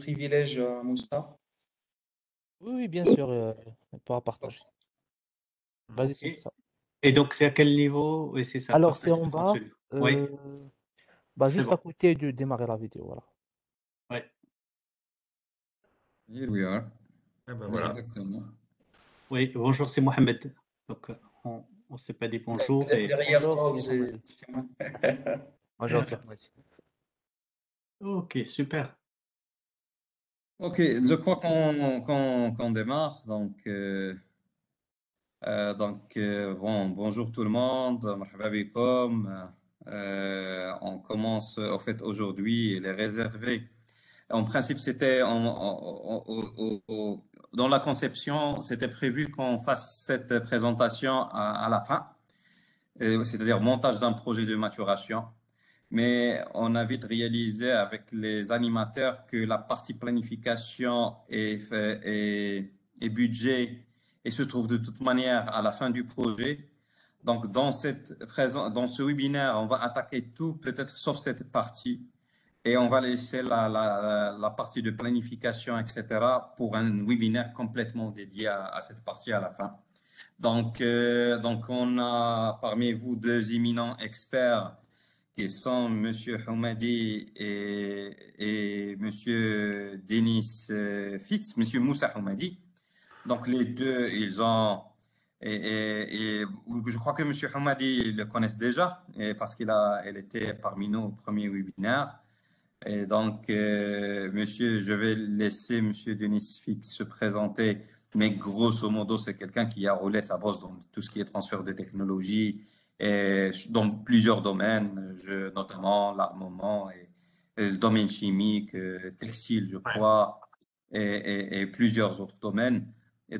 privilège, Moussa. Oui, oui, bien sûr, on pourra partager. Vas-y, Ok. c'est ça. Et donc, c'est à quel niveau? Oui, c'est ça, Alors, c'est partager en l'écran de bas, celui. Oui, c'est juste à bon. côté de démarrer la vidéo, voilà. Ouais. Here we are. Eh ben Oui, voilà. exactement. Oui, bonjour, c'est Mohamed. Donc, on ne s'est pas dit bonjour et Derrière Bonjour, toi, c'est Hamadi. c'est moi. Bonjour, c'est Hamadi. ok, super. Ok, je crois qu'on démarre. Bon, bonjour tout le monde. Marhaba bikoum. On commence au fait aujourd'hui. Il est réservé. En principe, dans la conception, c'était prévu qu'on fasse cette présentation à la fin, c'est-à-dire montage d'un projet de maturation. Mais on a vite réalisé avec les animateurs que la partie planification et budget et se trouve de toute manière à la fin du projet. Donc, dans ce webinaire, on va attaquer tout, peut-être sauf cette partie. Et on va laisser la partie de planification, etc., pour un webinaire complètement dédié à cette partie à la fin. Donc, on a parmi vous deux éminents experts qui sont Monsieur Houmadi et Monsieur Denis Fix, Monsieur Moussa Houmadi. Donc, les deux, ils ont. Et je crois que Monsieur Houmadi le connaissent déjà, parce il était parmi nous au premier webinaire. Et donc, monsieur, je vais laisser Monsieur Denis Fix se présenter, mais grosso modo, c'est quelqu'un qui a roulé sa bosse dans tout ce qui est transfert de technologie, et dans plusieurs domaines, notamment l'armement et le domaine chimique, textile, je crois, et plusieurs autres domaines. Et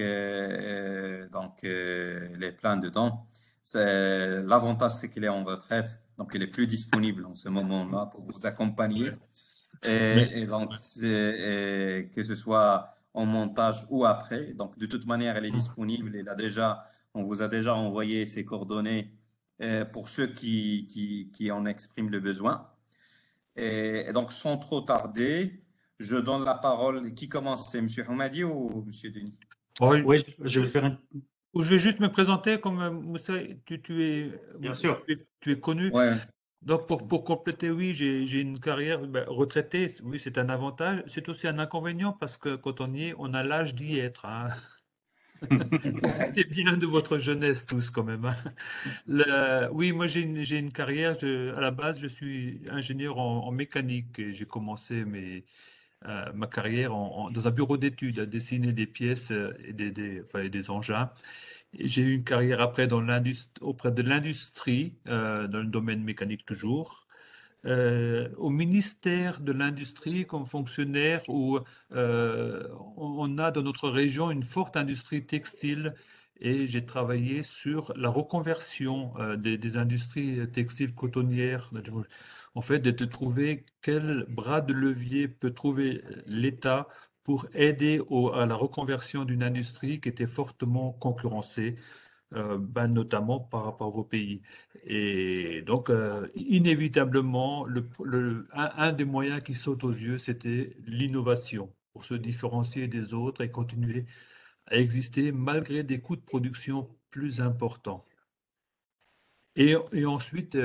il est plein dedans. L'avantage, c'est qu'il est en retraite, donc il est plus disponible en ce moment-là pour vous accompagner. Mais, Et donc, que ce soit en montage ou après. Donc, de toute manière, elle est disponible. On vous a déjà envoyé ses coordonnées pour ceux qui en expriment le besoin. Et donc, sans trop tarder, je donne la parole. Qui commence? C'est Monsieur Hamadi ou Monsieur Denis? oui. Oui, je vais faire un. Je vais juste me présenter comme Moussa, Bien sûr. tu es connu. Ouais. Donc, pour compléter, oui, j'ai une carrière retraité. Oui, c'est un avantage. C'est aussi un inconvénient parce que quand on y est, on a l'âge d'y être, hein. Profitez bien de votre jeunesse tous quand même, hein. Oui, moi j'ai une carrière. À la base, je suis ingénieur en mécanique et j'ai commencé ma carrière dans un bureau d'études à dessiner des pièces et enfin, et des engins. J'ai eu une carrière après auprès de l'industrie, dans le domaine mécanique toujours, au ministère de l'Industrie comme fonctionnaire où on a dans notre région une forte industrie textile et j'ai travaillé sur la reconversion des industries textiles cotonnières. En fait, de trouver quel bras de levier peut trouver l'État pour aider à la reconversion d'une industrie qui était fortement concurrencée, notamment par rapport à vos pays. Et donc, inévitablement, un des moyens qui saute aux yeux, c'était l'innovation pour se différencier des autres et continuer à exister malgré des coûts de production plus importants. Et ensuite,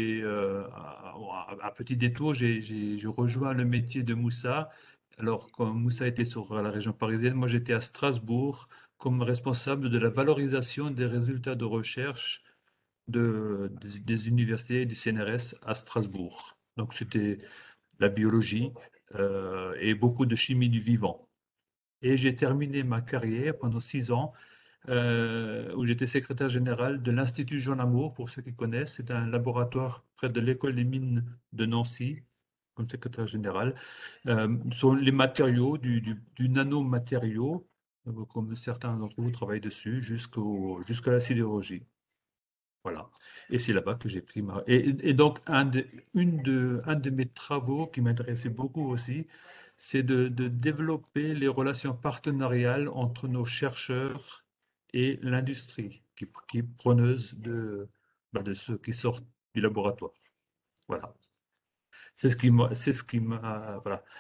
à petit détour, j'ai rejoint le métier de Moussa. Alors, quand Moussa était sur la région parisienne, moi j'étais à Strasbourg comme responsable de la valorisation des résultats de recherche des universités et du CNRS à Strasbourg. Donc, c'était la biologie et beaucoup de chimie du vivant. Et j'ai terminé ma carrière pendant 6 ans où j'étais secrétaire général de l'Institut Jean Amour, pour ceux qui connaissent. C'est un laboratoire près de l'école des mines de Nancy, comme secrétaire général, sur les matériaux, du nanomatériau, comme certains d'entre vous travaillent dessus, jusqu'à la sidérurgie. Voilà. Et c'est là-bas que j'ai pris ma. Et donc, un de mes travaux qui m'intéressait beaucoup aussi, c'est de développer les relations partenariales entre nos chercheurs et l'industrie, qui est preneuse de ceux qui sortent du laboratoire. Voilà. Voilà.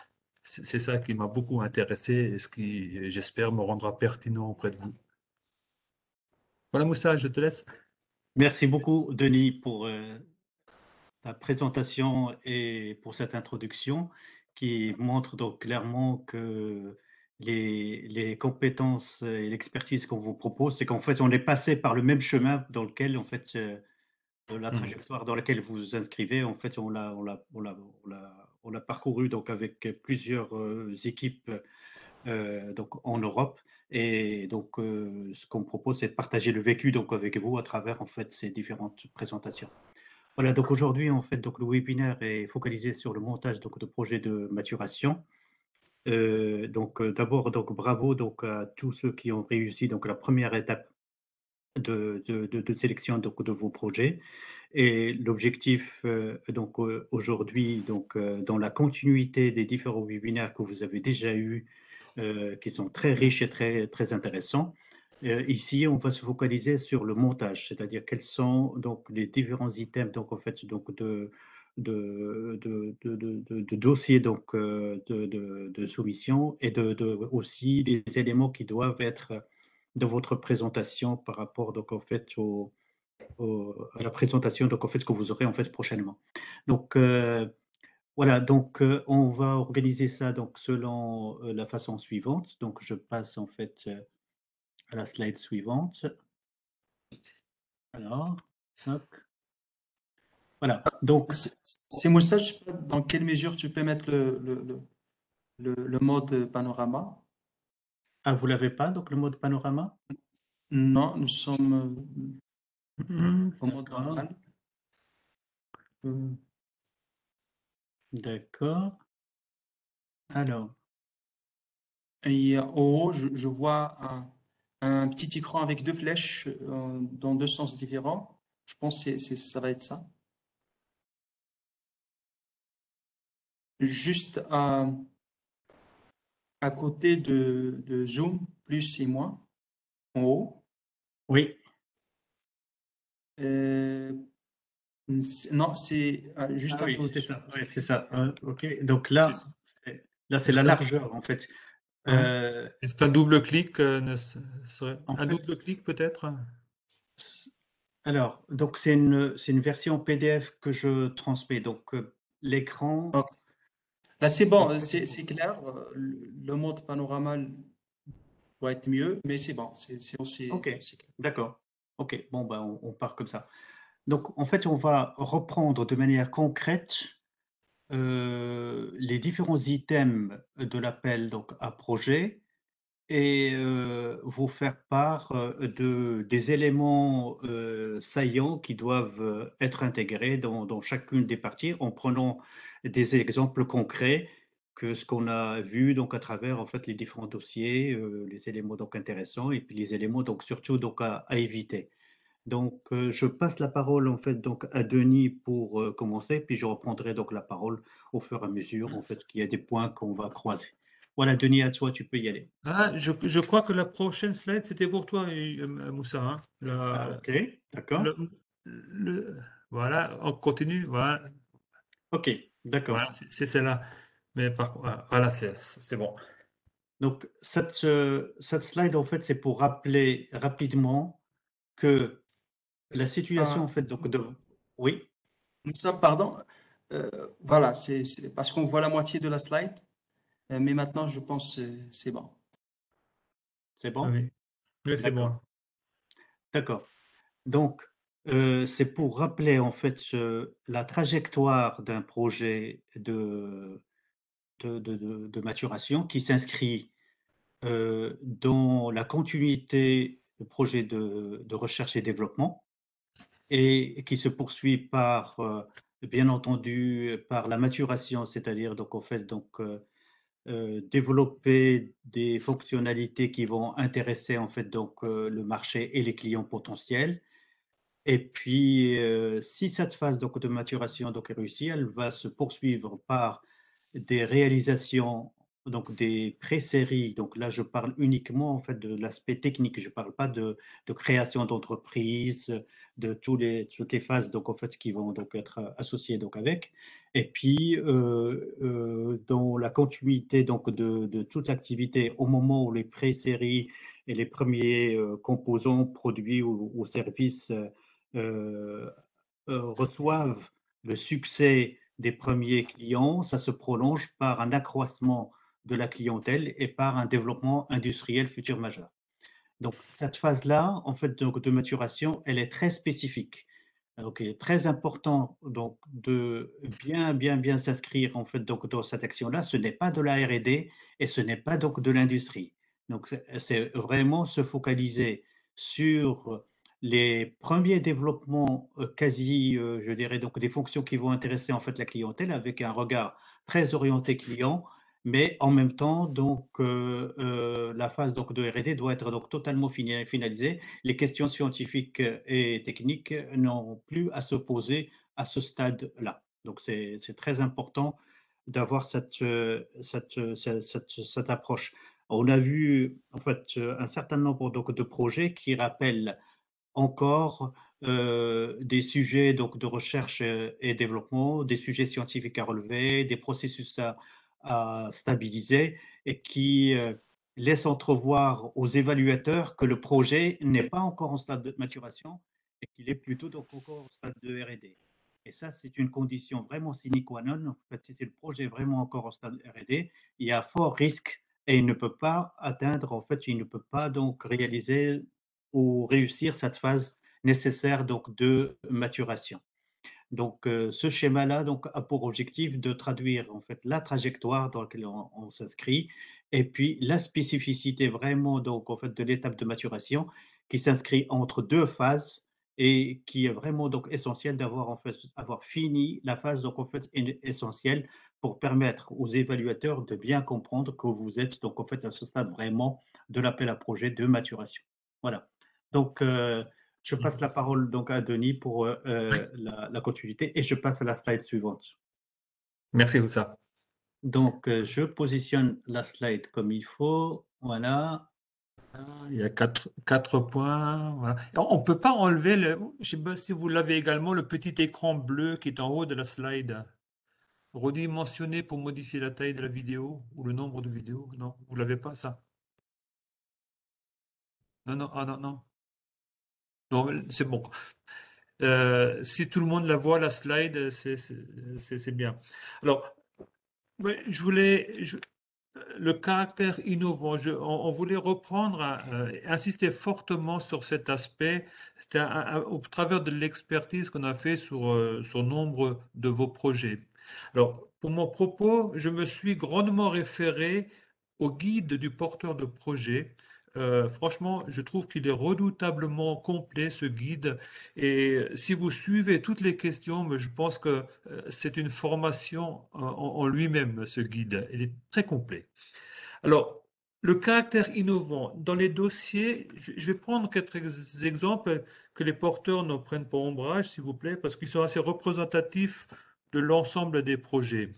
c'est ça qui m'a beaucoup intéressé et ce qui, j'espère, me rendra pertinent auprès de vous. Voilà, Moussa, je te laisse. Merci beaucoup, Denis, pour ta présentation et pour cette introduction qui montre donc clairement que les compétences et l'expertise qu'on vous propose, c'est qu'en fait, on est passé par le même chemin dans lequel, en fait, la trajectoire dans laquelle vous vous inscrivez, en fait, on l'a parcouru donc avec plusieurs équipes donc en Europe. Et donc, ce qu'on propose, c'est de partager le vécu donc avec vous à travers en fait ces différentes présentations. Voilà, donc aujourd'hui, en fait, donc le webinaire est focalisé sur le montage donc de projets de maturation. D'abord, donc bravo donc à tous ceux qui ont réussi donc la première étape de sélection donc de vos projets. Et l'objectif aujourd'hui, donc dans la continuité des différents webinaires que vous avez déjà eus, qui sont très riches et très intéressants. Ici, on va se focaliser sur le montage, c'est-à-dire quels sont donc les différents items donc en fait donc de dossiers donc de soumission et aussi des éléments qui doivent être dans votre présentation par rapport donc en fait à la présentation donc en fait que vous aurez en fait prochainement. Donc voilà, donc on va organiser ça donc selon la façon suivante. Donc je passe en fait à la slide suivante. Alors, hop, voilà. Donc, C'est Moussa, je sais pas dans quelle mesure tu peux mettre le mode panorama. ah, vous l'avez pas, donc le mode panorama? Non, nous sommes au mode D'accord, normal. Euh, d'accord. Alors, et en haut, je vois un petit écran avec deux flèches dans deux sens différents. Je pense que ça va être ça. Juste à côté de Zoom, plus et moins, en haut. oui, Euh, non, c'est juste ah un oui, peu c'est au-dessus. ça, oui, c'est ça. Ok, donc C'est ça. là c'est Est-ce la qu'un largeur en fait. hein? Euh, Est-ce qu'un double clic serait en un fait, double clic peut-être? alors, donc c'est une version PDF que je transmets. Donc l'écran, Ok. Là, c'est en bon, fait, c'est clair. Le mode panorama doit être mieux, mais c'est bon, c'est ok, aussi clair. d'accord. Ok, bon, ben, on part comme ça. Donc, en fait, on va reprendre de manière concrète les différents items de l'appel donc à projet et vous faire part des éléments saillants qui doivent être intégrés dans chacune des parties en prenant des exemples concrets que ce qu'on a vu donc à travers en fait les différents dossiers, les éléments donc intéressants et puis les éléments donc surtout donc à éviter. Donc je passe la parole en fait donc à Denis pour commencer, puis je reprendrai donc la parole au fur et à mesure en fait qu'il y a des points qu'on va croiser. Voilà, Denis, à toi, tu peux y aller. Ah, je crois que la prochaine slide, c'était pour toi, Moussa, hein. Ah, ok, Le, d'accord. voilà, on continue. Voilà, Ok, d'accord. voilà, c'est celle-là. Mais par contre, voilà, c'est bon. Donc, cette slide, en fait, c'est pour rappeler rapidement que la situation, en Ah, fait, donc de... Oui, Moussa, pardon. Voilà, c'est parce qu'on voit la moitié de la slide, mais maintenant, je pense que c'est bon. c'est Ah bon? oui, oui, c'est D'accord, bon. d'accord. Donc, c'est pour rappeler, en fait, la trajectoire d'un projet de maturation qui s'inscrit dans la continuité de projet de recherche et développement et qui se poursuit par, bien entendu, par la maturation, c'est-à-dire donc en fait développer des fonctionnalités qui vont intéresser en fait donc le marché et les clients potentiels. Et puis, si cette phase donc de maturation donc est réussie, elle va se poursuivre par des réalisations donc des pré-séries. Donc là, je parle uniquement en fait de l'aspect technique. Je ne parle pas de création d'entreprise, de toutes les phases donc en fait qui vont donc être associées donc avec. Et puis dans la continuité donc de toute activité, au moment où les pré-séries et les premiers composants, produits ou services euh, reçoivent le succès des premiers clients, ça se prolonge par un accroissement de la clientèle et par un développement industriel futur majeur. Donc, cette phase-là, en fait, donc, de maturation, elle est très spécifique. Donc, il est très important donc, de bien s'inscrire en fait, donc, dans cette action-là. Ce n'est pas de la R&D et ce n'est pas donc de l'industrie. Donc, c'est vraiment se focaliser sur les premiers développements quasi, je dirais, donc des fonctions qui vont intéresser en fait la clientèle avec un regard très orienté client, mais en même temps, donc, la phase donc, de R&D doit être donc, totalement finalisée. Les questions scientifiques et techniques n'ont plus à se poser à ce stade-là. Donc, c'est très important d'avoir cette approche. On a vu en fait un certain nombre donc, de projets qui rappellent encore des sujets donc, de recherche et développement, des sujets scientifiques à relever, des processus à stabiliser et qui laissent entrevoir aux évaluateurs que le projet n'est pas encore en stade de maturation et qu'il est plutôt donc encore au stade de R&D. Et ça, c'est une condition vraiment sine qua non. En fait, si c'est le projet vraiment encore au stade R&D, il y a fort risque et il ne peut pas atteindre, en fait, il ne peut pas donc réaliser ou réussir cette phase nécessaire donc de maturation. Donc, ce schéma-là donc a pour objectif de traduire en fait la trajectoire dans laquelle on s'inscrit et puis la spécificité vraiment donc en fait de l'étape de maturation qui s'inscrit entre deux phases et qui est vraiment donc essentiel d'avoir en fait avoir fini la phase donc en fait essentielle pour permettre aux évaluateurs de bien comprendre que vous êtes donc en fait à ce stade vraiment de l'appel à projet de maturation. Voilà. Donc, je passe la parole donc à Denis pour Oui. la continuité et je passe à la slide suivante. Merci, Oussa. Donc, je positionne la slide comme il faut. Voilà. Il y a quatre points. Voilà. On ne peut pas enlever je ne sais pas si vous l'avez également, le petit écran bleu qui est en haut de la slide. Redimensionner pour modifier la taille de la vidéo ou le nombre de vidéos. Non, vous l'avez pas, ça. Non, non, ah non, non. Non, c'est bon. Si tout le monde la voit, la slide, c'est bien. Alors, ouais, le caractère innovant, on voulait reprendre, insister fortement sur cet aspect. C'était au travers de l'expertise qu'on a fait sur nombre de vos projets. Alors, pour mon propos, je me suis grandement référé au guide du porteur de projet. Franchement, je trouve qu'il est redoutablement complet, ce guide. Et si vous suivez toutes les questions, mais je pense que c'est une formation en lui-même, ce guide. Il est très complet. Alors, le caractère innovant dans les dossiers, je vais prendre quelques exemples que les porteurs ne prennent pas ombrage, s'il vous plaît, parce qu'ils sont assez représentatifs de l'ensemble des projets.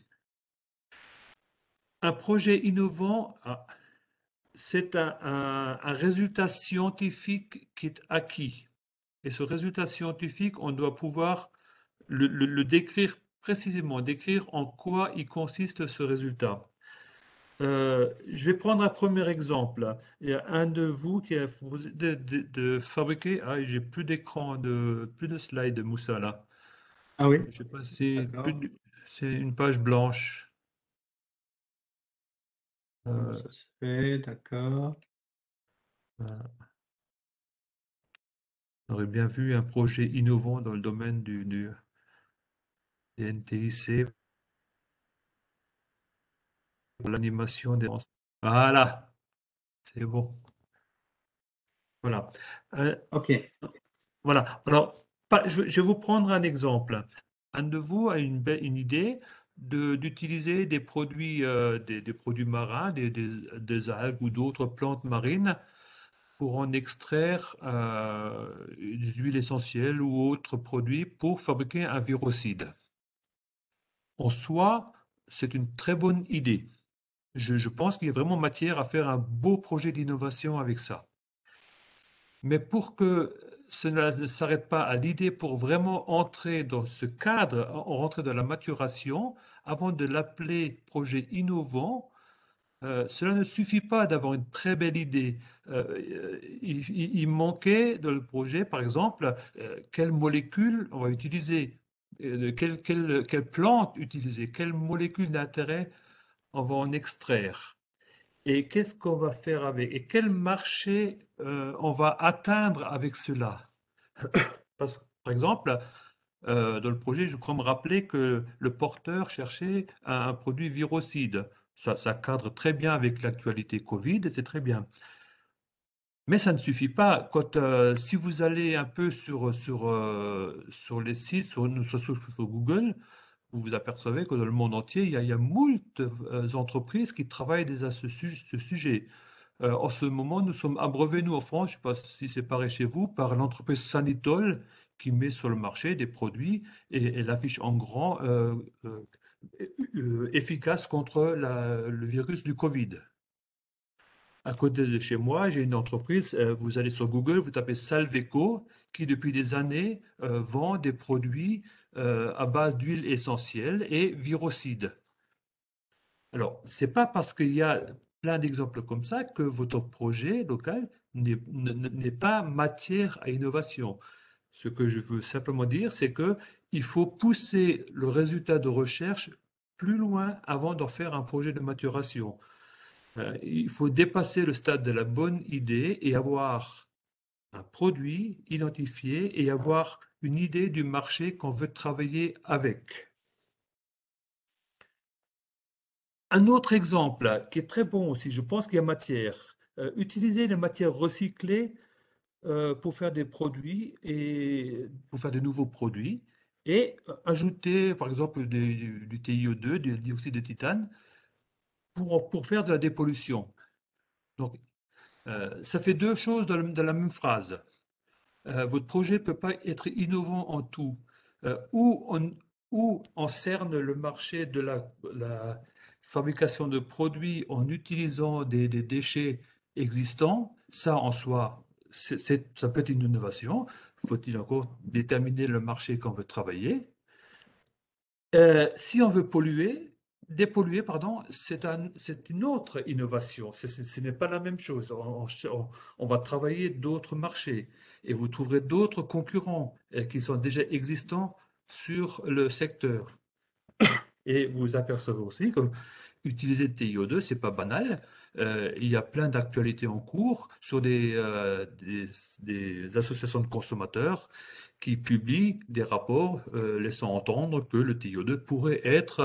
Un projet innovant, c'est un résultat scientifique qui est acquis. Et ce résultat scientifique, on doit pouvoir le décrire précisément, décrire en quoi il consiste ce résultat. Je vais prendre un premier exemple. Il y a un de vous qui a proposé de fabriquer. Ah, j'ai plus d'écran, plus de slide, Moussa, là. Ah oui, Je sais pas si d'accord. c'est une page blanche. Comment Euh, ça se fait? D'accord. euh, on aurait bien vu un projet innovant dans le domaine des NTIC pour l'animation des. Voilà, c'est bon. Voilà. Euh, OK. Voilà. Alors, je vais vous prendre un exemple. Un de vous a une idée d'utiliser des produits, des produits marins, des algues ou d'autres plantes marines pour en extraire des huiles essentielles ou autres produits pour fabriquer un virocide. En soi, c'est une très bonne idée. Je pense qu'il y a vraiment matière à faire un beau projet d'innovation avec ça. Mais pour que cela ne s'arrête pas à l'idée, pour vraiment entrer dans ce cadre, rentrer dans la maturation, avant de l'appeler projet innovant, cela ne suffit pas d'avoir une très belle idée. Il manquait dans le projet, par exemple, quelle molécule on va utiliser, quelle plante utiliser, quelle molécule d'intérêt on va en extraire. Et qu'est-ce qu'on va faire avec? Et quel marché on va atteindre avec cela? Parce que, par exemple, dans le projet, je crois me rappeler que le porteur cherchait un produit virocide. Ça cadre très bien avec l'actualité Covid, et c'est très bien. Mais ça ne suffit pas. Si vous allez un peu sur les sites, sur Google, vous vous apercevez que dans le monde entier, il y a moult entreprises qui travaillent déjà à ce sujet. En ce moment, nous sommes abreuvés, nous, en France, je ne sais pas si c'est pareil chez vous, par l'entreprise Sanitol qui met sur le marché des produits et elle affiche en grand efficace contre le virus du Covid. À côté de chez moi, j'ai une entreprise, vous allez sur Google, vous tapez Salveco, qui depuis des années vend des produits à base d'huile essentielle et virocides. Alors, c'est pas parce qu'il y a plein d'exemples comme ça que votre projet local n'est pas matière à innovation. Ce que je veux simplement dire, c'est que il faut pousser le résultat de recherche plus loin avant d'en faire un projet de maturation. Il faut dépasser le stade de la bonne idée et avoir un produit identifié et avoir une idée du marché qu'on veut travailler avec. Un autre exemple qui est très bon aussi, je pense qu'il y a matière. Utiliser les matières recyclées pour faire des produits et pour faire de nouveaux produits et ajouter par exemple du TiO2, du dioxyde de titane, pour faire de la dépollution. Donc, ça fait deux choses dans la même phrase. Votre projet ne peut pas être innovant en tout. Ou on cerne le marché de la fabrication de produits en utilisant des déchets existants, ça en soi, ça peut être une innovation. Faut-il encore déterminer le marché qu'on veut travailler? Si on veut dépolluer, pardon, c'est une autre innovation. Ce n'est pas la même chose. On va travailler d'autres marchés et vous trouverez d'autres concurrents qui sont déjà existants sur le secteur. Et vous apercevez aussi que utiliser le TiO2, c'est pas banal. Il y a plein d'actualités en cours sur des associations de consommateurs qui publient des rapports laissant entendre que le TiO2 pourrait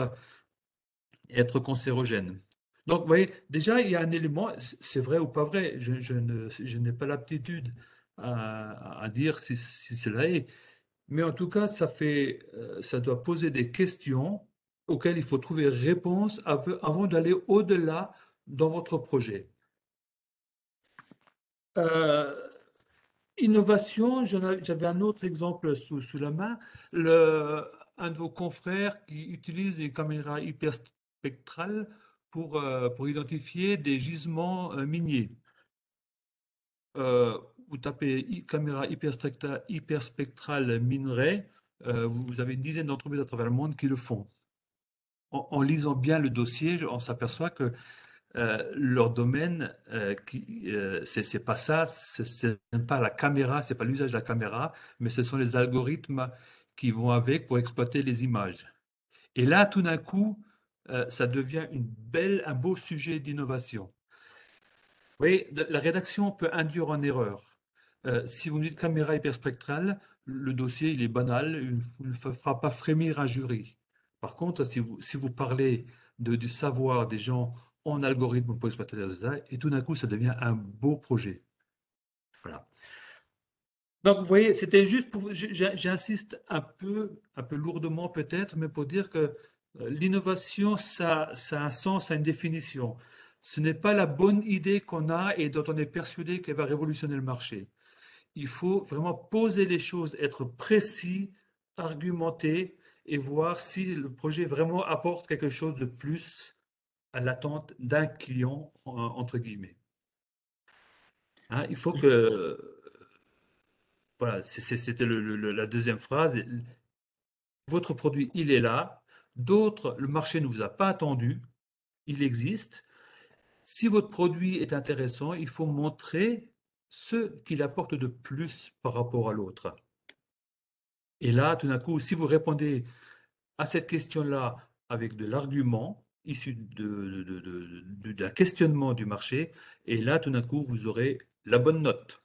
être cancérogène. Donc, vous voyez, déjà, il y a un élément, c'est vrai ou pas vrai, je n'ai pas l'aptitude à dire si cela est, mais en tout cas, ça doit poser des questions auxquelles il faut trouver réponse avant d'aller au-delà dans votre projet. Euh, Innovation, j'avais un autre exemple sous la main. Un de vos confrères qui utilise des caméras hyperspectrales pour identifier des gisements miniers. Vous tapez caméra hyperspectrale minerai, vous avez une dizaine d'entreprises à travers le monde qui le font. En lisant bien le dossier, on s'aperçoit que leur domaine, c'est pas ça, c'est pas la caméra, c'est pas l'usage de la caméra, mais ce sont les algorithmes qui vont avec pour exploiter les images. Et là, tout d'un coup, ça devient un beau sujet d'innovation. Oui, la rédaction peut induire en erreur. Si vous me dites caméra hyperspectrale, le dossier il est banal, il ne fera pas frémir un jury. Par contre, si vous parlez du savoir des gens en algorithme pour exploiter les résultats, et tout d'un coup, ça devient un beau projet. Voilà. Donc, vous voyez, c'était juste pour, j'insiste un peu lourdement peut-être, mais pour dire que l'innovation, ça a un sens, ça a une définition. Ce n'est pas la bonne idée qu'on a et dont on est persuadé qu'elle va révolutionner le marché. Il faut vraiment poser les choses, être précis, argumenter et voir si le projet vraiment apporte quelque chose de plus à l'attente d'un client, entre guillemets. Hein, il faut que, voilà, c'était la deuxième phrase. Votre produit, il est là. D'autres, le marché ne vous a pas attendu. Il existe. Si votre produit est intéressant, il faut montrer ce qu'il apporte de plus par rapport à l'autre. Et là, tout d'un coup, si vous répondez à cette question-là avec de l'argument issu d'un questionnement du marché, et là, tout d'un coup, vous aurez la bonne note.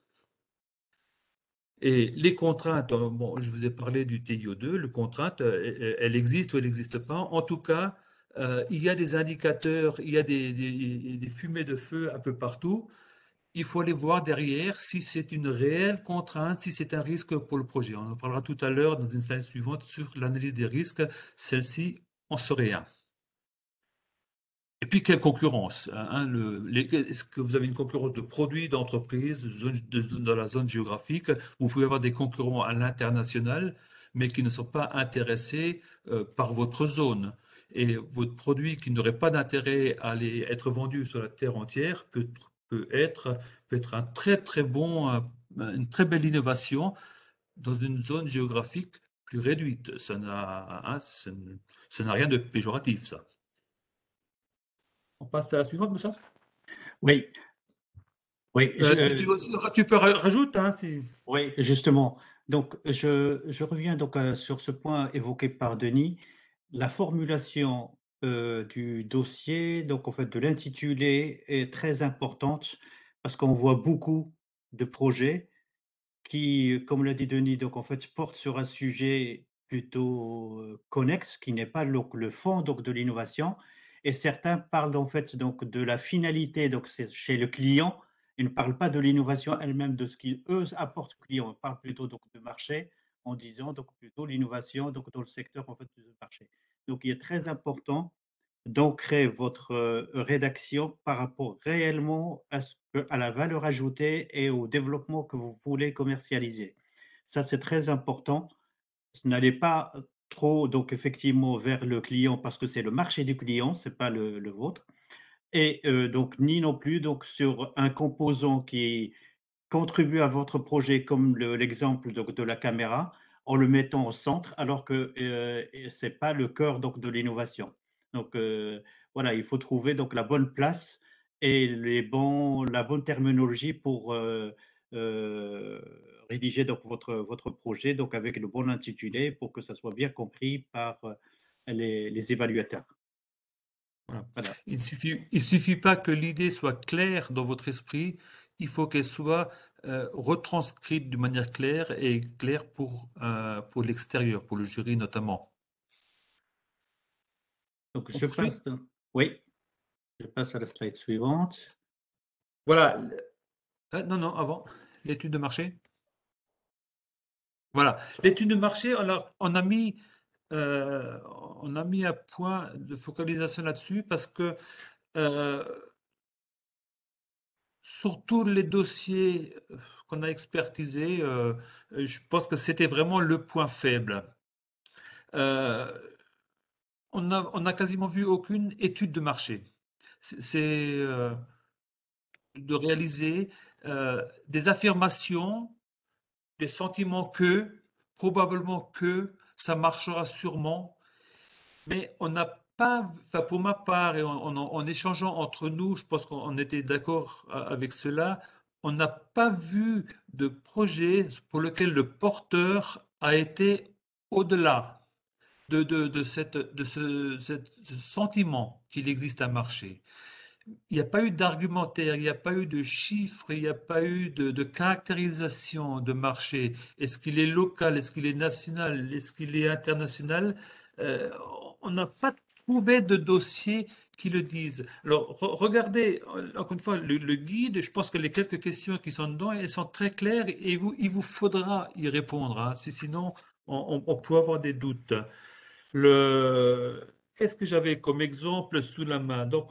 Et les contraintes, bon, je vous ai parlé du TiO2, les contraintes, elle existe ou elle n'existe pas. En tout cas, il y a des indicateurs, il y a des fumées de feu un peu partout. Il faut aller voir derrière si c'est une réelle contrainte, si c'est un risque pour le projet. On en parlera tout à l'heure dans une slide suivante sur l'analyse des risques. Celle-ci, on sait rien. Et puis, quelle concurrence, hein, est-ce que vous avez une concurrence de produits, d'entreprises, dans la zone géographique? Vous pouvez avoir des concurrents à l'international, mais qui ne sont pas intéressés par votre zone. Et votre produit qui n'aurait pas d'intérêt à aller être vendu sur la terre entière peut être, peut être un très très bon, une très belle innovation dans une zone géographique plus réduite. Ça n'a rien de péjoratif, ça. On passe à la suivante, Moussa? Oui, oui, Tu peux rajouter, hein, oui, justement. Donc, je reviens donc sur ce point évoqué par Denis, la formulation du dossier, donc en fait de l'intitulé est très importante parce qu'on voit beaucoup de projets qui, comme l'a dit Denis, donc en fait portent sur un sujet plutôt connexe, qui n'est pas le fond donc de l'innovation. Et certains parlent en fait donc de la finalité, donc c'est chez le client. Ils ne parlent pas de l'innovation elle-même, de ce qu'ils eux apportent au client. Ils parlent plutôt donc de marché en disant donc plutôt l'innovation donc dans le secteur en fait du marché. Donc il est très important d'ancrer votre rédaction par rapport réellement à la valeur ajoutée et au développement que vous voulez commercialiser. Ça, c'est très important. N'allez pas trop, donc effectivement, vers le client parce que c'est le marché du client, ce n'est pas le vôtre. Et donc, ni non plus donc, sur un composant qui contribue à votre projet, comme l'exemple de la caméra, en le mettant au centre, alors que ce n'est pas le cœur donc, de l'innovation. Donc voilà, il faut trouver donc, la bonne place et la bonne terminologie pour euh, rédiger donc, votre projet donc, avec le bon intitulé pour que ça soit bien compris par les évaluateurs. voilà. Voilà. Il suffit pas que l'idée soit claire dans votre esprit, il faut qu'elle soit retranscrite de manière claire et claire pour l'extérieur, pour le jury notamment. Donc On je poursuit? passe, oui, je passe à la slide suivante. Voilà. Non, non, avant, l'étude de marché. Voilà. L'étude de marché, alors, euh, on a mis un point de focalisation là-dessus parce que euh, sur tous les dossiers qu'on a expertisés, je pense que c'était vraiment le point faible. Euh, on a quasiment vu aucune étude de marché. C'est de réaliser des affirmations, des sentiments que, probablement que, ça marchera sûrement, mais on n'a pas, enfin pour ma part, et en échangeant entre nous, je pense qu'on était d'accord avec cela, on n'a pas vu de projet pour lequel le porteur a été au-delà de ce sentiment qu'il existe un marché. Il n'y a pas eu d'argumentaire, il n'y a pas eu de chiffres, il n'y a pas eu de caractérisation de marché. Est-ce qu'il est local, est-ce qu'il est national, est-ce qu'il est international? Euh, on n'a pas trouvé de dossier qui le disent. Alors, regardez, encore une fois, le guide, je pense que les quelques questions qui sont dedans, elles sont très claires et il vous faudra y répondre, hein. Sinon, on peut avoir des doutes. Qu'est-ce que j'avais comme exemple sous la main? Donc,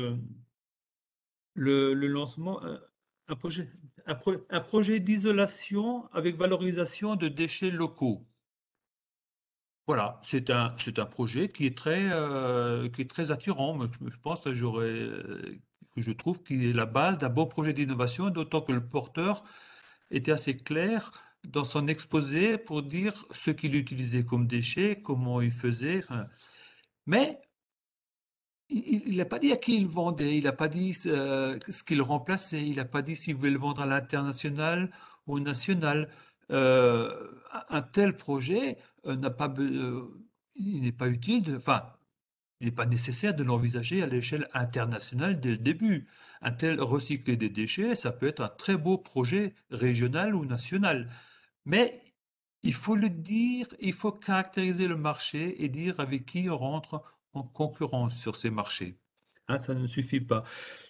le lancement, un projet, un projet d'isolation avec valorisation de déchets locaux. Voilà, c'est un projet qui est très attirant. Moi, je pense que que je trouve qu'il est la base d'un beau projet d'innovation, d'autant que le porteur était assez clair dans son exposé pour dire ce qu'il utilisait comme déchets, comment il faisait. Enfin, mais il n'a pas dit à qui il vendait, il n'a pas dit ce qu'il remplaçait, il n'a pas dit s'il voulait le vendre à l'international ou au national. Un tel projet n'a pas, il n'est pas utile, enfin, il n'est pas nécessaire de l'envisager à l'échelle internationale dès le début. Un tel recycler des déchets, ça peut être un très beau projet régional ou national. Mais il faut le dire, il faut caractériser le marché et dire avec qui on rentre en concurrence sur ces marchés. Hein, ça ne suffit pas.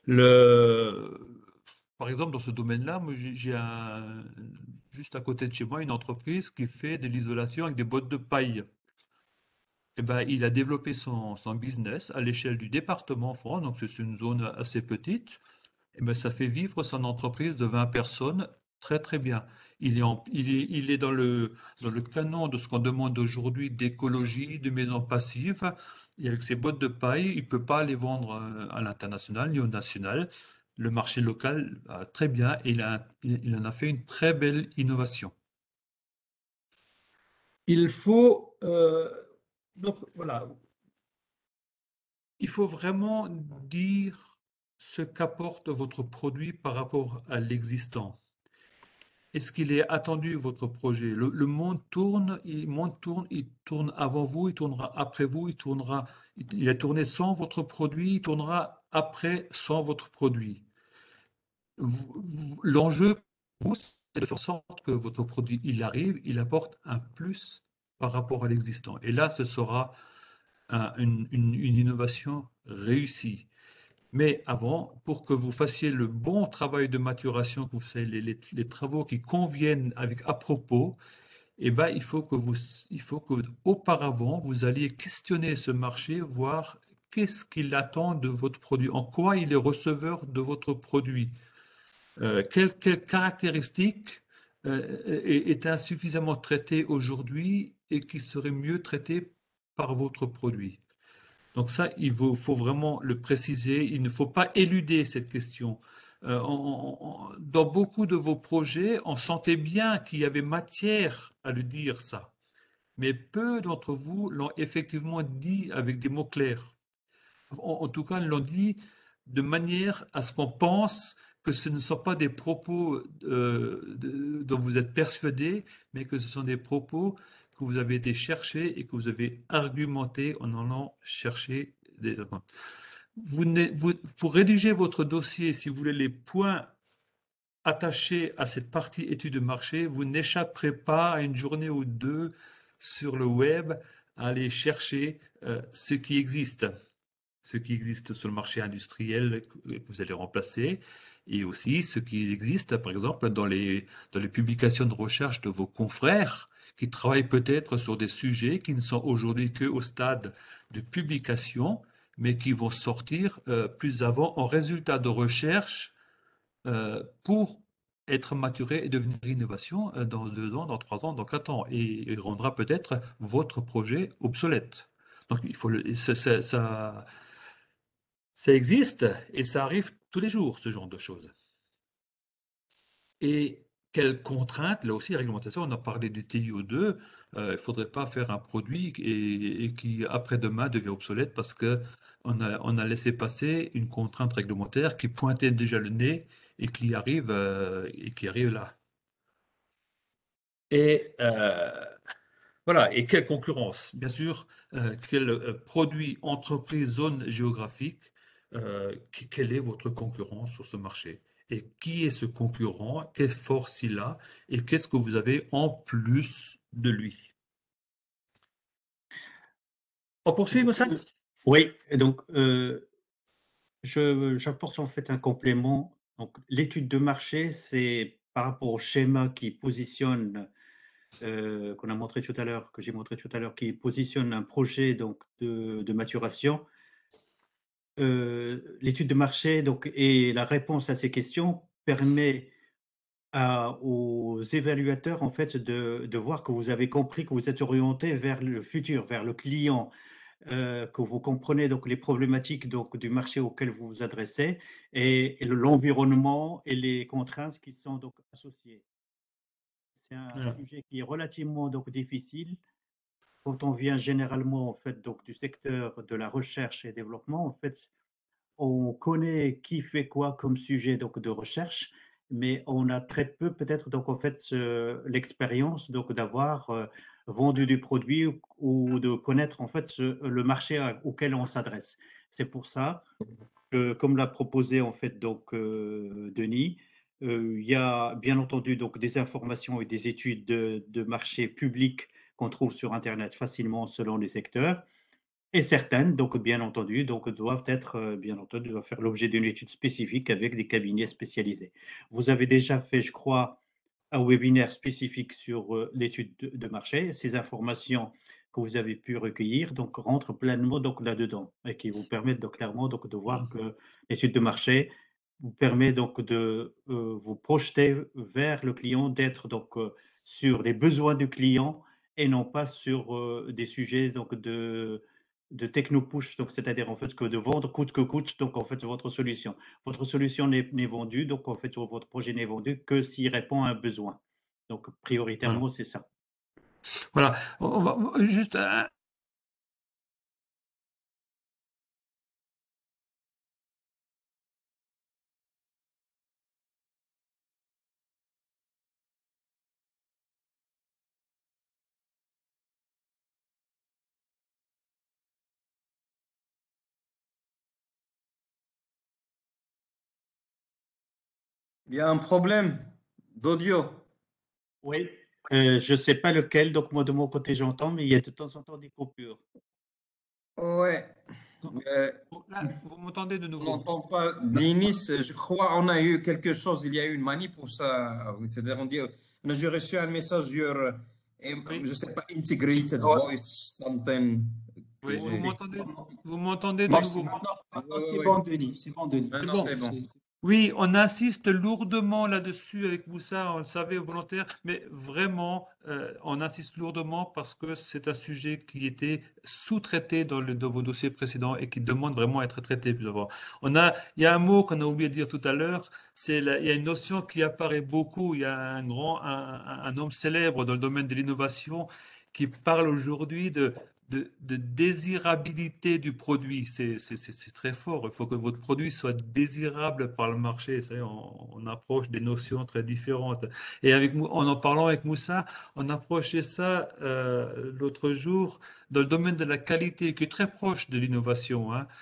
Par exemple, dans ce domaine-là, moi, juste à côté de chez moi, une entreprise qui fait de l'isolation avec des bottes de paille. Eh ben, il a développé son business à l'échelle du département France, donc c'est une zone assez petite. Eh ben, ça fait vivre son entreprise de 20 personnes très très bien. Il est dans le canon de ce qu'on demande aujourd'hui d'écologie, de maisons passives. Et avec ses bottes de paille, il ne peut pas les vendre à l'international ni au national. Le marché local va très bien et il en a fait une très belle innovation. Il faut, donc voilà, il faut vraiment dire ce qu'apporte votre produit par rapport à l'existant. Est-ce qu'il est attendu, votre projet? Le monde tourne, il tourne avant vous, il tournera après vous, il a tourné sans votre produit, il tournera après sans votre produit. L'enjeu, pour vous, c'est de faire en sorte que votre produit, il arrive, il apporte un plus par rapport à l'existant. Et là, ce sera une innovation réussie. Mais avant, pour que vous fassiez le bon travail de maturation, que vous fassiez les travaux qui conviennent avec à propos, eh ben, il faut que auparavant, vous alliez questionner ce marché, voir qu'est-ce qu'il attend de votre produit, en quoi il est receveur de votre produit, quelles caractéristiques est insuffisamment traitées aujourd'hui et qui seraient mieux traitées par votre produit. Donc ça, faut vraiment le préciser. Il ne faut pas éluder cette question. Dans beaucoup de vos projets, on sentait bien qu'il y avait matière à le dire ça. Mais peu d'entre vous l'ont effectivement dit avec des mots clairs. En tout cas, ils l'ont dit de manière à ce qu'on pense que ce ne sont pas des propos dont vous êtes persuadé, mais que ce sont des propos que vous avez été chercher et que vous avez argumenté en allant chercher des arguments. Pour rédiger votre dossier, si vous voulez les points attachés à cette partie étude de marché, vous n'échapperez pas à une journée ou deux sur le web à aller chercher ce qui existe sur le marché industriel que vous allez remplacer, et aussi ce qui existe, par exemple, dans les publications de recherche de vos confrères qui travaillent peut-être sur des sujets qui ne sont aujourd'hui qu'au stade de publication, mais qui vont sortir plus avant en résultat de recherche pour être maturé et devenir innovation dans 2 ans, dans 3 ans, dans 4 ans, et rendra peut-être votre projet obsolète. Donc il faut ça existe et ça arrive tous les jours, ce genre de choses. Et quelles contraintes, là aussi, réglementation, on a parlé du TiO2, il ne faudrait pas faire un produit et qui, après-demain, devient obsolète parce que on a laissé passer une contrainte réglementaire qui pointait déjà le nez et qui arrive là. Et voilà, et quelle concurrence? Bien sûr, quel produit, entreprise, zone géographique, quelle est votre concurrence sur ce marché? Et qui est ce concurrent? Quelle force il a? Et qu'est-ce que vous avez en plus de lui? On poursuit, ça? Oui, et donc j'apporte en fait un complément. Donc, l'étude de marché, c'est par rapport au schéma qui positionne, qu'on a montré tout à l'heure, que j'ai montré tout à l'heure, qui positionne un projet donc de maturation. L'étude de marché donc, et la réponse à ces questions permet aux évaluateurs en fait de voir que vous avez compris que vous êtes orienté vers le futur, vers le client, que vous comprenez donc les problématiques donc du marché auquel vous vous adressez et l'environnement et les contraintes qui sont donc associées. C'est un Voilà. sujet qui est relativement donc difficile quand on vient généralement en fait donc du secteur de la recherche et développement. En fait, on connaît qui fait quoi comme sujet donc de recherche, mais on a très peu peut-être donc en fait l'expérience donc d'avoir vendu du produit ou de connaître en fait le marché auquel on s'adresse. C'est pour ça que, comme l'a proposé en fait donc Denis, il y a bien entendu donc des informations et des études de marché publiques qu'on trouve sur Internet facilement selon les secteurs. Et certaines, donc bien entendu, donc doivent être, bien entendu, doivent faire l'objet d'une étude spécifique avec des cabinets spécialisés. Vous avez déjà fait, je crois, un webinaire spécifique sur l'étude de marché. Ces informations que vous avez pu recueillir donc rentrent pleinement donc là-dedans et qui vous permettent donc clairement donc de voir que l'étude de marché vous permet donc de vous projeter vers le client, d'être donc sur les besoins du client et non pas sur des sujets donc de techno-push, donc c'est-à-dire en fait que de vendre coûte que coûte donc en fait votre solution. Votre solution n'est vendue, donc en fait votre projet n'est vendu que s'il répond à un besoin. Donc Voilà. prioritairement c'est ça. Voilà. On va juste Il y a un problème d'audio. Oui. Je ne sais pas lequel, donc moi de mon côté j'entends, mais il y a de temps en temps des coupures. Ouais. Euh, là, vous m'entendez de on nouveau? n'entend pas Denis. Je crois on a eu quelque chose. Il y a eu une manip pour ça. C'est-à-dire j'ai reçu un message sur, Oui, je sais pas, integrated voice something que oui. Moi j'ai. aussi. Vous m'entendez de Merci. nouveau? Ouais, Maintenant, ouais, c'est ouais. bon, Denis. C'est bon, Denis. C'est Maintenant bon. c'est bon. Oui, on insiste lourdement là-dessus avec Moussa, on le savait, volontaire, mais vraiment, on insiste lourdement parce que c'est un sujet qui était sous-traité dans vos dossiers précédents et qui demande vraiment à être traité plus avant. Il y a un mot qu'on a oublié de dire tout à l'heure, il y a une notion qui apparaît beaucoup. Il y a un homme célèbre dans le domaine de l'innovation qui parle aujourd'hui de désirabilité du produit. C'est très fort. Il faut que votre produit soit désirable par le marché. Vous savez, on approche des notions très différentes. Et en parlant avec Moussa, on approchait ça l'autre jour dans le domaine de la qualité, qui est très proche de l'innovation, hein.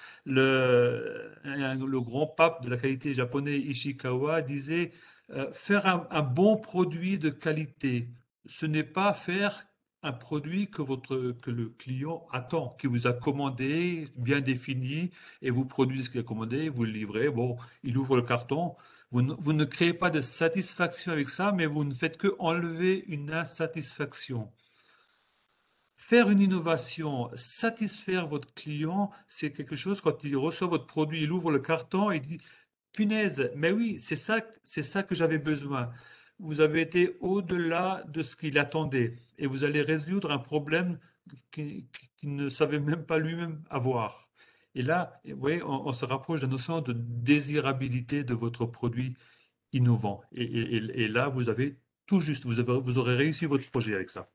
Le grand pape de la qualité japonais, Ishikawa, disait faire un bon produit de qualité, ce n'est pas faire un produit que le client attend, qui vous a commandé, bien défini, et vous produisez ce qu'il a commandé, vous le livrez, bon, il ouvre le carton. Vous ne créez pas de satisfaction avec ça, mais vous ne faites que enlever une insatisfaction. Faire une innovation, satisfaire votre client, c'est quelque chose, quand il reçoit votre produit, il ouvre le carton, il dit, punaise, mais oui, c'est ça que j'avais besoin. Vous avez été au-delà de ce qu'il attendait et vous allez résoudre un problème qu'il ne savait même pas lui-même avoir. Et là, vous voyez, on se rapproche de la notion de désirabilité de votre produit innovant. Et là, vous avez tout juste, vous aurez réussi votre projet avec ça.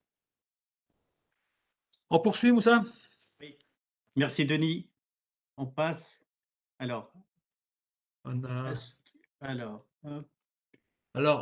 On poursuit, Moussa? Oui. Merci Denis. On passe. Alors, On a, alors, alors,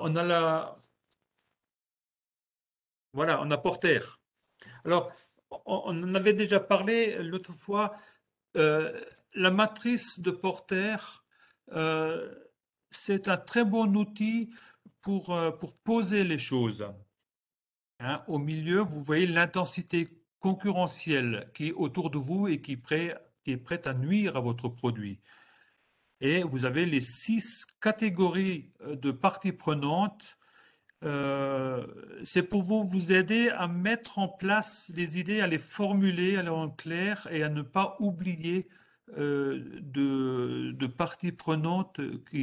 voilà, on a Porter. Alors, on en avait déjà parlé l'autre fois. euh, la matrice de Porter, euh, c'est un très bon outil pour poser les choses, hein. Au milieu, vous voyez l'intensité concurrentielle qui est autour de vous et qui est prête à nuire à votre produit. Et vous avez les 6 catégories de parties prenantes. C'est pour vous aider à mettre en place les idées, à les formuler, à les rendre claires et à ne pas oublier de parties prenantes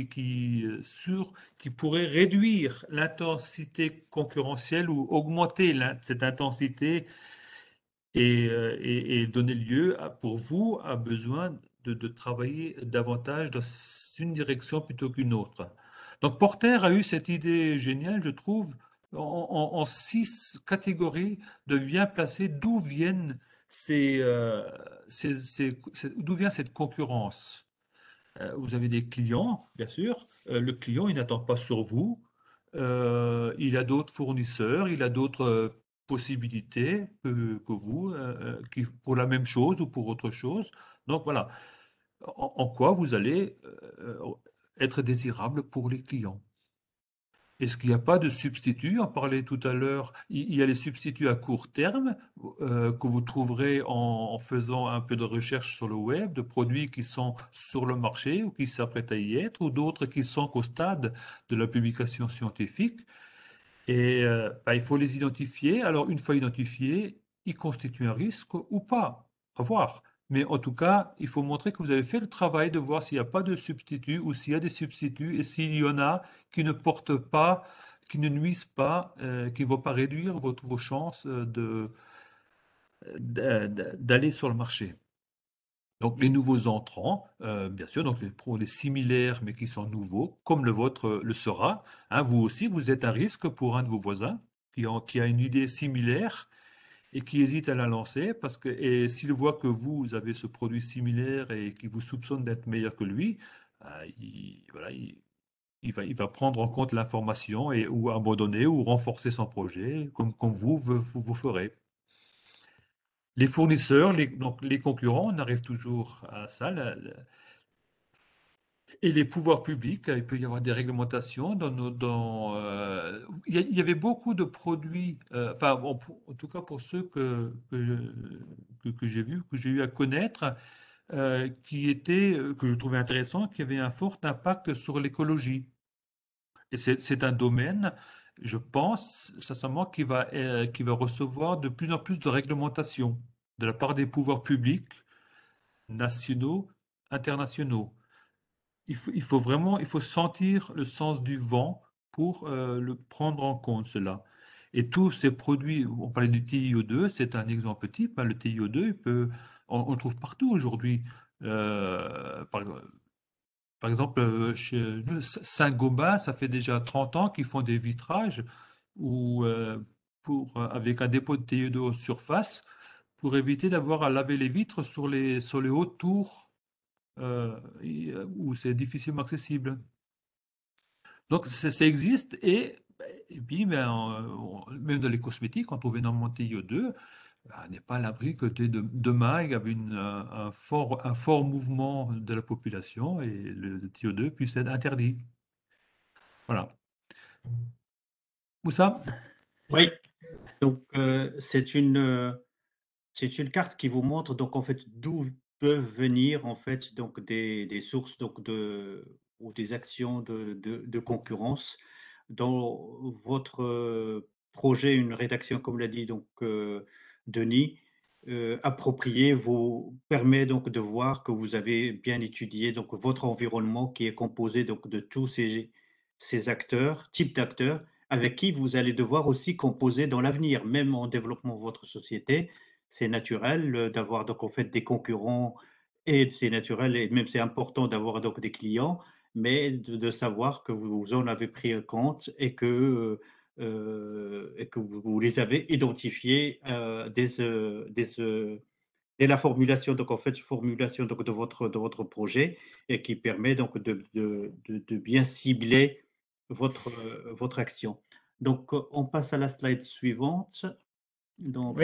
qui pourraient réduire l'intensité concurrentielle ou augmenter cette intensité et donner lieu pour vous à besoin de travailler davantage dans une direction plutôt qu'une autre. Donc Porter a eu cette idée géniale, je trouve, en 6 catégories de bien placer d'où viennent d'où vient cette concurrence. Vous avez des clients, bien sûr. Le client, il n'attend pas sur vous. Il a d'autres fournisseurs, il a d'autres possibilités que vous, pour la même chose ou pour autre chose. Donc voilà, en quoi vous allez être désirable pour les clients. Est-ce qu'il n'y a pas de substitut? On parlait tout à l'heure, il y a les substituts à court terme que vous trouverez en faisant un peu de recherche sur le web, de produits qui sont sur le marché ou qui s'apprêtent à y être, ou d'autres qui sont qu'au stade de la publication scientifique. Et bah, il faut les identifier. Alors, une fois identifiés, ils constituent un risque ou pas, à voir. Mais en tout cas, il faut montrer que vous avez fait le travail de voir s'il n'y a pas de substitut ou s'il y a des substituts et s'il y en a qui ne portent pas, qui ne nuisent pas, qui ne vont pas réduire vos chances d'aller sur le marché. Donc, les nouveaux entrants, bien sûr, donc pour les similaires mais qui sont nouveaux, comme le vôtre le sera, hein, vous aussi, vous êtes un risque pour un de vos voisins qui a une idée similaire et qui hésite à la lancer parce que et s'il voit que vous avez ce produit similaire et qu'il vous soupçonne d'être meilleur que lui, voilà, il va prendre en compte l'information et ou abandonner ou renforcer son projet comme vous ferez. Les fournisseurs, donc les concurrents, on arrive toujours à ça. Et les pouvoirs publics, il peut y avoir des réglementations il y avait beaucoup de produits, enfin, en tout cas pour ceux que j'ai vus, que j'ai eu à connaître, que je trouvais intéressants, qui avaient un fort impact sur l'écologie. Et c'est un domaine, je pense, sincèrement, qui va recevoir de plus en plus de réglementations de la part des pouvoirs publics, nationaux, internationaux. Il faut sentir le sens du vent pour le prendre en compte, cela. Et tous ces produits, on parlait du TiO2, c'est un exemple type, hein. Le TiO2, on le trouve partout aujourd'hui. Euh, par, par exemple, chez nous, Saint-Gobain, ça fait déjà 30 ans qu'ils font des vitrages où, avec un dépôt de TiO2 en surface pour éviter d'avoir à laver les vitres sur les hautes tours où c'est difficilement accessible. Donc ça existe et puis ben, même dans les cosmétiques, on trouve énormément de TiO2. On n'est pas à l'abri que demain, il y avait un fort mouvement de la population et le TiO2 puisse être interdit. Voilà. Où ça? Oui, donc c'est une carte qui vous montre donc en fait d'où peuvent venir en fait donc des sources donc ou des actions de concurrence. Dans votre projet, une rédaction, comme l'a dit donc Denis, appropriée vous permet donc de voir que vous avez bien étudié donc votre environnement qui est composé donc de tous ces acteurs, types d'acteurs, avec qui vous allez devoir aussi composer dans l'avenir, même en développant votre société. C'est naturel d'avoir donc en fait des concurrents et c'est naturel et même c'est important d'avoir donc des clients, mais de savoir que vous en avez pris en compte et que vous les avez identifiés dès la formulation donc en fait formulation donc de votre projet et qui permet donc de bien cibler votre action. Donc on passe à la slide suivante. Donc Oui.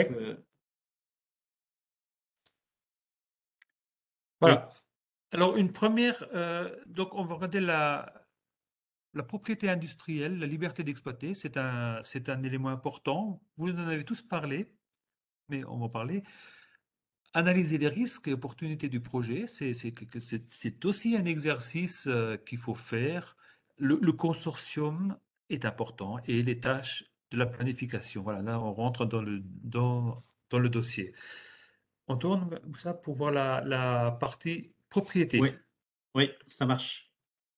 oui. Voilà. Alors, une première, donc on va regarder la propriété industrielle, la liberté d'exploiter, c'est un élément important. Vous en avez tous parlé, mais on va en parler. Analyser les risques et opportunités du projet, c'est aussi un exercice qu'il faut faire. Le consortium est important et les tâches de la planification. Voilà, là, on rentre dans le dossier. On tourne ça pour voir la partie propriété. Oui, oui, ça marche.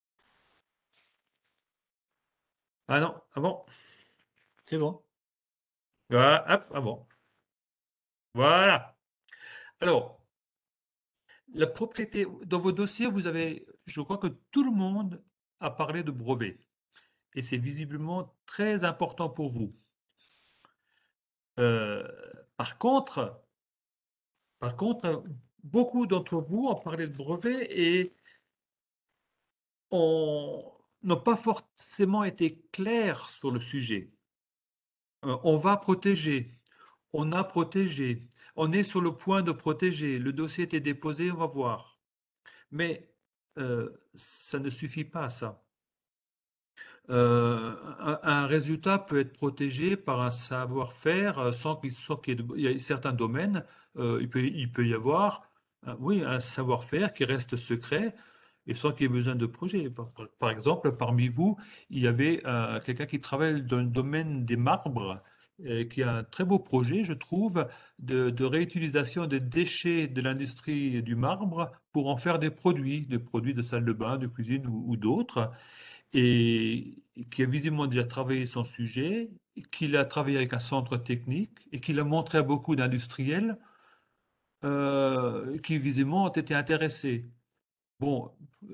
Ah non, ah bon. C'est bon. Voilà, hop, ah bon. Voilà. Alors, la propriété, dans vos dossiers, vous avez, je crois que tout le monde a parlé de brevet. Et c'est visiblement très important pour vous. Euh, par contre, beaucoup d'entre vous ont parlé de brevet et n'ont pas forcément été clairs sur le sujet. On va protéger, on a protégé, on est sur le point de protéger, le dossier était déposé, on va voir. Mais ça ne suffit pas, ça. Un résultat peut être protégé par un savoir-faire sans qu'il y ait il y a certains domaines, il peut y avoir oui, un savoir-faire qui reste secret et sans qu'il y ait besoin de projet. Par exemple, parmi vous, il y avait quelqu'un qui travaille dans le domaine des marbres, qui a un très beau projet, je trouve, de réutilisation des déchets de l'industrie du marbre pour en faire des produits de salle de bain, de cuisine ou d'autres et qui a visiblement déjà travaillé son sujet, qu'il a travaillé avec un centre technique et qu'il a montré à beaucoup d'industriels qui visiblement ont été intéressés. Bon,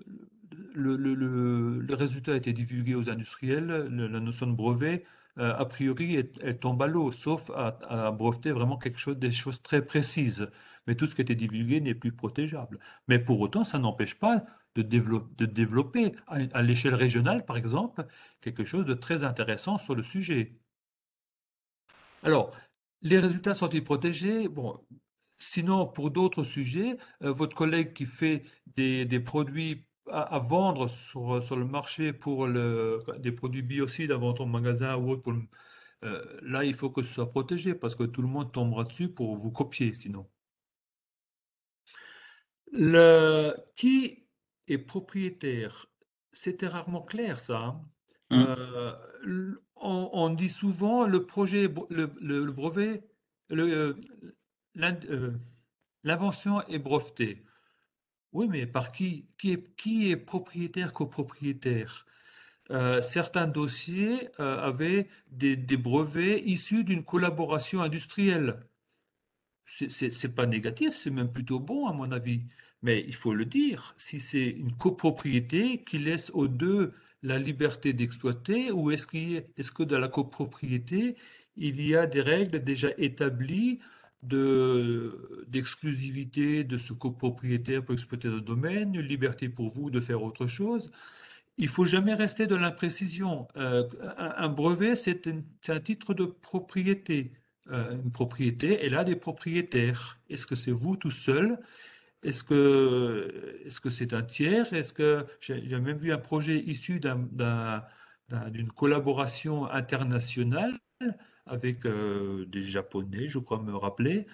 le résultat a été divulgué aux industriels, la notion de brevet, a priori, elle tombe à l'eau, sauf à breveter vraiment quelque chose, des choses très précises. Mais tout ce qui a été divulgué n'est plus protégeable. Mais pour autant, ça n'empêche pas de développer à l'échelle régionale, par exemple, quelque chose de très intéressant sur le sujet. Alors, les résultats sont-ils protégés? Bon, sinon, pour d'autres sujets, votre collègue qui fait des produits à vendre sur le marché pour des produits biocides à vendre en magasin ou autre, là, il faut que ce soit protégé parce que tout le monde tombera dessus pour vous copier sinon. Qui est propriétaire? C'était rarement clair ça, hein. Mm. On dit souvent le projet, le brevet, le, l'in- euh, l'invention est brevetée. Oui, mais par qui? Qui est propriétaire, copropriétaire? Certains dossiers avaient des brevets issus d'une collaboration industrielle. C'est pas négatif, c'est même plutôt bon à mon avis. Mais il faut le dire, si c'est une copropriété qui laisse aux deux la liberté d'exploiter, ou est-ce que dans la copropriété, il y a des règles déjà établies d'exclusivité de ce copropriétaire pour exploiter le domaine, une liberté pour vous de faire autre chose? Il faut jamais rester dans l'imprécision. Un brevet, c'est un titre de propriété. Une propriété, elle a des propriétaires. Est-ce que c'est vous tout seul? Est-ce que c'est un tiers? Est-ce que j'ai même vu un projet issu d'une collaboration internationale avec des Japonais, je crois me rappeler.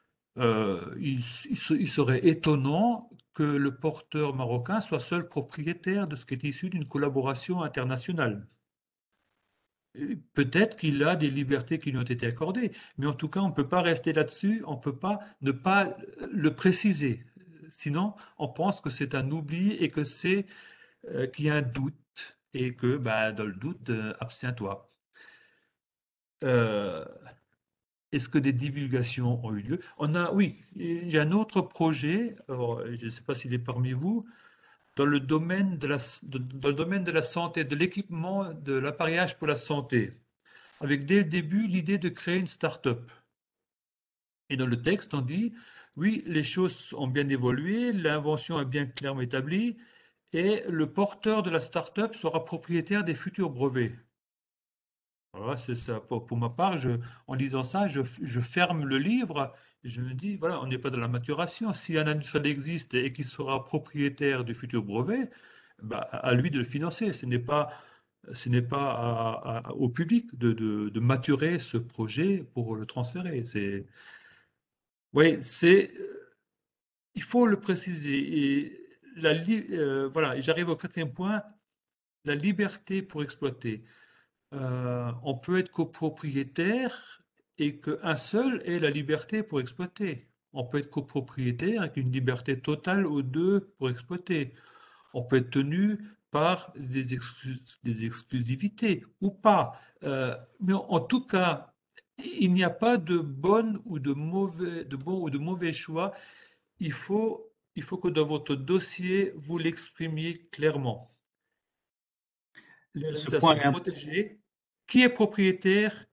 Il serait étonnant que le porteur marocain soit seul propriétaire de ce qui est issu d'une collaboration internationale. Peut-être qu'il a des libertés qui lui ont été accordées, mais en tout cas, on ne peut pas rester là-dessus, on ne peut pas ne pas le préciser. Sinon, on pense que c'est un oubli et que c'est qu'il y a un doute et que bah, dans le doute, abstiens-toi. Euh, Est-ce que des divulgations ont eu lieu? Oui, il y a un autre projet, alors, je ne sais pas s'il est parmi vous, dans le domaine dans le domaine de la santé, de l'équipement, de l'appareillage pour la santé, avec dès le début l'idée de créer une start-up. Et dans le texte, on dit, oui, les choses ont bien évolué, l'invention est bien clairement établie, et le porteur de la start-up sera propriétaire des futurs brevets. Voilà, c'est ça. Pour ma part, en lisant ça, je ferme le livre et je me dis, voilà, on n'est pas dans la maturation. Si un industriel existe et qui sera propriétaire du futur brevet, bah, à lui de le financer. Ce n'est pas au public de maturer ce projet pour le transférer. Oui, il faut le préciser. Et voilà, et j'arrive au quatrième point, la liberté pour exploiter. On peut être copropriétaire et qu'un seul ait la liberté pour exploiter. On peut être copropriétaire avec une liberté totale aux deux pour exploiter. On peut être tenu par des exclusivités ou pas. Mais en tout cas, il n'y a pas de bon ou de mauvais choix. Il faut que dans votre dossier, vous l'exprimiez clairement. Les Ce résultats point sont est protégés. Qui est propriétaire?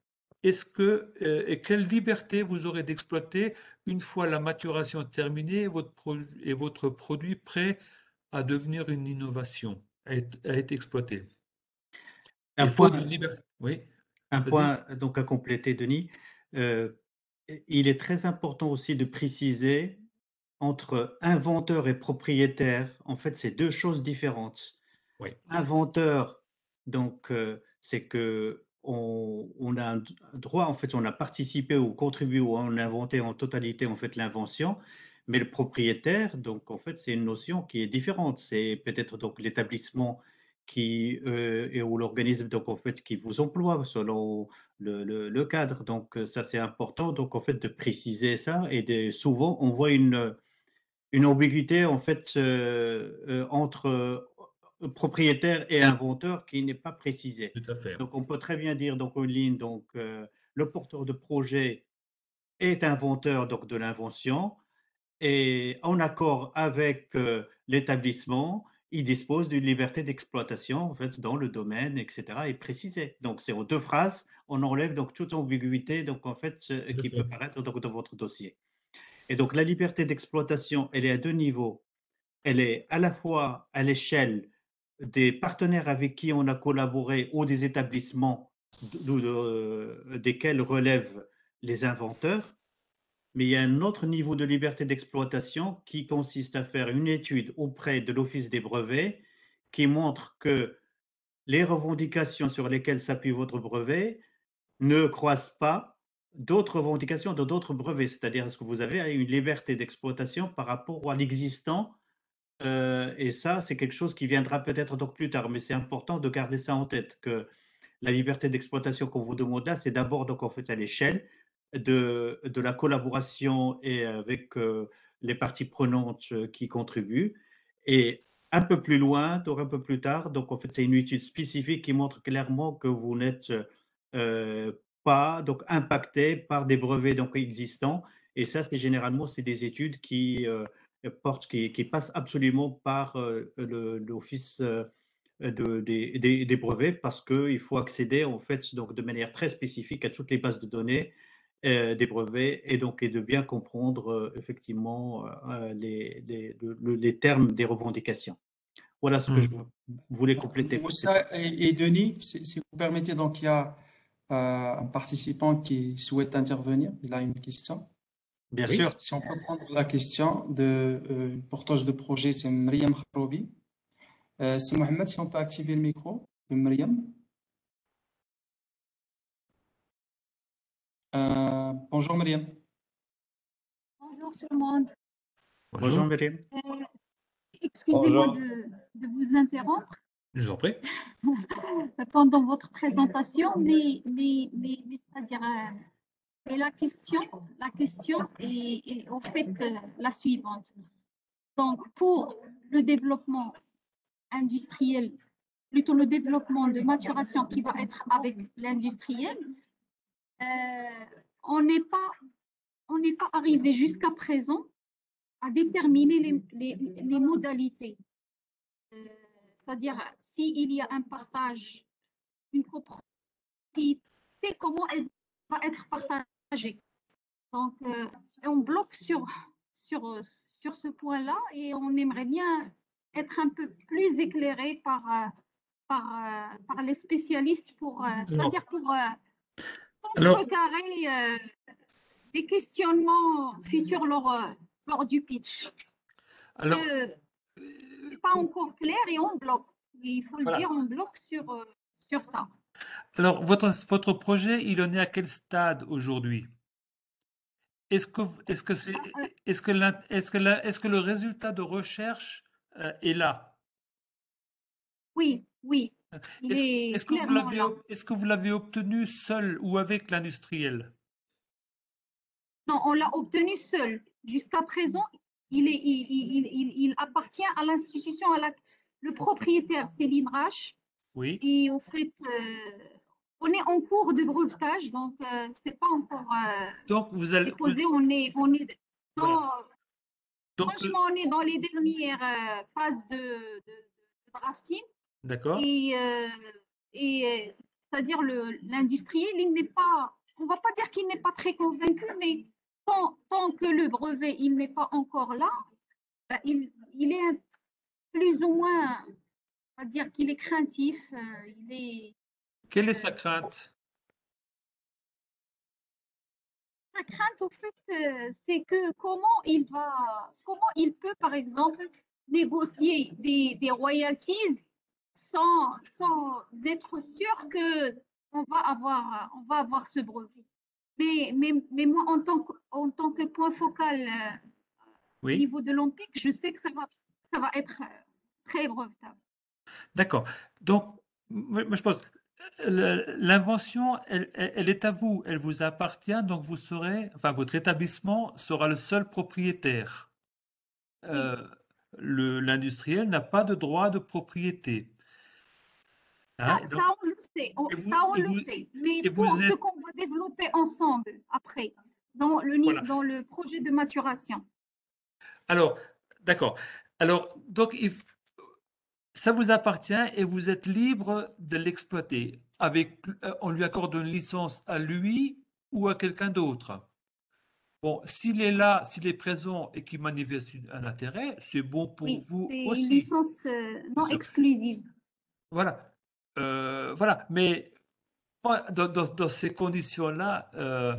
Et quelle liberté vous aurez d'exploiter une fois la maturation terminée et votre produit prêt à devenir une innovation, à être exploité? un Il faut point, une liberté. Oui, un vas-y. point donc à compléter, Denis. Euh, il est très important aussi de préciser entre inventeur et propriétaire, en fait, c'est deux choses différentes. Oui, Inventeur, donc, c'est que on a un droit, en fait, on a participé ou contribué ou on a inventé en totalité, en fait, l'invention. Mais le propriétaire, donc, en fait, c'est une notion qui est différente. C'est peut-être donc l'établissement qui ou l'organisme, donc, en fait, qui vous emploie selon le cadre. Donc, ça, c'est important, donc, en fait, de préciser ça. Et souvent, on voit une ambiguïté en fait entre propriétaire et inventeur qui n'est pas précisée. tout à fait. Donc on peut très bien dire donc en ligne donc le porteur de projet est inventeur donc de l'invention et en accord avec l'établissement, il dispose d'une liberté d'exploitation en fait dans le domaine, etc. est précisé. Donc c'est en deux phrases, on enlève donc toute ambiguïté donc en fait Tout à qui peut fait. paraître donc dans votre dossier. Et donc la liberté d'exploitation, elle est à deux niveaux. Elle est à la fois à l'échelle des partenaires avec qui on a collaboré ou des établissements desquels relèvent les inventeurs, mais il y a un autre niveau de liberté d'exploitation qui consiste à faire une étude auprès de l'Office des brevets qui montre que les revendications sur lesquelles s'appuie votre brevet ne croisent pas d'autres revendications de d'autres brevets. C'est-à-dire, est-ce que vous avez une liberté d'exploitation par rapport à l'existant et ça, c'est quelque chose qui viendra peut-être donc plus tard, mais c'est important de garder ça en tête, que la liberté d'exploitation qu'on vous demande là, c'est d'abord donc en fait à l'échelle de la collaboration et avec les parties prenantes qui contribuent. Et un peu plus loin, donc un peu plus tard, donc en fait c'est une étude spécifique qui montre clairement que vous n'êtes euh, pas donc impacté par des brevets donc existants. Et ça, c'est généralement c'est des études qui passent absolument par l'office des brevets parce qu'il faut accéder en fait donc de manière très spécifique à toutes les bases de données des brevets et donc et de bien comprendre effectivement les termes des revendications. Voilà ce que je Hmm. voulais compléter. Moussa et Denis, si vous permettez, donc il y a un participant qui souhaite intervenir. Il a une question. Bien Oui, sûr, Si on peut prendre la question de porteuse de projet, c'est Myriam Kharoubi. C'est Mohamed, si on peut activer le micro de Myriam. Bonjour Myriam. Bonjour tout le monde. bonjour bonjour. Myriam. Euh, Excusez-moi Bonjour. de vous interrompre Je vous en prie. pendant votre présentation, mais c'est-à-dire, mais la question est en fait la suivante. Donc, pour le développement industriel, plutôt le développement de maturation qui va être avec l'industriel, on n'est pas arrivé jusqu'à présent à déterminer les modalités. C'est-à-dire, s'il y a un partage, une copropriété, comment elle va être partagée. Donc, on bloque sur ce point-là et on aimerait bien être un peu plus éclairé par les spécialistes c'est-à-dire pour Alors, contrecarrer les questionnements futurs lors du pitch. alors, C'est pas encore clair et on bloque. Il faut le dire, voilà. on bloque sur ça. Alors, votre projet, il en est à quel stade aujourd'hui? Est-ce que le résultat de recherche est là? Oui, oui, il Est-ce, est est-ce que vous clairement l'avez, là. est-ce que vous l'avez obtenu seul ou avec l'industriel? Non, on l'a obtenu seul. jusqu'à présent, il appartient à l'institution, le propriétaire, c'est l'INRAS. Oui, Et au fait, on est en cours de brevetage, donc c'est pas encore donc vous allez, déposé. On est voilà. dans, Donc, franchement, on est dans les dernières phases de drafting. d'accord. Et c'est-à-dire l'industriel, il n'est pas, on va pas dire qu'il n'est pas très convaincu, mais tant que le brevet, il n'est pas encore là, ben, il est plus ou moins, on va dire qu'il est craintif, il est Quelle est sa crainte? sa crainte, au fait, c'est que comment il peut, par exemple, négocier des royalties sans être sûr que on va avoir ce brevet. Mais moi, en tant que point focal au Oui, niveau de l'Olympique, je sais que ça va être très brevetable. d'accord. Donc, moi, je pense, l'invention, elle est à vous, elle vous appartient, donc vous serez, enfin, votre établissement sera le seul propriétaire. Oui, Euh, L'industriel n'a pas de droit de propriété. Hein, et donc, on le sait, et vous, ça on et le vous, sait. Mais et pour vous ce êtes, qu'on va développer ensemble après, voilà. dans le projet de maturation. Alors, d'accord. Alors, donc, ça vous appartient et vous êtes libre de l'exploiter. On lui accorde une licence à lui ou à quelqu'un d'autre. Bon, s'il est là, s'il est présent et qu'il manifeste un intérêt, c'est bon pour Oui, vous c'est une aussi, licence bien non sûr. exclusive. Voilà. Voilà. Mais moi, dans ces conditions-là,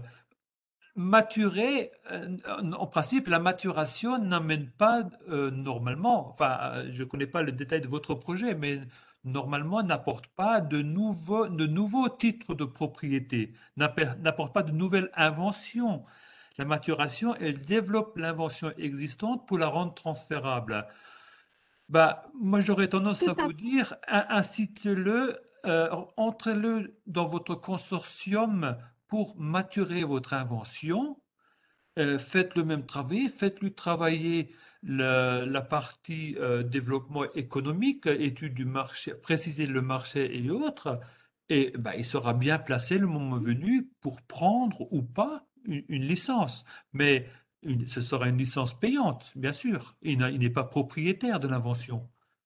maturer, en principe, la maturation n'amène pas normalement, enfin, je ne connais pas le détail de votre projet, mais normalement n'apporte pas de nouveaux titres de propriété, n'apporte pas de nouvelles inventions. La maturation, elle développe l'invention existante pour la rendre transférable. Bah, moi, j'aurais tendance à Tout à vous dire, incitez-le, entrez-le dans votre consortium pour maturer votre invention. Faites le même travail, faites-lui travailler la partie développement économique, étude du marché, préciser le marché et autres, et bah, il sera bien placé le moment venu pour prendre ou pas une licence. Mais ce sera une licence payante, bien sûr. Il n'est pas propriétaire de l'invention.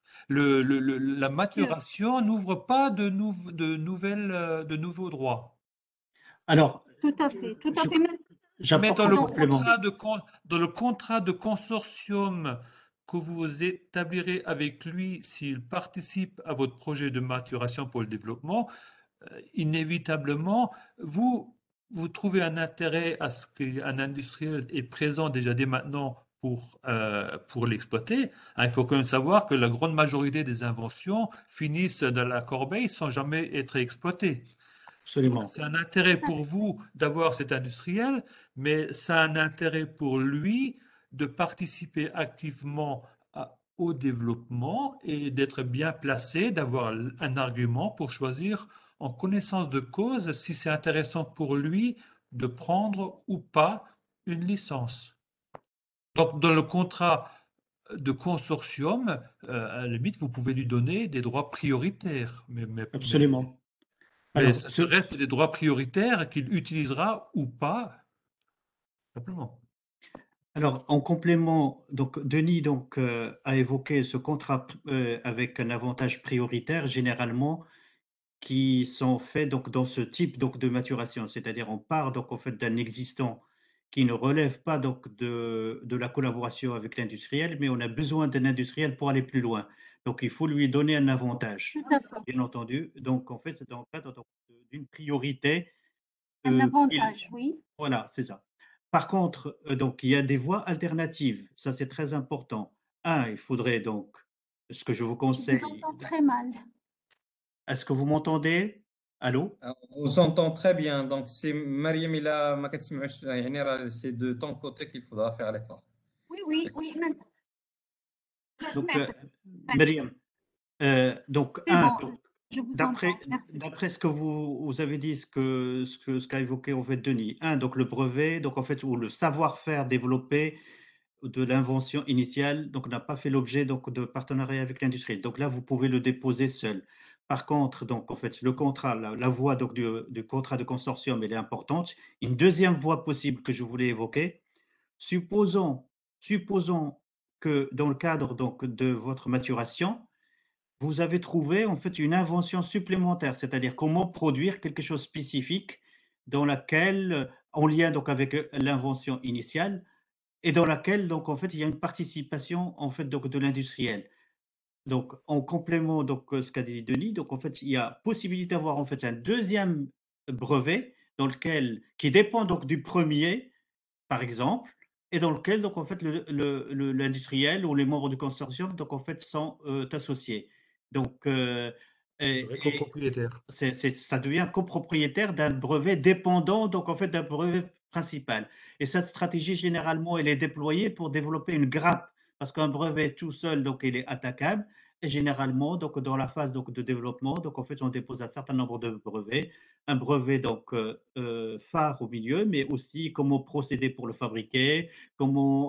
La sûr. maturation n'ouvre pas de nouveaux droits. Alors, Tout à fait, tout à je- fait. Mais j'apporte un complément. dans le contrat de consortium que vous établirez avec lui s'il participe à votre projet de maturation pour le développement, inévitablement, vous trouvez un intérêt à ce qu'un industriel est présent déjà dès maintenant pour l'exploiter. Hein, il faut quand même savoir que la grande majorité des inventions finissent dans la corbeille sans jamais être exploitées. Donc, Absolument. c'est un intérêt pour vous d'avoir cet industriel, mais ça a un intérêt pour lui de participer activement au développement et d'être bien placé, d'avoir un argument pour choisir en connaissance de cause si c'est intéressant pour lui de prendre ou pas une licence. Donc, dans le contrat de consortium, à la limite, vous pouvez lui donner des droits prioritaires, Absolument. mais Alors, ça reste des droits prioritaires qu'il utilisera ou pas, simplement. en complément, donc Denis a évoqué ce contrat avec un avantage prioritaire généralement qui sont faits donc dans ce type donc de maturation, c'est-à-dire on part donc en fait d'un existant qui ne relève pas donc de la collaboration avec l'industriel, mais on a besoin d'un industriel pour aller plus loin. Donc il faut lui donner un avantage, Tout à fait. bien entendu. Donc en fait, c'est dans le cadre donc, d'une priorité Un qu'il avantage, oui. voilà, c'est ça. Par contre, donc il y a des voies alternatives, ça c'est très important. Un, il faudrait donc, ce que je vous Je vous conseille, entends très mal. est-ce que vous m'entendez? Allô? On vous entend très bien. Donc, c'est Mariam, ما كتسمعوش. يعني راه c'est de ton côté qu'il faudra faire l'effort. Oui, oui, oui. Maintenant, لا Donc, سمعتك. Myriam, donc C'est un, bon. Je vous D'après entends. Merci. d'après ce que vous avez dit, ce qu'a évoqué en fait Denis, donc le brevet, donc en fait, ou le savoir-faire développé de l'invention initiale, donc n'a pas fait l'objet donc de partenariat avec l'industriel. Donc là, vous pouvez le déposer seul. Par contre, donc en fait, le contrat, la voie donc du contrat de consortium, elle est importante. Une deuxième voie possible que je voulais évoquer, supposons, supposons que dans le cadre donc de votre maturation, vous avez trouvé en fait une invention supplémentaire, c'est-à-dire comment produire quelque chose de spécifique dans laquelle, en lien donc avec l'invention initiale, et dans laquelle donc en fait il y a une participation en fait donc de l'industriel. Donc en complément donc ce qu'a dit Denis, donc en fait il y a possibilité d'avoir en fait un deuxième brevet dans lequel qui dépend donc du premier par exemple, et dans lequel donc en fait l'industriel ou les membres du consortium donc en fait sont associés. Donc Vous serez copropriétaire. ça devient copropriétaire d'un brevet dépendant donc en fait d'un brevet principal. Et cette stratégie généralement elle est déployée pour développer une grappe parce qu'un brevet tout seul donc il est attaquable. Et généralement, donc, dans la phase donc, de développement, donc, en fait, on dépose un certain nombre de brevets, un brevet donc, phare au milieu, mais aussi comment procéder pour le fabriquer, comment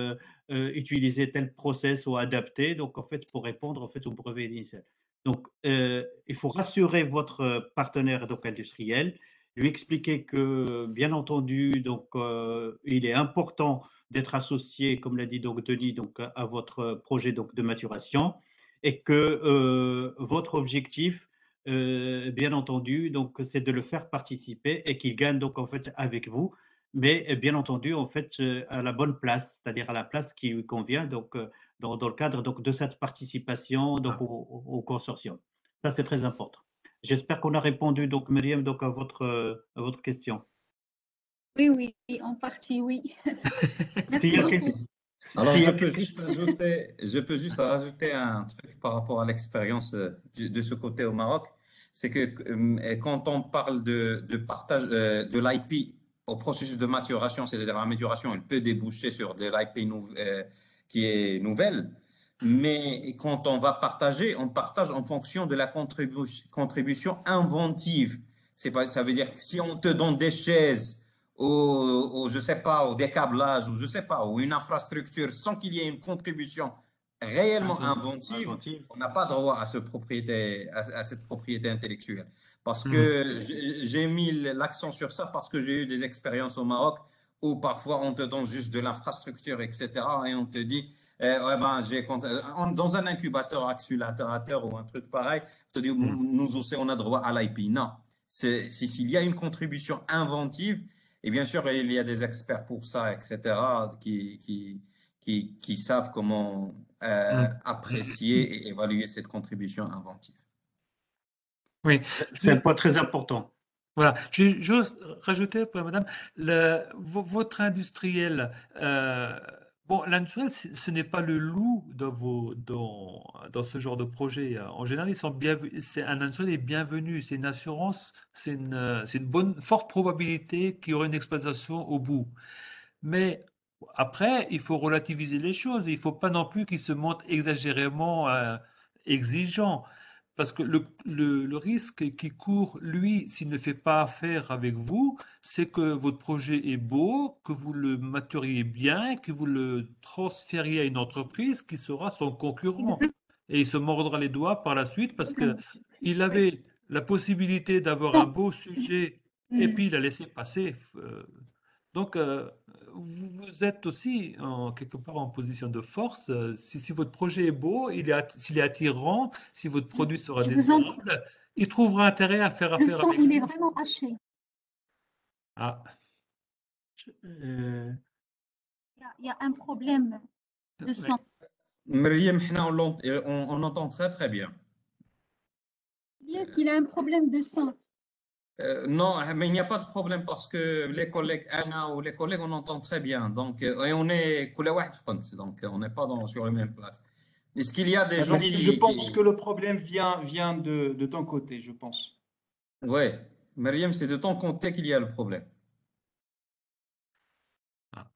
utiliser tel process ou adapter, donc, en fait, pour répondre en fait, au brevet initial. Donc, il faut rassurer votre partenaire donc, industriel, lui expliquer que, bien entendu, donc, il est important d'être associé, comme l'a dit donc, Denis, donc, à votre projet donc, de maturation et que votre objectif, bien entendu, donc, c'est de le faire participer et qu'il gagne donc en fait avec vous, mais bien entendu en fait à la bonne place, c'est-à-dire à la place qui lui convient, donc dans le cadre donc de cette participation donc Ah. au consortium. Ça c'est très important. J'espère qu'on a répondu donc Myriam donc à votre question. Oui, oui, en partie, oui. S'il y Merci a beaucoup. Alors, s'il y a quelque... je peux juste rajouter un truc par rapport à l'expérience de ce côté au Maroc. C'est que quand on parle de partage de l'IP au processus de maturation, c'est-à-dire la maturation, elle peut déboucher sur de l'IP qui est nouvelle. Mais quand on va partager, on partage en fonction de la contribution inventive. C'est pas, ça veut dire que si on te donne des chaises je sais pas, au décablage, ou je sais pas, ou une infrastructure sans qu'il y ait une contribution réellement inventive, inventive. on n'a pas droit à, à cette propriété intellectuelle. Parce Hmm. que j'ai mis l'accent sur ça parce que j'ai eu des expériences au Maroc où parfois on te donne juste de l'infrastructure, etc. Et on te dit, ouais, ben, dans un incubateur accélérateur ou un truc pareil, on te dit, nous aussi, on a droit à l'IP. Non. S'il y a une contribution inventive, et bien sûr, il y a des experts pour ça, etc., qui savent comment apprécier et évaluer cette contribution inventive. Oui, C'est un point très important. voilà. J'ose rajouter, madame, votre industriel, bon, l'industriel, ce n'est pas le loup dans ce genre de projet. En général, ils sont un industriel est bienvenu. C'est une assurance, c'est une bonne, forte probabilité qu'il y aura une exploitation au bout. Mais après, il faut relativiser les choses. Il ne faut pas non plus qu'il se montre exagérément exigeant. Parce que le risque qui court, lui, s'il ne fait pas affaire avec vous, c'est que votre projet est beau, que vous le maturiez bien, que vous le transfériez à une entreprise qui sera son concurrent. Et il se mordra les doigts par la suite parce que Exactement. il Oui. avait la possibilité d'avoir un Bon. beau sujet et Hmm. puis il a laissé passer. Donc, vous êtes aussi quelque part en position de force. Si votre projet est beau, s'il est attirant, si votre produit sera Je vous entends. désirable, il trouvera intérêt à faire Le affaire son, avec il est vous. vraiment haché. Ah, Euh, Il y a un problème de ouais. son. Myriam, on entend très très bien. Yes, il a un problème de son. Non, mais il n'y a pas de problème parce que les collègues, Anna ou les collègues, on entend très bien. Donc, et on est donc on n'est pas sur la même place. Est-ce qu'il y a des gens Mais je pense que le problème vient de ton côté, je pense. Ouais, Myriam, c'est de ton côté qu'il y a le problème. Ah.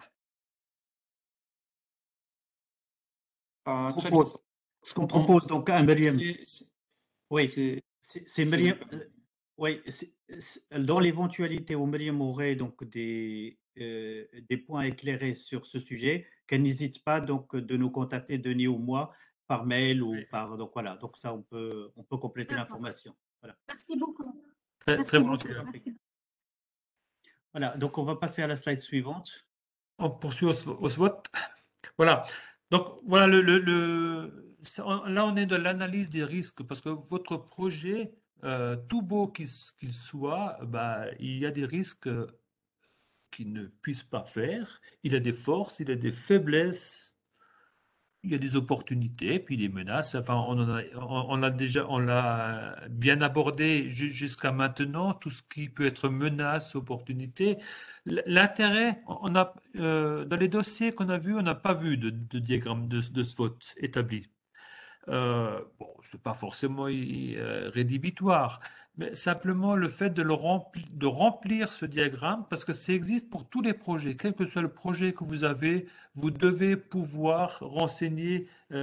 Très bien. ce qu'on propose donc à Myriam. C'est- Oui. c'est- C'est Myriam, oui, dans l'éventualité où Myriam aurait donc des points éclairés sur ce sujet, qu'elle n'hésite pas donc de nous contacter, Denis ou moi, par mail ou par, donc voilà, donc ça on peut compléter D'accord. l'information. Voilà. Merci beaucoup. Très Merci volontiers. beaucoup. Merci. Voilà, donc on va passer à la slide suivante. On poursuit au SWOT. Voilà. Donc, voilà, là, on est dans l'analyse des risques parce que votre projet, tout beau qu'il soit, bah, il y a des risques qu'il ne puisse pas faire. Il a des forces, il a des faiblesses, il y a des opportunités, puis des menaces. Enfin, on l'a bien abordé jusqu'à maintenant, tout ce qui peut être menace, opportunité. L'intérêt, dans les dossiers qu'on a vus, on n'a pas vu de diagramme de SWOT établi. Bon, c'est pas forcément rédhibitoire, mais simplement le fait de remplir ce diagramme, parce que ça existe pour tous les projets, quel que soit le projet que vous avez, vous devez pouvoir renseigner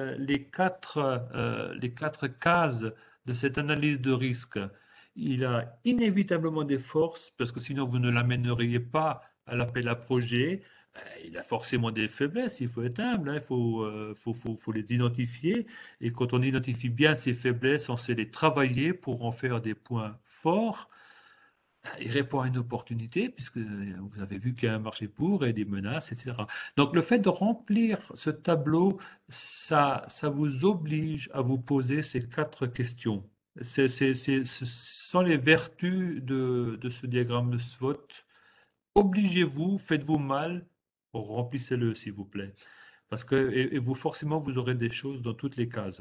les quatre cases de cette analyse de risque. Il a inévitablement des forces, parce que sinon vous ne l'amèneriez pas à l'appel à projet. Il a forcément des faiblesses, il faut être humble, hein, faut les identifier. Et quand on identifie bien ces faiblesses, on sait les travailler pour en faire des points forts. Il répond à une opportunité, puisque vous avez vu qu'il y a un marché pour et des menaces, etc. Donc le fait de remplir ce tableau, ça vous oblige à vous poser ces quatre questions. Ce sont les vertus de ce diagramme de SWOT. Obligez-vous, faites-vous mal, remplissez-le, s'il vous plaît. Parce que, et vous, forcément, vous aurez des choses dans toutes les cases.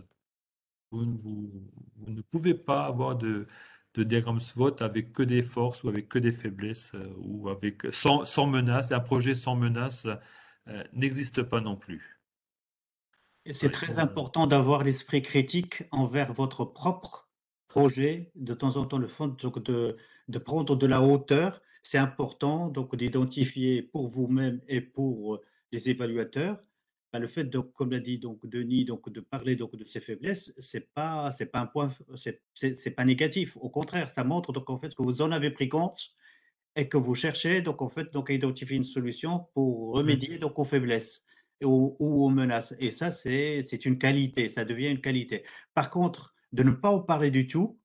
Vous ne pouvez pas avoir de diagramme SWOT avec que des forces ou avec que des faiblesses ou avec sans menace. Un projet sans menace n'existe pas non plus. Et c'est très important d'avoir l'esprit critique envers votre propre projet, de temps en temps le fond, donc de prendre de la hauteur. C'est important donc d'identifier pour vous-même et pour les évaluateurs. Ben, le fait, donc, comme l'a dit donc Denis, donc de parler donc de ses faiblesses, c'est pas un point, c'est pas négatif. Au contraire, ça montre donc en fait que vous en avez pris compte et que vous cherchez donc en fait donc à identifier une solution pour remédier donc aux faiblesses ou aux menaces. Et ça, c'est une qualité, ça devient une qualité. Par contre, de ne pas en parler du tout,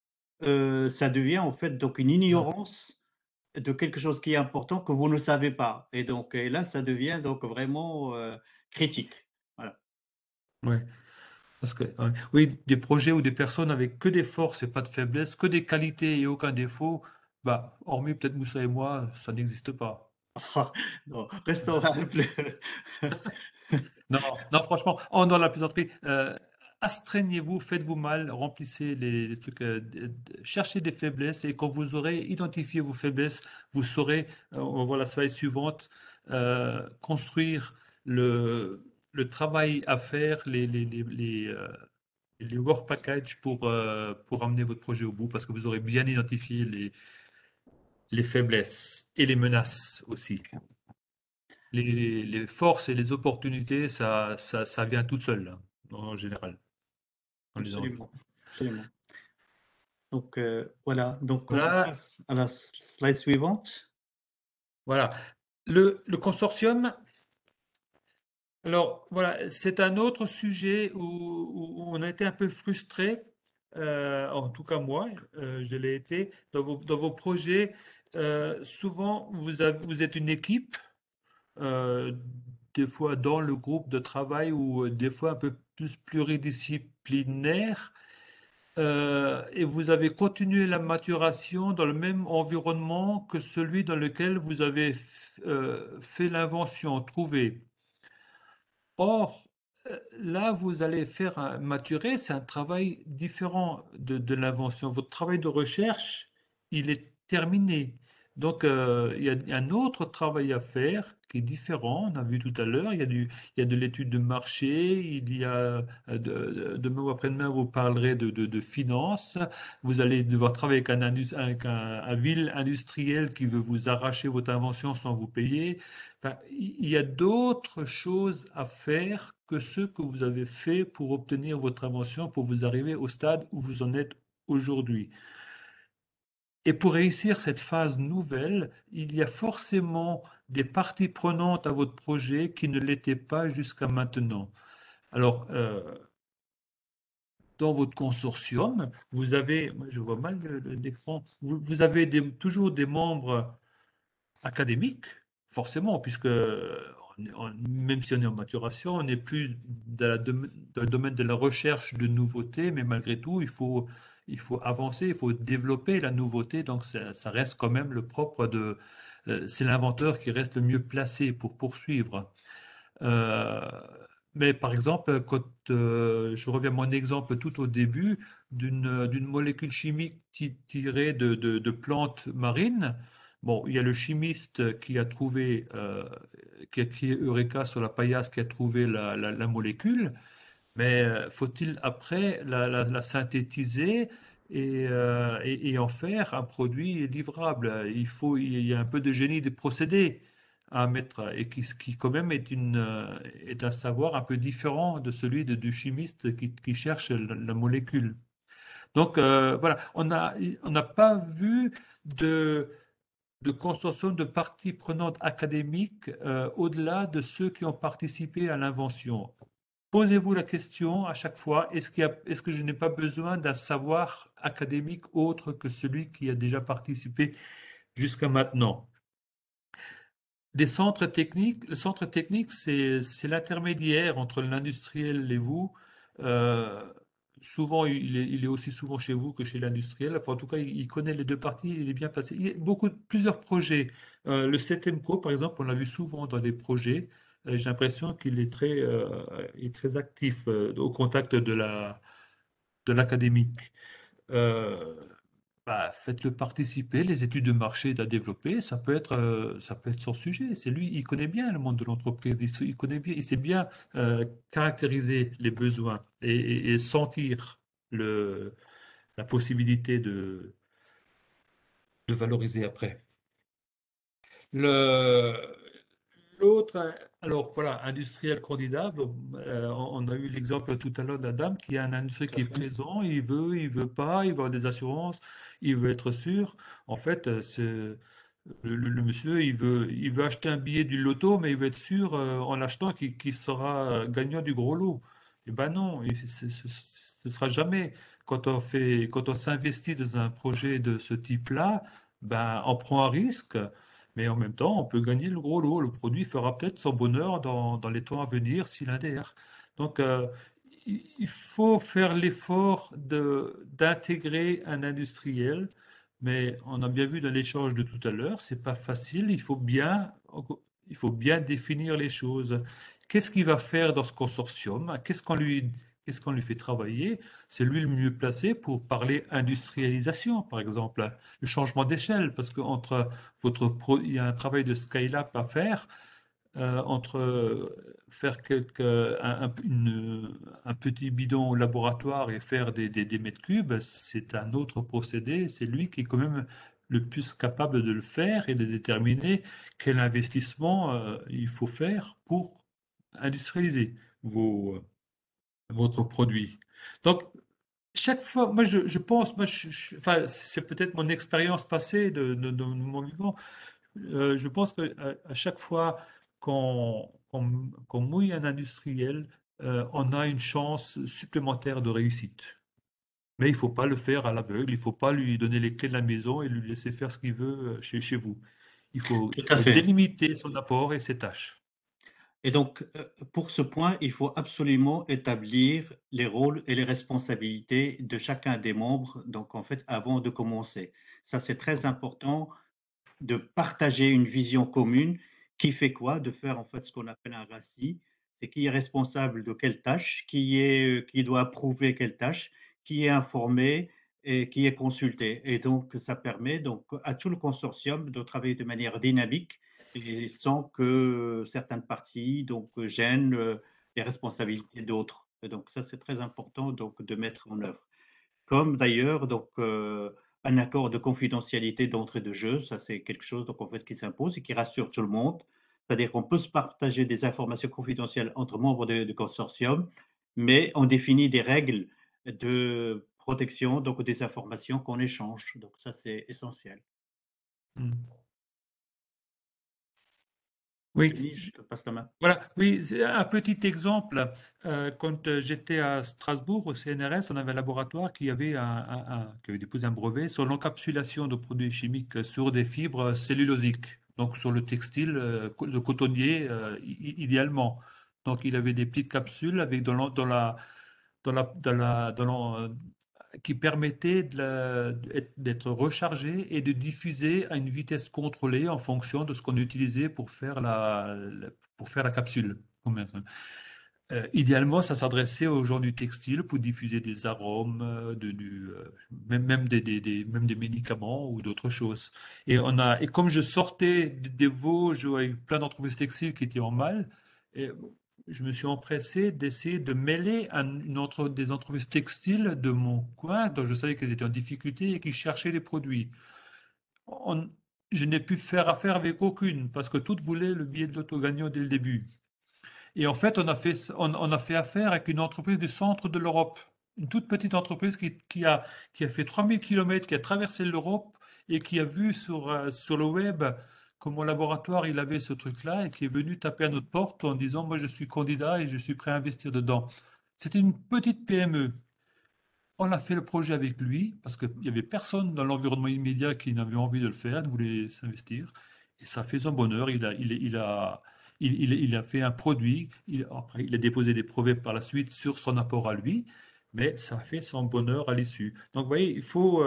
ça devient en fait donc une ignorance de quelque chose qui est important que vous ne savez pas. Et donc et là, ça devient donc vraiment critique. Voilà. Ouais. Parce que, oui, des projets ou des personnes avec que des forces et pas de faiblesses, que des qualités et aucun défaut, bah, hormis peut-être Moussa et moi, ça n'existe pas. Non, restons humbles. Non, non, franchement, en dans la plaisanterie, astreignez-vous, faites-vous mal, remplissez les trucs, cherchez des faiblesses et quand vous aurez identifié vos faiblesses, vous saurez, on voit la slide suivante, construire le travail à faire, les work packages pour amener votre projet au bout parce que vous aurez bien identifié les faiblesses et les menaces aussi. Les forces et les opportunités, ça vient tout seul, hein, en général. Absolument, absolument. Donc voilà, donc on Voilà, passe à la slide suivante. voilà. Le consortium, alors voilà, c'est un autre sujet où on a été un peu frustré, en tout cas moi, je l'ai été, dans vos projets. Souvent, vous êtes une équipe, euh, des fois dans le groupe de travail ou des fois un peu plus pluridisciplinaire. Et vous avez continué la maturation dans le même environnement que celui dans lequel vous avez fait l'invention, trouvé. Or, là, vous allez faire maturer, c'est un travail différent de l'invention. Votre travail de recherche, il est terminé. Donc, il y a un autre travail à faire qui est différent. On a vu tout à l'heure, il y a de l'étude de marché, il y a, demain ou après-demain, vous parlerez de finances. Vous allez devoir travailler avec un ville industriel qui veut vous arracher votre invention sans vous payer. Enfin, il y a d'autres choses à faire que ce que vous avez fait pour obtenir votre invention, pour vous arriver au stade où vous en êtes aujourd'hui. Et pour réussir cette phase nouvelle, il y a forcément des parties prenantes à votre projet qui ne l'étaient pas jusqu'à maintenant. Alors, dans votre consortium, vous avez, moi je vois mal l'écran, vous avez toujours des membres académiques, forcément, puisque même si on est en maturation, on n'est plus dans le domaine de la recherche de nouveautés, mais malgré tout, il faut avancer, il faut développer la nouveauté, donc ça reste quand même le propre de... c'est l'inventeur qui reste le mieux placé pour poursuivre. Euh, mais par exemple, quand je reviens à mon exemple tout au début d'une molécule chimique tirée de plantes marines, bon, il y a le chimiste qui a trouvé, qui a crié Eureka sur la paillasse, qui a trouvé la molécule, mais faut-il après la synthétiser et en faire un produit livrable? Il y a un peu de génie des procédés à mettre et qui quand même est un savoir un peu différent de celui du chimiste qui cherche la molécule. Donc voilà, on n'a pas vu de consortium de parties prenantes académiques au-delà de ceux qui ont participé à l'invention. Posez-vous la question à chaque fois, est-ce que je n'ai pas besoin d'un savoir académique autre que celui qui a déjà participé jusqu'à maintenant? Des centres techniques, le centre technique, c'est l'intermédiaire entre l'industriel et vous. Euh, souvent, il est aussi souvent chez vous que chez l'industriel. Enfin, en tout cas, il connaît les deux parties, il est bien placé. Il y a plusieurs projets. Le 7M Pro, par exemple, on l'a vu souvent dans des projets. J'ai l'impression qu'il est très actif au contact de l'académique. Euh, bah, faites-le participer, les études de marché à développer, ça peut être son sujet. C'est lui, il connaît bien le monde de l'entreprise, il connaît bien, il sait bien caractériser les besoins et sentir la possibilité de valoriser après. Le, L'autre, alors voilà, industriel candidat, on a eu l'exemple tout à l'heure de la dame qui a un industriel qui est présent, il veut pas, il veut avoir des assurances, il veut être sûr. En fait, le monsieur, il veut acheter un billet du loto, mais il veut être sûr en l'achetant qu'il sera gagnant du gros lot. Eh ben non, ce sera jamais. Quand on s'investit dans un projet de ce type-là, ben, on prend un risque. Mais en même temps, on peut gagner le gros lot. Le produit fera peut-être son bonheur dans les temps à venir s'il adhère. Donc, il faut faire l'effort d'intégrer un industriel, mais on a bien vu dans l'échange de tout à l'heure, c'est pas facile. Il faut bien définir les choses. Qu'est-ce qu'il va faire dans ce consortium? Qu'est-ce qu'on lui fait travailler? C'est lui le mieux placé pour parler industrialisation, par exemple, le changement d'échelle, parce que il y a un travail de scale-up à faire entre faire un petit bidon au laboratoire et faire des mètres cubes, c'est un autre procédé. C'est lui qui est quand même le plus capable de le faire et de déterminer quel investissement il faut faire pour industrialiser votre produit. Donc, chaque fois, moi je pense, enfin, c'est peut-être mon expérience passée de mon vivant, je pense qu'à à chaque fois qu'on mouille un industriel, on a une chance supplémentaire de réussite. Mais il ne faut pas le faire à l'aveugle, il ne faut pas lui donner les clés de la maison et lui laisser faire ce qu'il veut chez vous. Tout Il à faut fait. délimiter son apport et ses tâches. Et donc, pour ce point, il faut absolument établir les rôles et les responsabilités de chacun des membres, donc en fait, avant de commencer. Ça, c'est très important de partager une vision commune qui fait quoi? De faire en fait ce qu'on appelle un RACI, c'est qui est responsable de quelle tâche, qui doit approuver quelle tâche, qui est informé et qui est consulté. Et donc, ça permet donc à tout le consortium de travailler de manière dynamique et sans que certaines parties donc gênent les responsabilités d'autres. Et donc, ça, c'est très important donc de mettre en œuvre. Comme d'ailleurs donc un accord de confidentialité d'entrée de jeu, ça c'est quelque chose donc en fait qui s'impose et qui rassure tout le monde. C'est-à-dire qu'on peut se partager des informations confidentielles entre membres du consortium, mais on définit des règles de protection donc des informations qu'on échange. Donc ça, c'est essentiel. Mm. Oui, Denis, je te passe la main. voilà, oui, c'est un petit exemple. Quand j'étais à Strasbourg, au CNRS, on avait un laboratoire qui avait déposé un brevet sur l'encapsulation de produits chimiques sur des fibres cellulosiques, donc sur le textile, le cotonnier, idéalement. Donc, il avait des petites capsules avec qui permettaient d'être rechargées et de diffuser à une vitesse contrôlée en fonction de ce qu'on utilisait pour faire la capsule. Idéalement, ça s'adressait aux gens du textile pour diffuser des arômes, même des médicaments ou d'autres choses. Et comme je sortais des Vosges, où il y a eu plein d'entreprises textiles qui étaient en mal, et je me suis empressé d'essayer de mêler des entreprises textiles de mon coin, dont je savais qu'elles étaient en difficulté et qui cherchaient des produits. On- je n'ai pu faire affaire avec aucune parce que toutes voulaient le billet de l'auto gagnant dès le début. Et en fait, on a fait affaire avec une entreprise du centre de l'Europe, une toute petite entreprise qui a fait 3000 kilomètres, qui a traversé l'Europe et qui a vu sur le web que mon laboratoire, il avait ce truc-là et qui est venu taper à notre porte en disant, moi, je suis candidat et je suis prêt à investir dedans. C'était une petite PME. On a fait le projet avec lui parce qu'il n'y avait personne dans l'environnement immédiat qui n'avait envie de le faire, de voulait s'investir. Et ça fait son bonheur. Il a fait un produit. Après, il a déposé des brevets par la suite sur son apport à lui, mais ça a fait son bonheur à l'issue. Donc, vous voyez,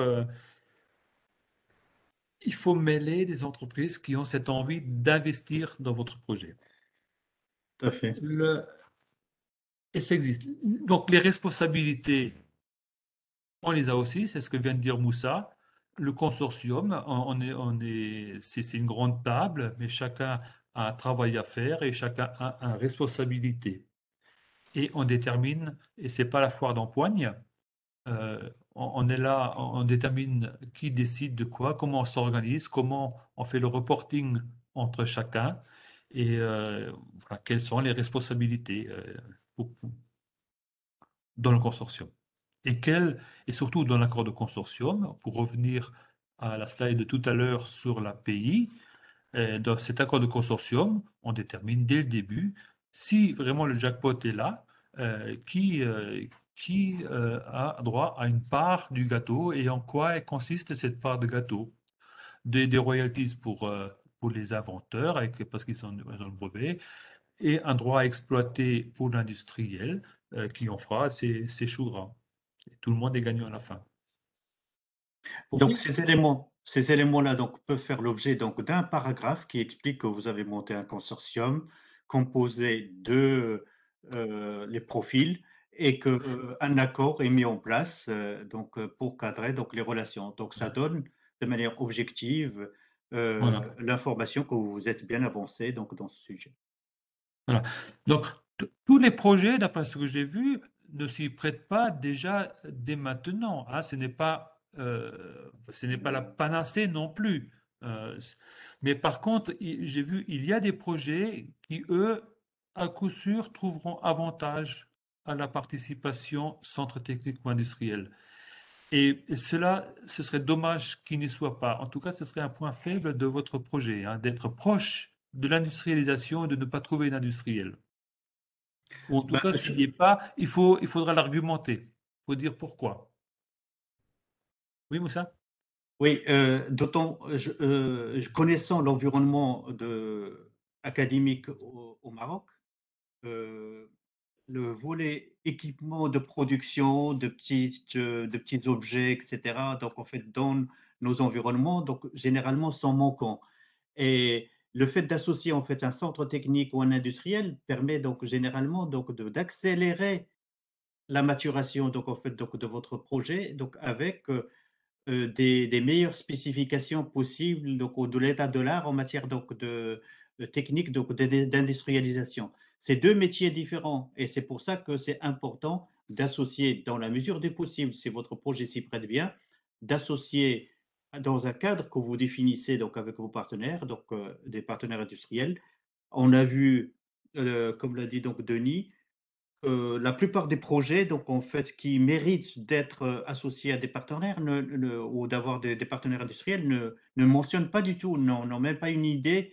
il faut mêler des entreprises qui ont cette envie d'investir dans votre projet. Tout à fait. Et ça existe. Donc, les responsabilités. On les a aussi, c'est ce que vient de dire Moussa. Le consortium, c'est une grande table, mais chacun a un travail à faire et chacun a une responsabilité. Et on détermine, et c'est pas la foire d'empoigne, on est là, on détermine qui décide de quoi, comment on s'organise, comment on fait le reporting entre chacun et voilà, quelles sont les responsabilités dans le consortium. Et surtout dans l'accord de consortium, pour revenir à la slide de tout à l'heure sur l'API, dans cet accord de consortium, on détermine dès le début si vraiment le jackpot est là, qui a droit à une part du gâteau et en quoi consiste cette part de gâteau. Des royalties pour les inventeurs, parce qu'ils ont le brevet, et un droit à exploiter pour l'industriel qui en fera ses choux gras. Et tout le monde est gagnant à la fin. Donc Compris? ces éléments-là donc peuvent faire l'objet donc d'un paragraphe qui explique que vous avez monté un consortium composé de les profils et que un accord est mis en place donc pour cadrer donc les relations. Donc ça donne de manière objective Voilà. l'information que vous êtes bien avancé donc dans ce sujet. Voilà. Donc, tous les projets, d'après ce que j'ai vu, ne s'y prêtent pas déjà dès maintenant, hein. Ce n'est pas la panacée non plus. Mais par contre, j'ai vu, il y a des projets qui, eux, à coup sûr, trouveront avantage à la participation centre technique ou industriel. Et cela, ce serait dommage qu'il n'y soit pas. En tout cas, ce serait un point faible de votre projet, hein, d'être proche de l'industrialisation et de ne pas trouver d'industriel. Ou en tout Ben, cas, s'il n'y est pas, il faudra l'argumenter. Il faut dire pourquoi. Oui, Moussa? oui, d'autant, connaissant l'environnement académique au Maroc, euh, le volet équipement de production, de petits objets, etc., donc en fait, dans nos environnements, donc généralement sont manquants. Et le fait d'associer en fait un centre technique ou un industriel permet donc généralement donc d'accélérer la maturation donc en fait donc de votre projet donc avec des meilleures spécifications possibles donc de l'état de l'art en matière donc de technique donc d'industrialisation. C'est deux métiers différents et c'est pour ça que c'est important d'associer dans la mesure du possible, si votre projet s'y prête bien, d'associer dans un cadre que vous définissez donc avec vos partenaires, donc des partenaires industriels. On a vu, comme l'a dit donc Denis, la plupart des projets, donc en fait, qui méritent d'être associés à des partenaires ou d'avoir des partenaires industriels ne mentionnent pas du tout, n'ont même pas une idée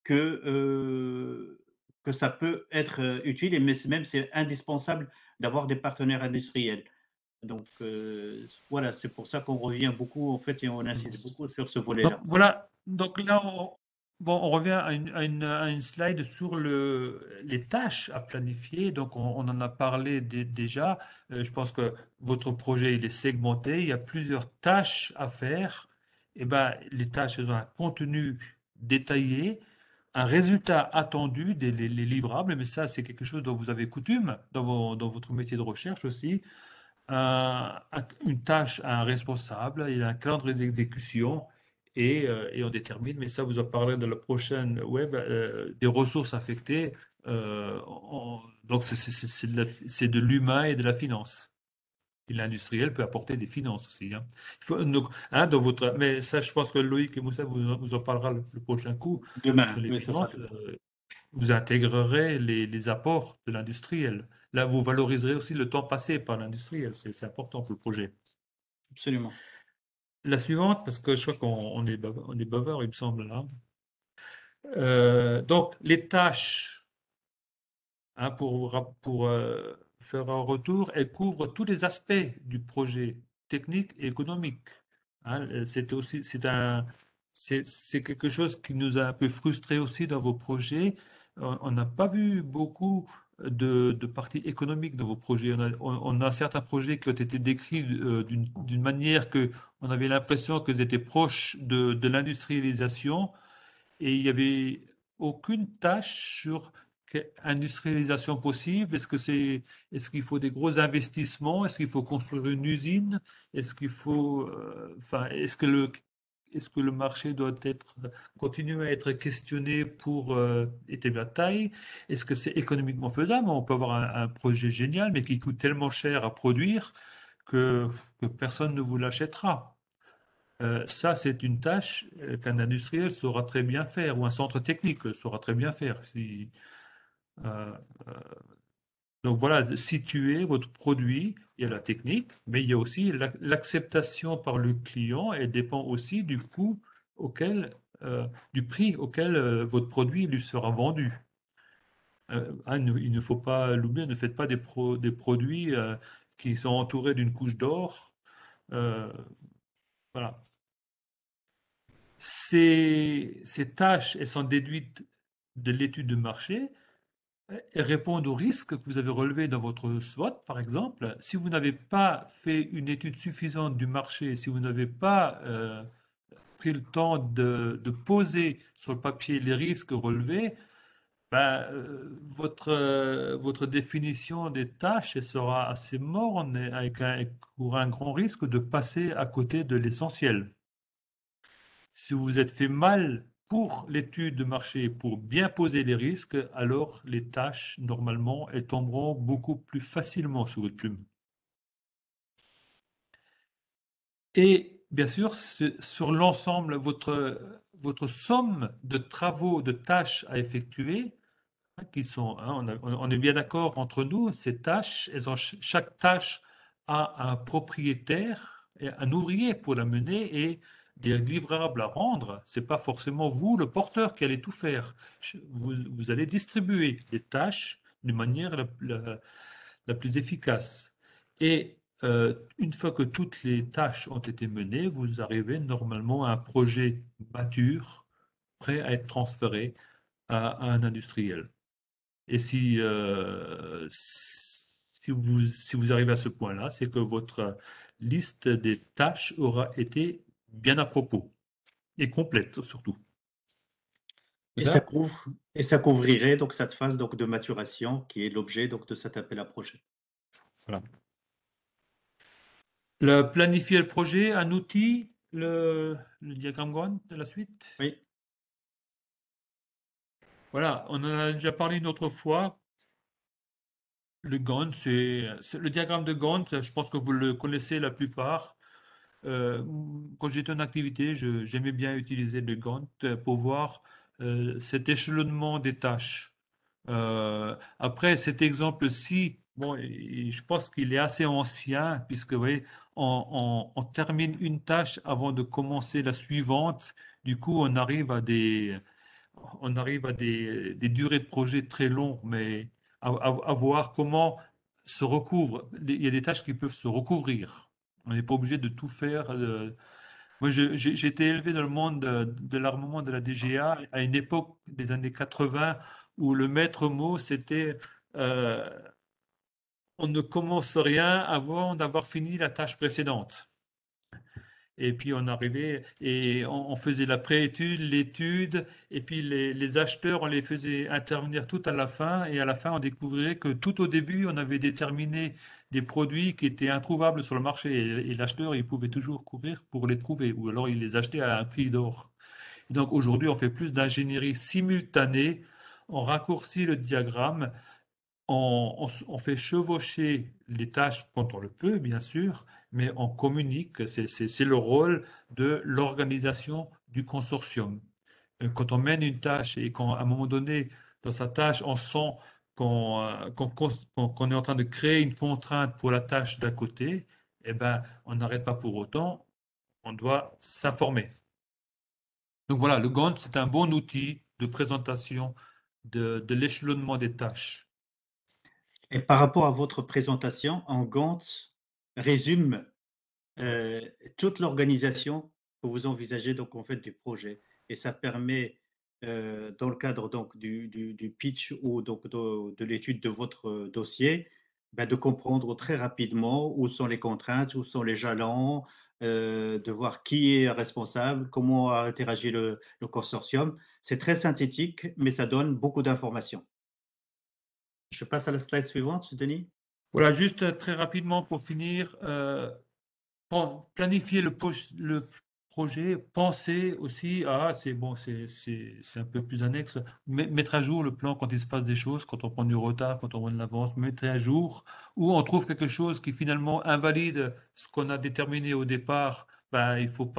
que ça peut être utile, et même c'est indispensable d'avoir des partenaires industriels. Donc voilà, c'est pour ça qu'on revient beaucoup en fait et on insiste beaucoup sur ce Donc volet-là. voilà, donc là, bon, on revient à une slide sur les tâches à planifier. Donc on en a parlé déjà. Je pense que votre projet, il est segmenté. Il y a plusieurs tâches à faire. Et ben, les tâches, elles ont un contenu détaillé, un résultat attendu, les livrables. Mais ça, c'est quelque chose dont vous avez coutume dans votre métier de recherche aussi. Une tâche à un responsable, il y a un calendrier d'exécution et on détermine, mais ça vous en parlerez dans la prochaine web, des ressources affectées. Donc c'est de l'humain et de la finance. Et l'industriel peut apporter des finances aussi, hein. Donc, hein, mais ça, je pense que Loïc et Moussa vous en parlera le prochain coup. Demain, Dans les oui, ça sera finances, demain. vous intégrerez les apports de l'industriel. Là, vous valoriserez aussi le temps passé par l'industriel. C'est important pour le projet. Absolument. La suivante, parce que je crois on est bavard, il me semble, là. Donc, les tâches, hein, pour faire un retour, elles couvrent tous les aspects du projet, technique et économique. Hein, c'est quelque chose qui nous a un peu frustrés aussi dans vos projets. On n'a pas vu beaucoup de parties économiques dans vos projets. On a certains projets qui ont été décrits d'une manière que on avait l'impression qu'ils étaient proches de l'industrialisation et il n'y avait aucune tâche sur industrialisation possible. Est-ce qu'il faut des gros investissements? Est-ce qu'il faut construire une usine? Est-ce qu'il faut, enfin, est-ce que le marché doit continuer à être questionné pour établir la taille? Est-ce que c'est économiquement faisable? On peut avoir un projet génial, mais qui coûte tellement cher à produire que, que personne ne vous l'achètera. Ça, c'est une tâche qu'un industriel saura très bien faire, ou un centre technique saura très bien faire. Euh, euh, donc voilà, situer votre produit, il y a la technique, mais il y a aussi l'acceptation par le client. Elle dépend aussi du coût du prix auquel votre produit lui sera vendu. Il ne faut pas l'oublier, ne faites pas des produits qui sont entourés d'une couche d'or. Euh, voilà. Ces tâches, elles sont déduites de l'étude de marché et répondent aux risques que vous avez relevés dans votre SWOT, par exemple. Si vous n'avez pas fait une étude suffisante du marché, si vous n'avez pas pris le temps de poser sur le papier les risques relevés, ben, votre définition des tâches elle sera assez morne et aura un grand risque de passer à côté de l'essentiel. Si vous êtes fait mal pour l'étude de marché, pour bien poser les risques, alors les tâches, normalement, elles tomberont beaucoup plus facilement sous votre plume. Et bien sûr, sur l'ensemble, votre somme de travaux, de tâches à effectuer, hein, on est bien d'accord entre nous, ces tâches, chaque tâche a un propriétaire, et un ouvrier pour la mener et des livrables à rendre. C'est pas forcément vous, le porteur, qui allez tout faire. Vous allez distribuer les tâches d'une manière la plus efficace. Et une fois que toutes les tâches ont été menées, vous arrivez normalement à un projet mature, prêt à être transféré à un industriel. Et si vous arrivez à ce point-là, c'est que votre liste des tâches aura été bien à propos et complète surtout. Et Là, ça couvrirait donc cette phase donc de maturation qui est l'objet donc de cet appel à projet. voilà. Planifier le projet, un outil, le diagramme Gantt de la suite. Oui, Voilà, on en a déjà parlé une autre fois. Le Gantt, c'est le diagramme de Gantt. Je pense que vous le connaissez la plupart. Euh, Quand j'étais en activité, j'aimais bien utiliser le Gantt pour voir cet échelonnement des tâches. Après, cet exemple-ci bon, et je pense qu'il est assez ancien, puisque, vous voyez, on termine une tâche avant de commencer la suivante. Du coup, on arrive à des durées de projet très longues, mais à voir comment se recouvre. Il y a des tâches qui peuvent se recouvrir. On n'est pas obligé de tout faire. Moi, j'ai été élevé dans le monde de l'armement de la DGA à une époque des années 80 où le maître mot, c'était euh, on ne commence rien avant d'avoir fini la tâche précédente. Et puis on arrivait et on faisait la préétude, l'étude, et puis les acheteurs, on les faisait intervenir tout à la fin, et à la fin on découvrait que tout au début on avait déterminé des produits qui étaient introuvables sur le marché, et l'acheteur il pouvait toujours courir pour les trouver, ou alors il les achetait à un prix d'or. Et donc aujourd'hui on fait plus d'ingénierie simultanée, on raccourcit le diagramme, on fait chevaucher les tâches quand on le peut, bien sûr, mais on communique. C'est le rôle de l'organisation du consortium. Quand on mène une tâche et qu'à un moment donné, dans sa tâche, on sent qu'on est en train de créer une contrainte pour la tâche d'à côté, eh ben, on n'arrête pas pour autant, on doit s'informer. Donc voilà, le Gantt, c'est un bon outil de présentation de l'échelonnement des tâches. Et par rapport à votre présentation, en Gantt résume toute l'organisation que vous envisagez donc en fait du projet, et ça permet dans le cadre donc du pitch ou donc de l'étude de votre dossier, ben, de comprendre très rapidement où sont les contraintes, où sont les jalons, de voir qui est responsable, comment a interagi le consortium. C'est très synthétique, mais ça donne beaucoup d'informations. Je passe à la slide suivante, Denis. Voilà, juste très rapidement pour finir, planifier le projet, penser aussi à, c'est bon, c'est un peu plus annexe, mettre à jour le plan quand il se passe des choses, quand on prend du retard, quand on prend de l'avance, mettre à jour, ou on trouve quelque chose qui finalement invalide ce qu'on a déterminé au départ, ben,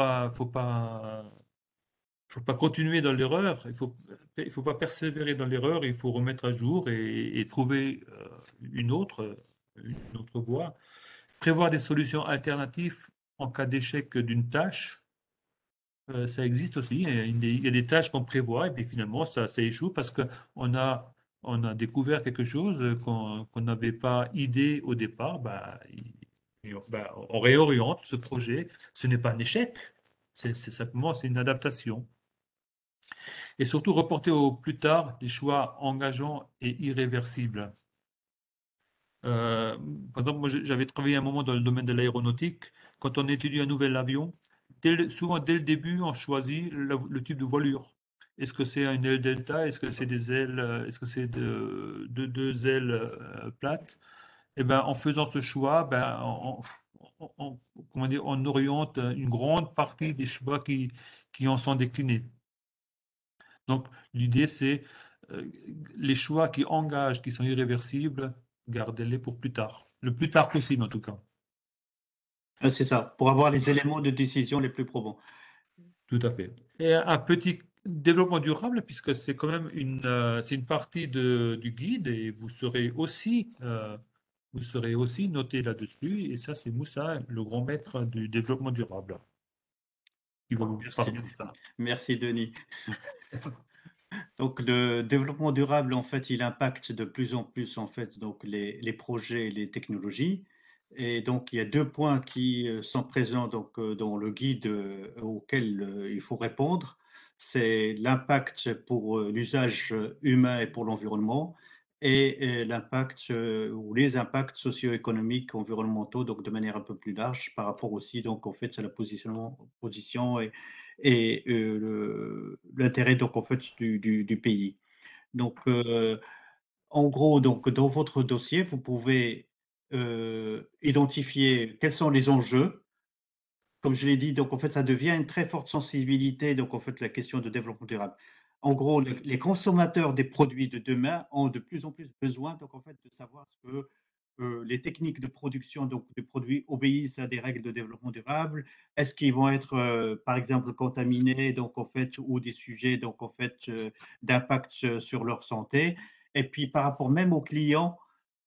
faut pas continuer dans l'erreur, il faut pas persévérer dans l'erreur, il faut remettre à jour et trouver une autre voie. Prévoir des solutions alternatives en cas d'échec d'une tâche, ça existe aussi. Il y a des tâches qu'on prévoit et puis finalement ça échoue parce on a découvert quelque chose qu'on n'avait pas idée au départ. On réoriente ce projet. Ce n'est pas un échec, c'est simplement c'est une adaptation. Et surtout reporter au plus tard des choix engageants et irréversibles. Euh, Par exemple, moi j'avais travaillé un moment dans le domaine de l'aéronautique. Quand on étudie un nouvel avion, souvent dès le début, on choisit le type de voilure. Est-ce que c'est une aile delta? Est-ce que c'est des ailes? Est-ce que c'est deux ailes plates? Et ben, en faisant ce choix, ben, comment dire, on oriente une grande partie des choix qui en sont déclinés. Donc, l'idée, c'est euh, les choix qui engagent, qui sont irréversibles, gardez-les pour plus tard. Le plus tard possible, en tout cas. C'est ça, pour avoir les éléments de décision les plus probants. Tout à fait. Et un petit développement durable, puisque c'est quand même c'est une partie du guide et vous serez aussi noté là-dessus. Et ça, c'est Moussa, le grand maître du développement durable, qui va vous Merci, parler de ça. merci Denis. Donc le développement durable, en fait, il impacte de plus en plus en fait donc les projets et les technologies. Et donc il y a deux points qui sont présents donc dans le guide auquel il faut répondre. C'est l'impact pour l'usage humain et pour l'environnement, et l'impact ou les impacts socio-économiques, environnementaux, donc de manière un peu plus large par rapport aussi donc en fait à la position et l'intérêt donc en fait du pays. Donc en gros donc dans votre dossier vous pouvez identifier quels sont les enjeux. Comme je l'ai dit, donc en fait ça devient une très forte sensibilité donc en fait la question de développement durable. En gros, les consommateurs des produits de demain ont de plus en plus besoin donc en fait de savoir ce que les techniques de production donc, de produits obéissent à des règles de développement durable. Est-ce qu'ils vont être, par exemple, contaminés donc, en fait, ou des sujets donc, en fait, d'impact sur leur santé? Et puis, par rapport même aux clients,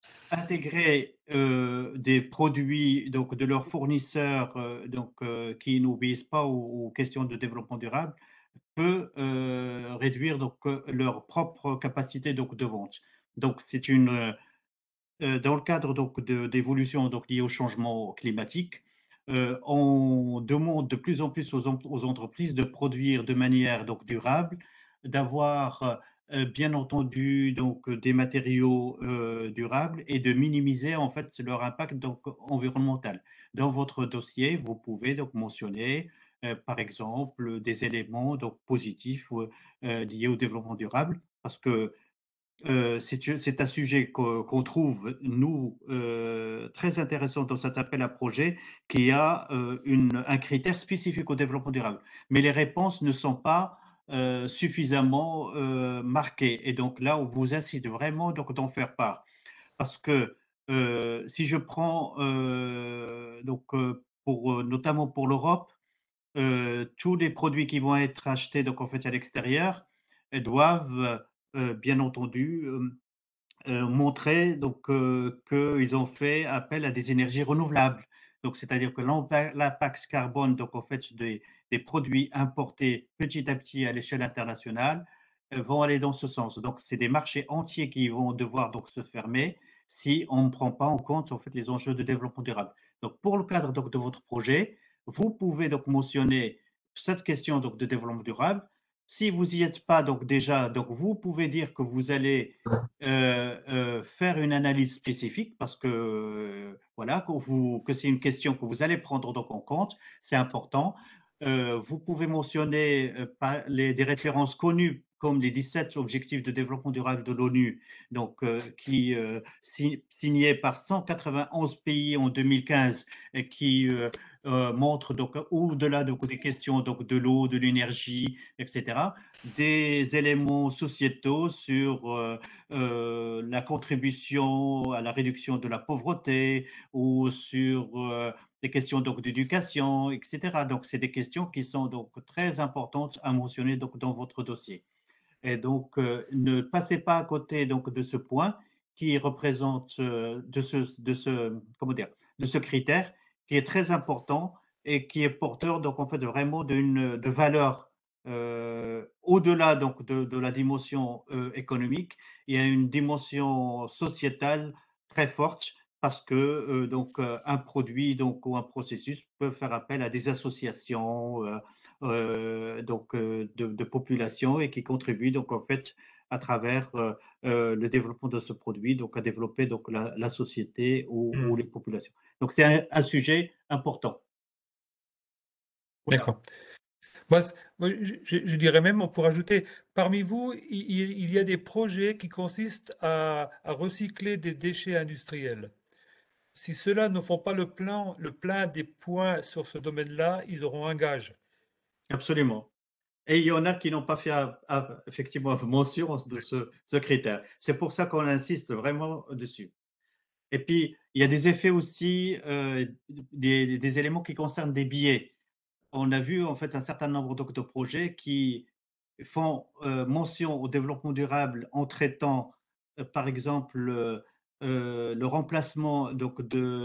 intégrer des produits donc, de leurs fournisseurs qui n'obéissent pas aux questions de développement durable peut réduire donc, leur propre capacité donc, de vente. Donc, c'est dans le cadre donc, d'évolution liée au changement climatique, on demande de plus en plus aux entreprises de produire de manière donc, durable, d'avoir bien entendu donc, des matériaux durables et de minimiser en fait leur impact donc, environnemental. Dans votre dossier, vous pouvez donc mentionner par exemple des éléments donc, positifs liés au développement durable parce que c'est un sujet qu'on trouve, nous, très intéressant dans cet appel à projet qui a un critère spécifique au développement durable. Mais les réponses ne sont pas suffisamment marquées. Et donc là, on vous incite vraiment d'en faire part. Parce que si je prends notamment pour l'Europe, tous les produits qui vont être achetés donc, en fait, à l'extérieur doivent bien entendu montrer donc qu'ils ont fait appel à des énergies renouvelables. Donc, c'est-à-dire que l'impact carbone donc en fait des produits importés petit à petit à l'échelle internationale vont aller dans ce sens. Donc, c'est des marchés entiers qui vont devoir donc se fermer si on ne prend pas en compte en fait les enjeux de développement durable. Donc, pour le cadre donc de votre projet, vous pouvez donc mentionner cette question donc de développement durable. Si vous n'y êtes pas donc déjà, donc vous pouvez dire que vous allez faire une analyse spécifique parce que voilà que c'est une question que vous allez prendre donc en compte, c'est important. Vous pouvez mentionner des références connues comme les 17 objectifs de développement durable de l'ONU, donc qui signés par 191 pays en 2015 et qui montrent donc au-delà des questions donc de l'eau, de l'énergie, etc., des éléments sociétaux sur la contribution à la réduction de la pauvreté ou sur des questions donc d'éducation, etc. Donc, c'est des questions qui sont donc très importantes à mentionner donc dans votre dossier. Et donc, ne passez pas à côté donc de ce point qui représente de ce critère qui est très important et qui est porteur donc en fait vraiment de valeur au-delà donc de la dimension économique. Il y a une dimension sociétale très forte parce que un produit donc ou un processus peut faire appel à des associations de population et qui contribuent donc en fait à travers le développement de ce produit donc à développer donc la société ou les populations. Donc c'est un sujet important. Voilà. D'accord. Moi, je dirais même, on pourrait ajouter, parmi vous, il y a des projets qui consistent à recycler des déchets industriels. Si ceux-là ne font pas le plein des points sur ce domaine-là, ils auront un gage. Absolument. Et il y en a qui n'ont pas fait effectivement mention de ce critère. C'est pour ça qu'on insiste vraiment dessus. Et puis, il y a des effets aussi, des éléments qui concernent des biais. On a vu en fait un certain nombre de projets qui font mention au développement durable en traitant, par exemple, le remplacement donc,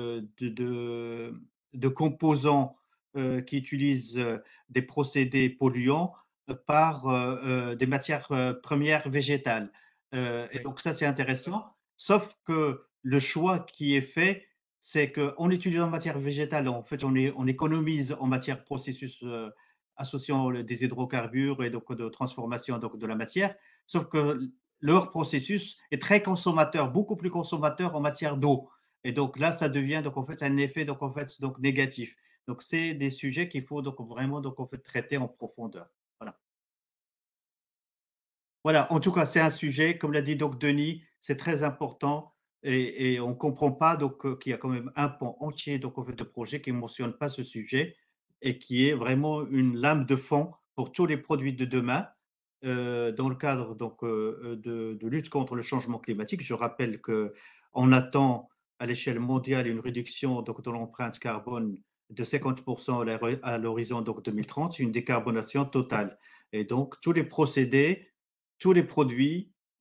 de composants qui utilisent des procédés polluants par des matières premières végétales. Et Oui. donc ça, c'est intéressant, sauf que le choix qui est fait, c'est qu'en utilisant matière végétale, en fait, on économise en matière processus associant des hydrocarbures et donc de transformation donc de la matière, sauf que leur processus est très consommateur, beaucoup plus consommateur en matière d'eau. Et donc là, ça devient donc en fait un effet donc en fait donc négatif. Donc c'est des sujets qu'il faut donc vraiment donc en fait traiter en profondeur. Voilà. Voilà. En tout cas, c'est un sujet, comme l'a dit donc Denis, c'est très important et on ne comprend pas donc qu'il y a quand même un pan entier donc en fait de projet qui ne mentionne pas ce sujet et qui est vraiment une lame de fond pour tous les produits de demain dans le cadre donc de lutte contre le changement climatique. Je rappelle que on attend à l'échelle mondiale une réduction donc de l'empreinte carbone de 50% à l'horizon donc 2030, une décarbonation totale. Et donc tous les procédés, tous les produits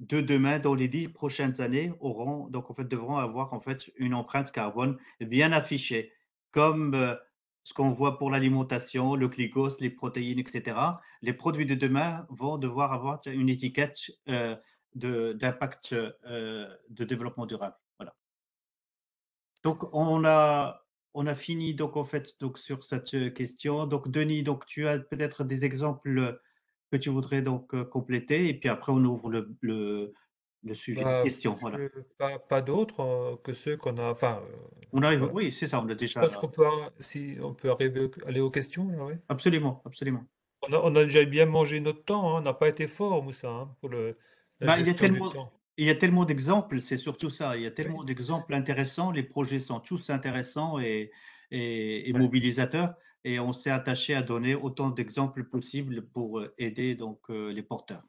de demain, dans les 10 prochaines années, devront avoir en fait une empreinte carbone bien affichée, comme ce qu'on voit pour l'alimentation, le glucose, les protéines, etc. Les produits de demain vont devoir avoir une étiquette d'impact de développement durable. Voilà. Donc, on a fini donc en fait donc sur cette question. Donc, Denis, donc tu as peut-être des exemples que tu voudrais donc compléter, et puis après on ouvre le sujet de Bah, questions. Voilà. pas d'autres que ceux qu'on a. Enfin, On arrive, voilà. oui, c'est ça, on a Je pense déjà. qu'on peut, si on peut aller aux questions, là, ouais. Absolument, absolument. On a déjà bien mangé notre temps, hein. On n'a pas été fort, Moussa, hein, pour la Ben, gestion du temps. il y a tellement d'exemples, c'est surtout ça. Il y a Oui, tellement d'exemples intéressants. Les projets sont tous intéressants et ouais. mobilisateurs. Et on s'est attaché à donner autant d'exemples possibles pour aider donc les porteurs.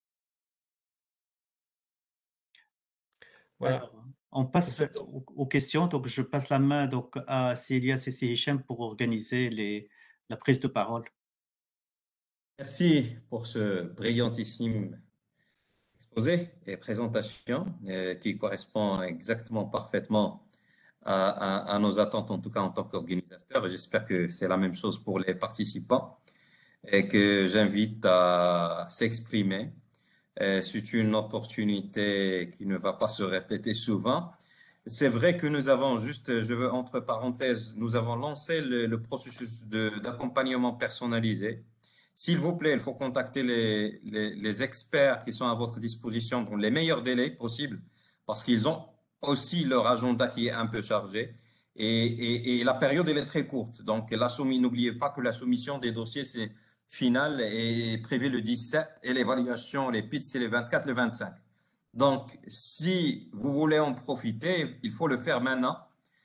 Voilà. Alors, on passe aux questions. Donc, je passe la main donc à Célia Sessi Hicham pour organiser la prise de parole. Merci pour ce brillantissime exposé et présentation qui correspond exactement parfaitement à nos attentes, en tout cas en tant qu'organisateur. J'espère que c'est la même chose pour les participants et que j'invite à s'exprimer. C'est une opportunité qui ne va pas se répéter souvent. C'est vrai que nous avons juste, je veux entre parenthèses, nous avons lancé le processus d'accompagnement personnalisé. S'il vous plaît, il faut contacter les experts qui sont à votre disposition dans les meilleurs délais possibles parce qu'ils ont aussi leur agenda qui est un peu chargé et la période, elle est très courte. Donc, n'oubliez pas que la soumission des dossiers, c'est final est prévue le 17 et l'évaluation, les pitchs, c'est le 24, le 25. Donc, si vous voulez en profiter, il faut le faire maintenant.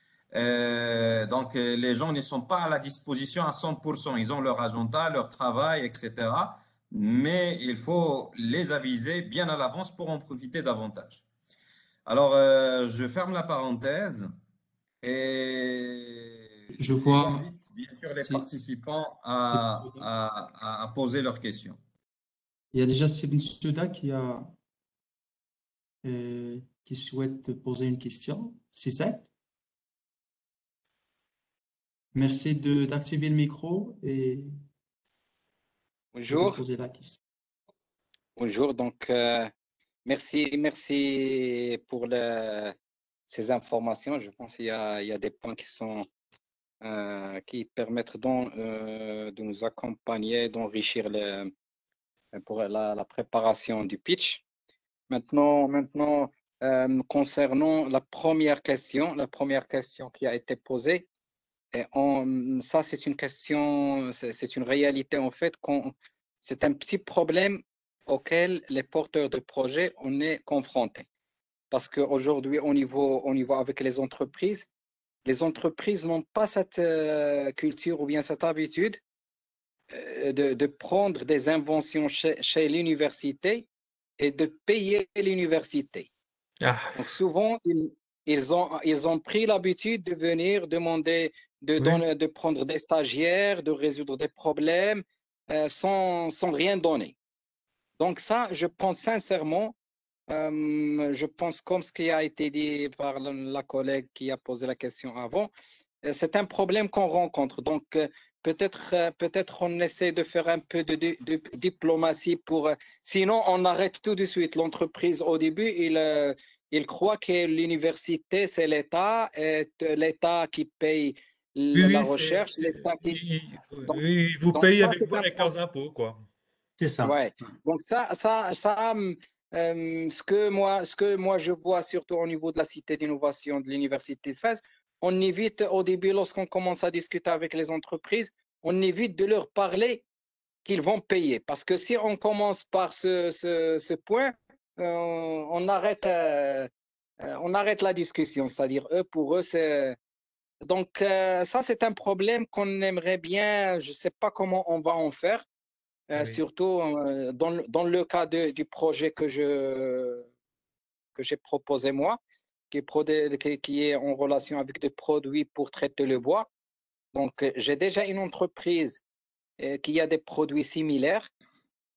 Les gens ne sont pas à la disposition à 100%. Ils ont leur agenda, leur travail, etc. Mais il faut les aviser bien à l'avance pour en profiter davantage. Alors, je ferme la parenthèse et Je vois, j'invite bien sûr les c'est, participants c'est- à poser leurs questions. il y a déjà Sebin Souda qui souhaite poser une question. C'est ça? Merci d'activer le micro et de Bonjour, poser la question. bonjour. Donc, merci pour ces informations. Je pense qu'il y a des points qui permettent de nous accompagner, d'enrichir pour la préparation du pitch. Maintenant, concernant la première question qui a été posée, ça c'est une question, c'est une réalité en fait. C'est un petit problème auquel les porteurs de projets on est confrontés. Parce qu'aujourd'hui, au niveau avec les entreprises n'ont pas cette culture ou bien cette habitude de prendre des inventions chez l'université et de payer l'université. Ah, Donc souvent, ils ont pris l'habitude de venir demander, oui. de prendre des stagiaires, de résoudre des problèmes sans rien donner. Donc ça, je pense sincèrement, je pense comme ce qui a été dit par la collègue qui a posé la question avant, c'est un problème qu'on rencontre. Donc, peut-être on essaie de faire un peu de diplomatie sinon, on arrête tout de suite. L'entreprise, au début, il croit que l'université, c'est l'État, et l'État qui paye Oui, la oui, recherche, l'État qui. Donc, ils vous donc payent ça, avec, c'est un avec problème. leurs impôts, quoi. C'est ça. Ouais. Donc ce que moi je vois surtout au niveau de la cité d'innovation de l'université de Fès, on évite au début lorsqu'on commence à discuter avec les entreprises, on évite de leur parler qu'ils vont payer parce que si on commence par ce point, on arrête la discussion, c'est-à-dire pour eux c'est ça c'est un problème qu'on aimerait bien, je sais pas comment on va en faire. Oui. Surtout dans le cas du projet que j'ai proposé moi, qui est en relation avec des produits pour traiter le bois. Donc, j'ai déjà une entreprise qui a des produits similaires.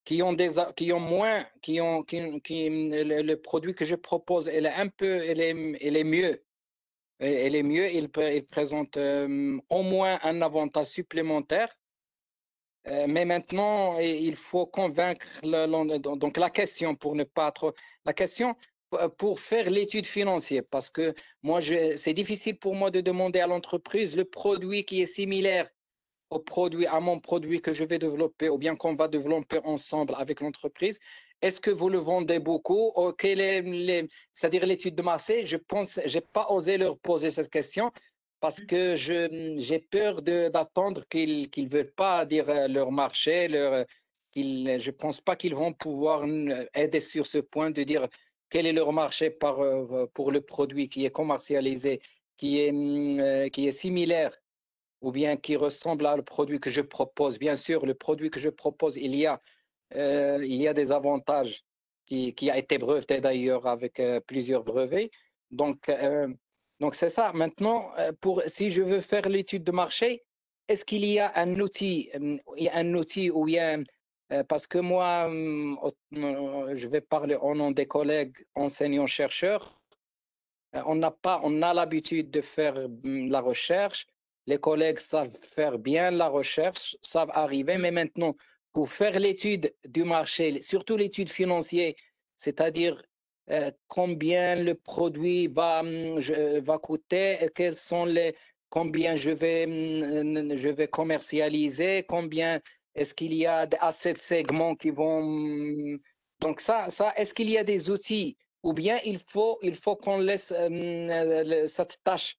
qui ont moins, le produit que je propose, elle est mieux. Elle est mieux, il présente au moins un avantage supplémentaire. Mais maintenant, il faut convaincre. Donc, la question, pour ne pas trop. La question, pour faire l'étude financière, parce que moi, c'est difficile pour moi de demander à l'entreprise le produit qui est similaire à mon produit que je vais développer ou bien qu'on va développer ensemble avec l'entreprise. Est-ce que vous le vendez beaucoup? C'est-à-dire l'étude de marché, je pense, je n'ai pas osé leur poser cette question parce que j'ai peur d'attendre qu'ils ne veulent pas dire leur marché. Je ne pense pas qu'ils vont pouvoir aider sur ce point de dire quel est leur marché pour le produit qui est commercialisé, qui est similaire ou bien qui ressemble au produit que je propose. Bien sûr, le produit que je propose, il y a des avantages qui a été breveté d'ailleurs avec plusieurs brevets. Donc, c'est ça. Maintenant, si je veux faire l'étude de marché, est-ce qu'il y a un outil où il y a parce que moi, je vais parler au nom des collègues enseignants-chercheurs. On a l'habitude de faire la recherche. Les collègues savent faire bien la recherche, savent arriver, mais maintenant, pour faire l'étude du marché, surtout l'étude financière, c'est-à-dire combien le produit va coûter, combien je vais commercialiser, combien est-ce qu'il y a assez de segments qui vont. Donc ça, est-ce qu'il y a des outils ou bien il faut qu'on laisse cette tâche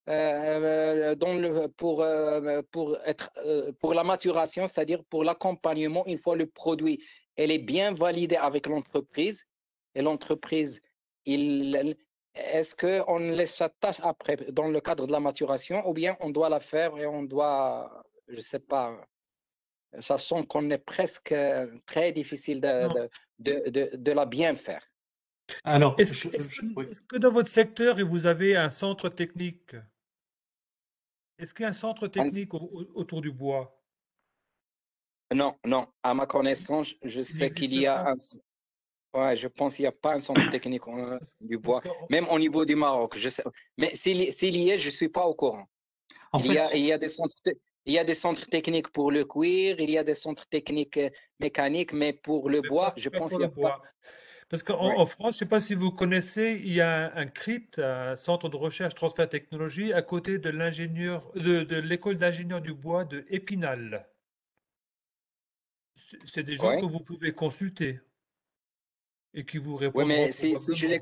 pour la maturation, c'est-à-dire pour l'accompagnement, une fois le produit elle est bien validé avec l'entreprise et l'entreprise, est-ce qu'on laisse cette tâche après dans le cadre de la maturation ou bien on doit la faire et on doit, je ne sais pas, sachant qu'on est presque très difficile de la bien faire. Alors, Est-ce que dans votre secteur, vous avez un centre technique? Est-ce qu'il y a un centre technique autour du bois? Non, à ma connaissance, je sais qu'il y a ouais, je pense qu'il n'y a pas un centre technique du bois, même au niveau du Maroc. Je sais, mais s'il y est, je ne suis pas au courant. Il y a des centres techniques pour le cuir, il y a des centres techniques mécaniques, mais pour le bois, je pense qu'il n'y a pas. Parce qu'en France, je ne sais pas si vous connaissez, il y a un CRIT, un Centre de recherche transfert technologie, à côté de l'école d'ingénieurs du bois de Épinal. C'est des gens que vous pouvez consulter et qui vous Oui, répondront mais si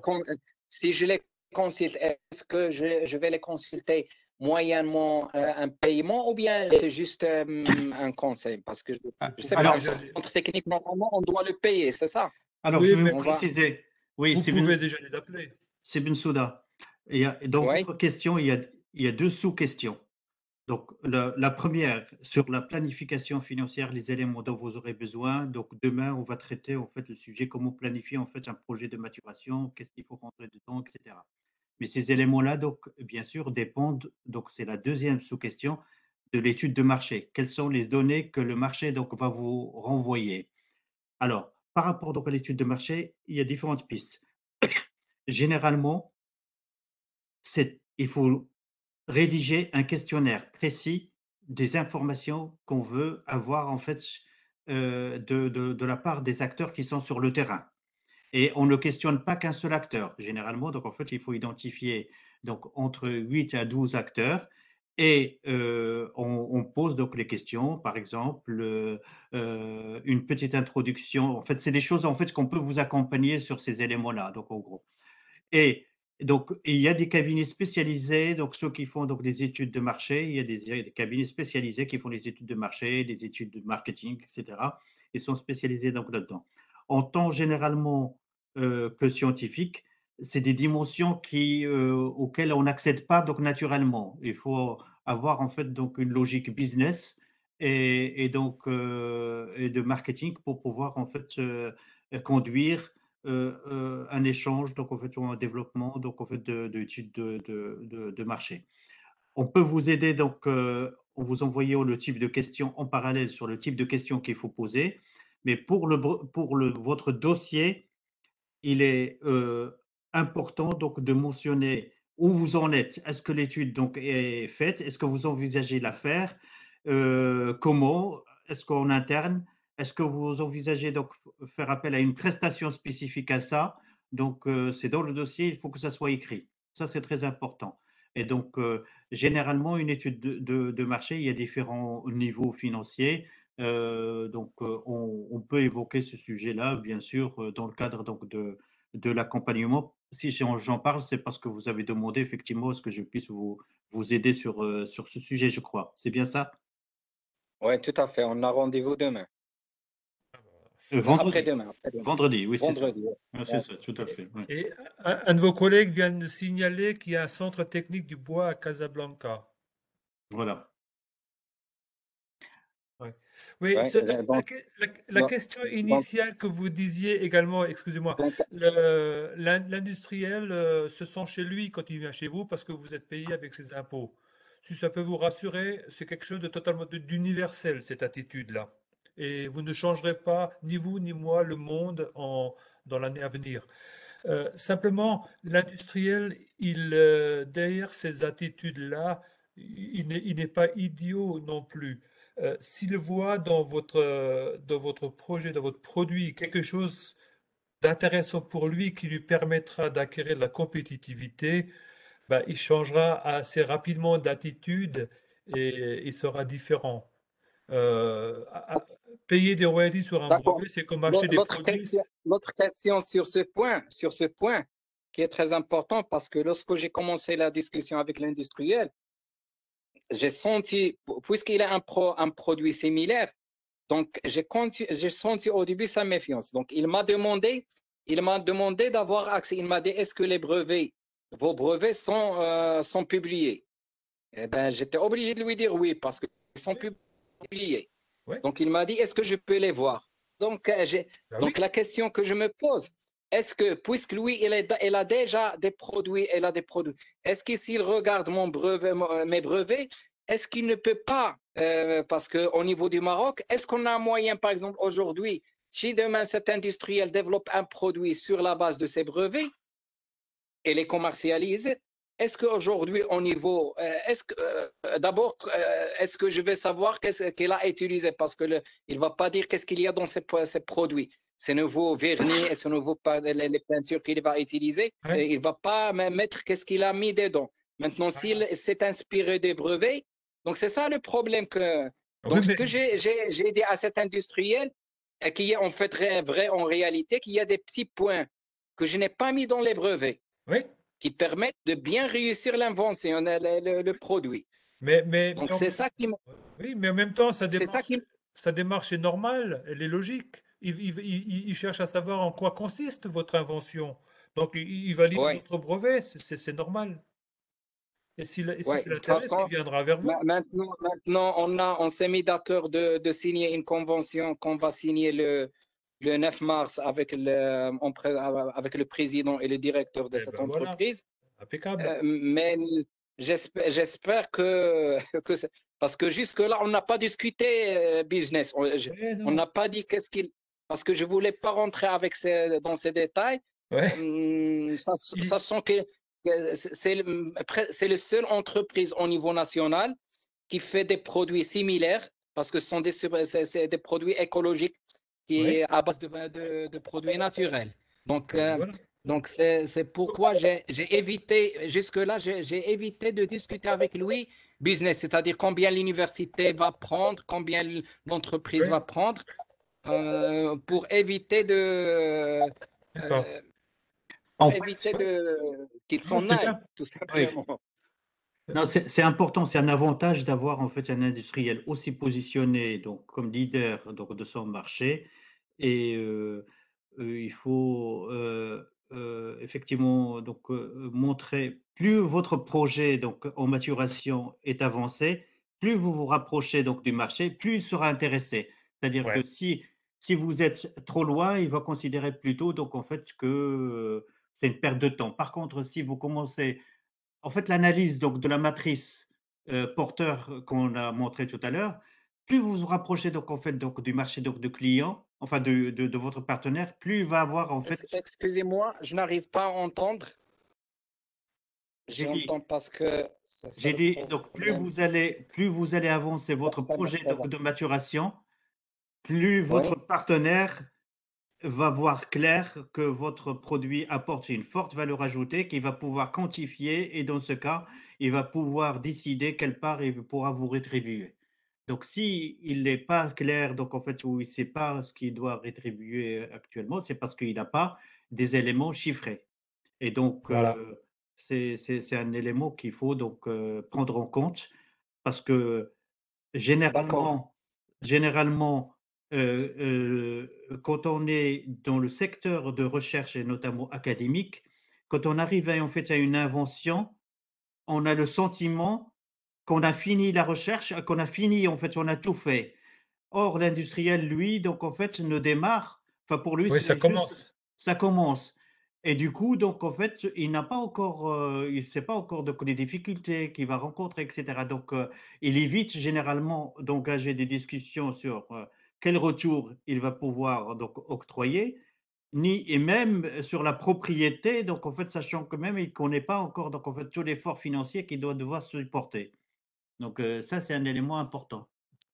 je les consulte, est-ce que je vais les consulter moyennement un paiement ou bien c'est juste un conseil? Parce que je sais pas, un centre technique, normalement, on doit le payer, c'est ça? Alors, je vais vous préciser. Oui, vous pouvez déjà les appeler. C'est Bensouda. Dans votre question, il y a deux sous-questions. Donc, la première, sur la planification financière, les éléments dont vous aurez besoin. Donc, demain, on va traiter en fait le sujet comment planifier en fait un projet de maturation, qu'est-ce qu'il faut rentrer dedans, etc. Mais ces éléments-là, donc, bien sûr, dépendent. Donc, c'est la deuxième sous-question de l'étude de marché. Quelles sont les données que le marché donc va vous renvoyer? Alors, par rapport donc à l'étude de marché, il y a différentes pistes. Généralement, il faut rédiger un questionnaire précis des informations qu'on veut avoir en fait de la part des acteurs qui sont sur le terrain. Et on ne questionne pas qu'un seul acteur, généralement. Donc, en fait, il faut identifier donc, entre 8 à 12 acteurs et on pose donc les questions, par exemple, une petite introduction. En fait, c'est des choses en fait qu'on peut vous accompagner sur ces éléments-là. Donc, en gros. Et donc, il y a des cabinets spécialisés, donc ceux qui font donc des études de marché, il y a des cabinets spécialisés qui font des études de marché, des études de marketing, etc. Ils sont spécialisés donc là-dedans. En tant généralement que scientifique, c'est des dimensions auxquelles on n'accède pas donc naturellement. Il faut avoir en fait donc une logique business et donc et de marketing pour pouvoir en fait conduire un échange, donc en fait, ou un développement, donc en fait, d'études de marché. On peut vous aider, donc, en vous envoyant le type de questions en parallèle sur le type de questions qu'il faut poser. Mais pour votre dossier, il est important donc de mentionner où vous en êtes. Est-ce que l'étude donc est faite? Est-ce que vous envisagez la faire? Comment? Est-ce qu'en interne? Est-ce que vous envisagez donc faire appel à une prestation spécifique à ça? Donc, c'est dans le dossier, il faut que ça soit écrit. Ça, c'est très important. Et donc, généralement, une étude de marché, il y a différents niveaux financiers. Donc, on peut évoquer ce sujet-là, bien sûr, dans le cadre donc de l'accompagnement. Si j'en parle, c'est parce que vous avez demandé effectivement à ce que je puisse vous aider sur ce sujet, je crois. C'est bien ça? Oui, tout à fait. On a rendez-vous demain. Vendredi. Après-demain. Vendredi, oui, c'est ça. Vendredi. Ah, c'est ça, tout à fait. Ouais. Et un de vos collègues vient de signaler qu'il y a un centre technique du bois à Casablanca. Voilà. Ouais. Oui, Ouais, la donc, question donc, initiale que vous disiez également, excusez-moi, donc, l'industriel se sent chez lui quand il vient chez vous parce que vous êtes payé avec ses impôts. Si ça peut vous rassurer, c'est quelque chose de totalement d'universel, cette attitude-là. Et vous ne changerez pas, ni vous ni moi, le monde dans l'année à venir. Simplement, l'industriel, derrière ces attitudes-là, il n'est pas idiot non plus. S'il voit dans votre projet, dans votre produit, quelque chose d'intéressant pour lui qui lui permettra d'acquérir de la compétitivité, ben, il changera assez rapidement d'attitude et il sera différent. Payer des royalties sur un d'accord. brevet, c'est comme acheter des produits. L'autre question sur ce point qui est très important parce que lorsque j'ai commencé la discussion avec l'industriel, j'ai senti, puisqu'il a un produit similaire, donc j'ai senti au début sa méfiance. Donc il m'a demandé d'avoir accès. Il m'a dit, est-ce que vos brevets sont publiés? Eh ben, j'étais obligé de lui dire oui parce qu'ils sont publiés. Oui, Donc, il m'a dit, est-ce que je peux les voir? Donc, ben oui. donc la question que je me pose, est-ce que, puisque lui, il a déjà des produits, est-ce que s'il regarde mes brevets, est-ce qu'il ne peut pas, parce qu'au niveau du Maroc, est-ce qu'on a un moyen, par exemple, aujourd'hui, si demain cet industriel développe un produit sur la base de ses brevets et les commercialise, est-ce qu'aujourd'hui, au niveau, d'abord, est-ce que je vais savoir qu'est-ce qu'il a utilisé? Parce que il ne va pas dire qu'est-ce qu'il y a dans ces produits. Ces nouveaux vernis et ces nouveaux les peintures qu'il va utiliser. Ouais. Il ne va pas mettre qu'est-ce qu'il a mis dedans. Maintenant, s'il s'est inspiré des brevets, donc c'est ça le problème. Oui, Donc, ce mais que j'ai dit à cet industriel, qui est en fait vrai en réalité, qu'il y a des petits points que je n'ai pas mis dans les brevets oui, qui permettent de bien réussir l'invention, le produit. Donc, en même, oui, mais en même temps, c'est ça qui, sa démarche est normale, elle est logique. Il cherche à savoir en quoi consiste votre invention. Donc, il va lire ouais, votre brevet, c'est normal. Et si ouais. ça De toute l'intéresse, il façon, viendra vers vous. maintenant, on s'est mis d'accord de signer une convention qu'on va signer le 9 mars avec le président et le directeur de Eh cette ben voilà, entreprise. impeccable. Mais j'espère que parce que jusque-là, on n'a pas discuté business. Eh On non, n'a pas dit qu'est-ce qu'il. Parce que je ne voulais pas rentrer dans ces détails, ouais. Il- sachant que c'est la seule entreprise au niveau national qui fait des produits similaires, parce que ce sont c'est des produits écologiques qui ouais, est à base de produits naturels. Donc, eh ben voilà. donc c'est pourquoi j'ai évité, jusque-là, j'ai évité de discuter avec lui business, c'est-à-dire combien l'université va prendre, combien l'entreprise Ouais, va prendre, pour éviter d'accord. euh, En pour fait, éviter Ouais, qu'il non, s'en c'est aille, bien. tout oui, simplement. non, c'est important, c'est un avantage d'avoir en fait un industriel aussi positionné donc comme leader donc de son marché et il faut effectivement donc montrer plus votre projet donc en maturation est avancé, plus vous vous rapprochez donc du marché, plus il sera intéressé. C'est-à-dire que Ouais, si vous êtes trop loin, il va considérer plutôt donc en fait que c'est une perte de temps. Par contre, si vous commencez en fait, l'analyse donc de la matrice porteur qu'on a montré tout à l'heure, plus vous vous rapprochez donc en fait donc du marché donc de clients, enfin de votre partenaire, plus il va avoir en fait. Excusez-moi, je n'arrive pas à entendre. J'ai dit, J'entends parce que c'est ça j'ai le dit, donc problème. plus vous allez avancer votre projet Ça va. de maturation, plus votre Oui, partenaire va voir clair que votre produit apporte une forte valeur ajoutée qu'il va pouvoir quantifier et dans ce cas, il va pouvoir décider quelle part il pourra vous rétribuer. Donc, si il n'est pas clair, donc en fait, où il ne sait pas ce qu'il doit rétribuer actuellement, c'est parce qu'il n'a pas des éléments chiffrés. Et donc, Voilà. c'est un élément qu'il faut donc prendre en compte parce que d'accord. généralement, quand on est dans le secteur de recherche et notamment académique, quand on arrive en fait à une invention, on a le sentiment qu'on a fini la recherche, qu'on a fini en fait, on a tout fait. Or, l'industriel, lui, donc en fait, ne démarre. Enfin, pour lui, Oui, ça c'est juste, commence. ça commence. Et du coup, donc en fait, il n'a pas encore, il ne sait pas encore donc les difficultés qu'il va rencontrer, etc. Donc, il évite généralement d'engager des discussions sur quel retour il va pouvoir donc octroyer, ni et même sur la propriété. Donc, en fait, sachant que même il ne connaît pas encore donc en fait tout l'effort financier qu'il doit devoir supporter. Donc, ça, c'est un élément important.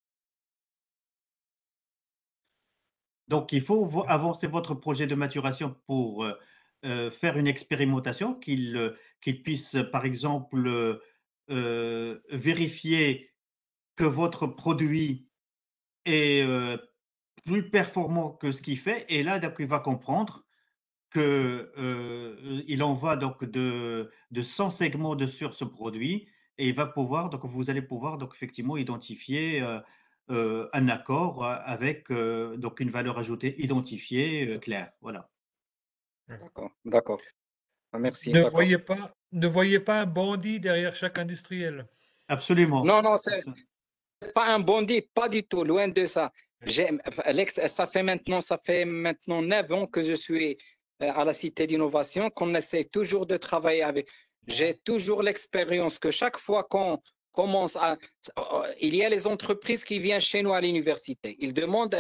Donc, il faut avancer votre projet de maturation pour faire une expérimentation, qu'il puisse, par exemple, vérifier que votre produit est plus performant que ce qu'il fait. Et là, donc, il va comprendre que il en va donc de 100 segments sur ce produit et il va pouvoir, donc vous allez pouvoir donc effectivement identifier un accord avec donc une valeur ajoutée identifiée claire. Voilà. D'accord, d'accord. Merci, Ne d'accord. voyez pas, ne voyez pas un bandit derrière chaque industriel. Absolument. Non, non, c'est pas un bondi, pas du tout, loin de ça. Alex, ça fait maintenant 9 ans que je suis à la Cité d'innovation, qu'on essaie toujours de travailler avec. J'ai toujours l'expérience que chaque fois qu'on commence à. Il y a les entreprises qui viennent chez nous à l'université. Ils demandent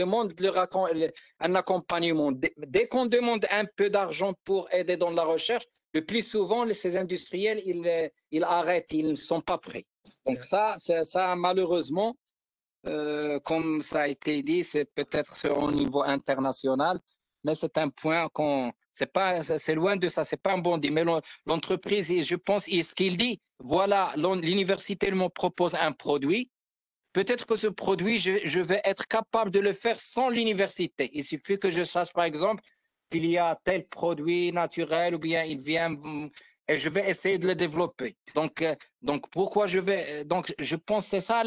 un accompagnement. Dès qu'on demande un peu d'argent pour aider dans la recherche, le plus souvent, ces industriels, ils arrêtent, ils ne sont pas prêts. Donc ça malheureusement, comme ça a été dit, c'est peut-être au niveau international, mais c'est un point c'est loin de ça, c'est pas un bon dit. Mais l'entreprise, je pense, ce qu'il dit, voilà, l'université me propose un produit. Peut-être que ce produit, je vais être capable de le faire sans l'université. Il suffit que je sache, par exemple, qu'il y a tel produit naturel ou bien il vient et je vais essayer de le développer. Donc pourquoi donc je pense que c'est ça,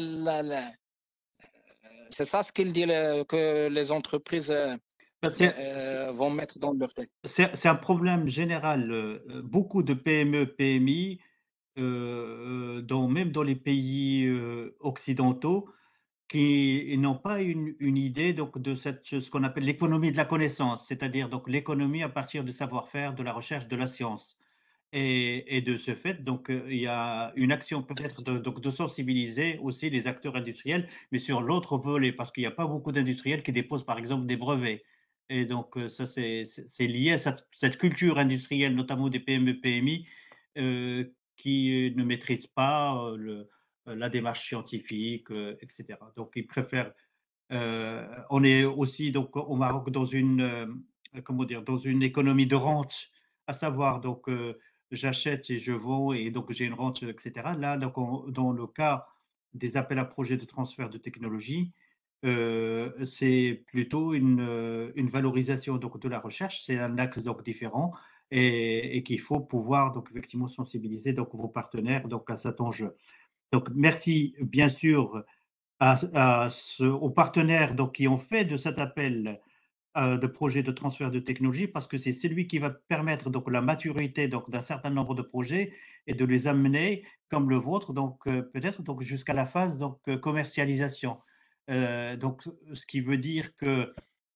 c'est ça ce qu'il dit que les entreprises Ben, vont mettre dans leur tête. c'est un problème général. Beaucoup de PME, PMI, même dans les pays occidentaux, qui n'ont pas une idée donc, de ce qu'on appelle l'économie de la connaissance, c'est-à-dire donc l'économie à partir du savoir-faire, de la recherche, de la science. Et de ce fait, donc, il y a une action peut-être donc, de sensibiliser aussi les acteurs industriels, mais sur l'autre volet, parce qu'il n'y a pas beaucoup d'industriels qui déposent par exemple des brevets. Et donc, ça, c'est lié à cette culture industrielle, notamment des PME, PMI, qui ne maîtrisent pas la démarche scientifique, etc. Donc, ils préfèrent. On est aussi donc au Maroc dans comment dire, dans une économie de rente, à savoir donc j'achète et je vends et donc j'ai une rente, etc. Là, donc dans le cas des appels à projets de transfert de technologie, c'est plutôt une valorisation donc de la recherche, c'est un axe donc différent et qu'il faut pouvoir donc effectivement sensibiliser donc vos partenaires donc à cet enjeu. Donc merci bien sûr aux partenaires donc, qui ont fait de cet appel de projet de transfert de technologie parce que c'est celui qui va permettre donc, la maturité donc, d'un certain nombre de projets et de les amener comme le vôtre donc peut-être donc, jusqu'à la phase donc, commercialisation. Donc, ce qui veut dire que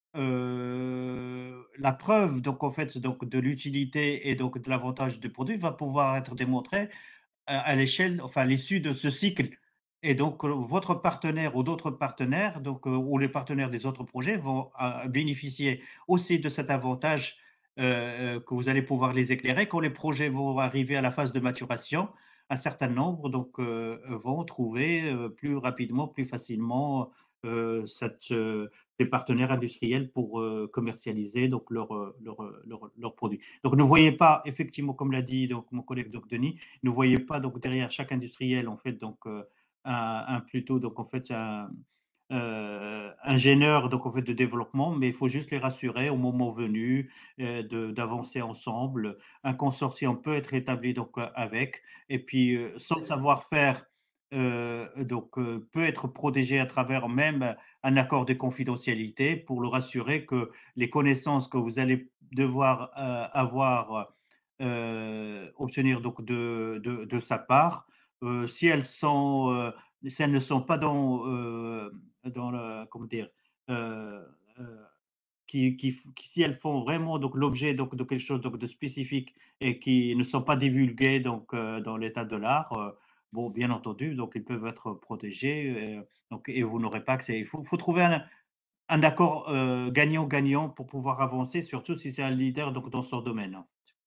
la preuve donc, en fait, donc, de l'utilité et donc, de l'avantage du produit va pouvoir être démontrée à l'échelle, enfin à l'issue de ce cycle Et donc, votre partenaire ou d'autres partenaires, donc, ou les partenaires des autres projets vont bénéficier aussi de cet avantage que vous allez pouvoir les éclairer. Quand les projets vont arriver à la phase de maturation, un certain nombre donc, vont trouver plus rapidement, plus facilement des partenaires industriels pour commercialiser donc, leurs produits. Donc, ne voyez pas, effectivement, comme l'a dit donc, mon collègue Doc Denis, ne voyez pas donc, derrière chaque industriel, en fait, donc, plutôt donc en fait ingénieur donc en fait de développement, mais il faut juste les rassurer au moment venu d'avancer ensemble. Un consortium peut être établi donc avec, et puis son savoir-faire peut être protégé à travers même un accord de confidentialité pour le rassurer que les connaissances que vous allez devoir obtenir donc de sa part, si elles ne sont pas dans le, comment dire, euh, euh, si elles font vraiment donc l'objet donc de quelque chose donc de spécifique et qui ne sont pas divulguées donc dans l'état de l'art, bon, bien entendu, donc ils peuvent être protégés, donc et vous n'aurez pas accès. Il faut trouver un accord gagnant-gagnant pour pouvoir avancer, surtout si c'est un leader donc dans son domaine.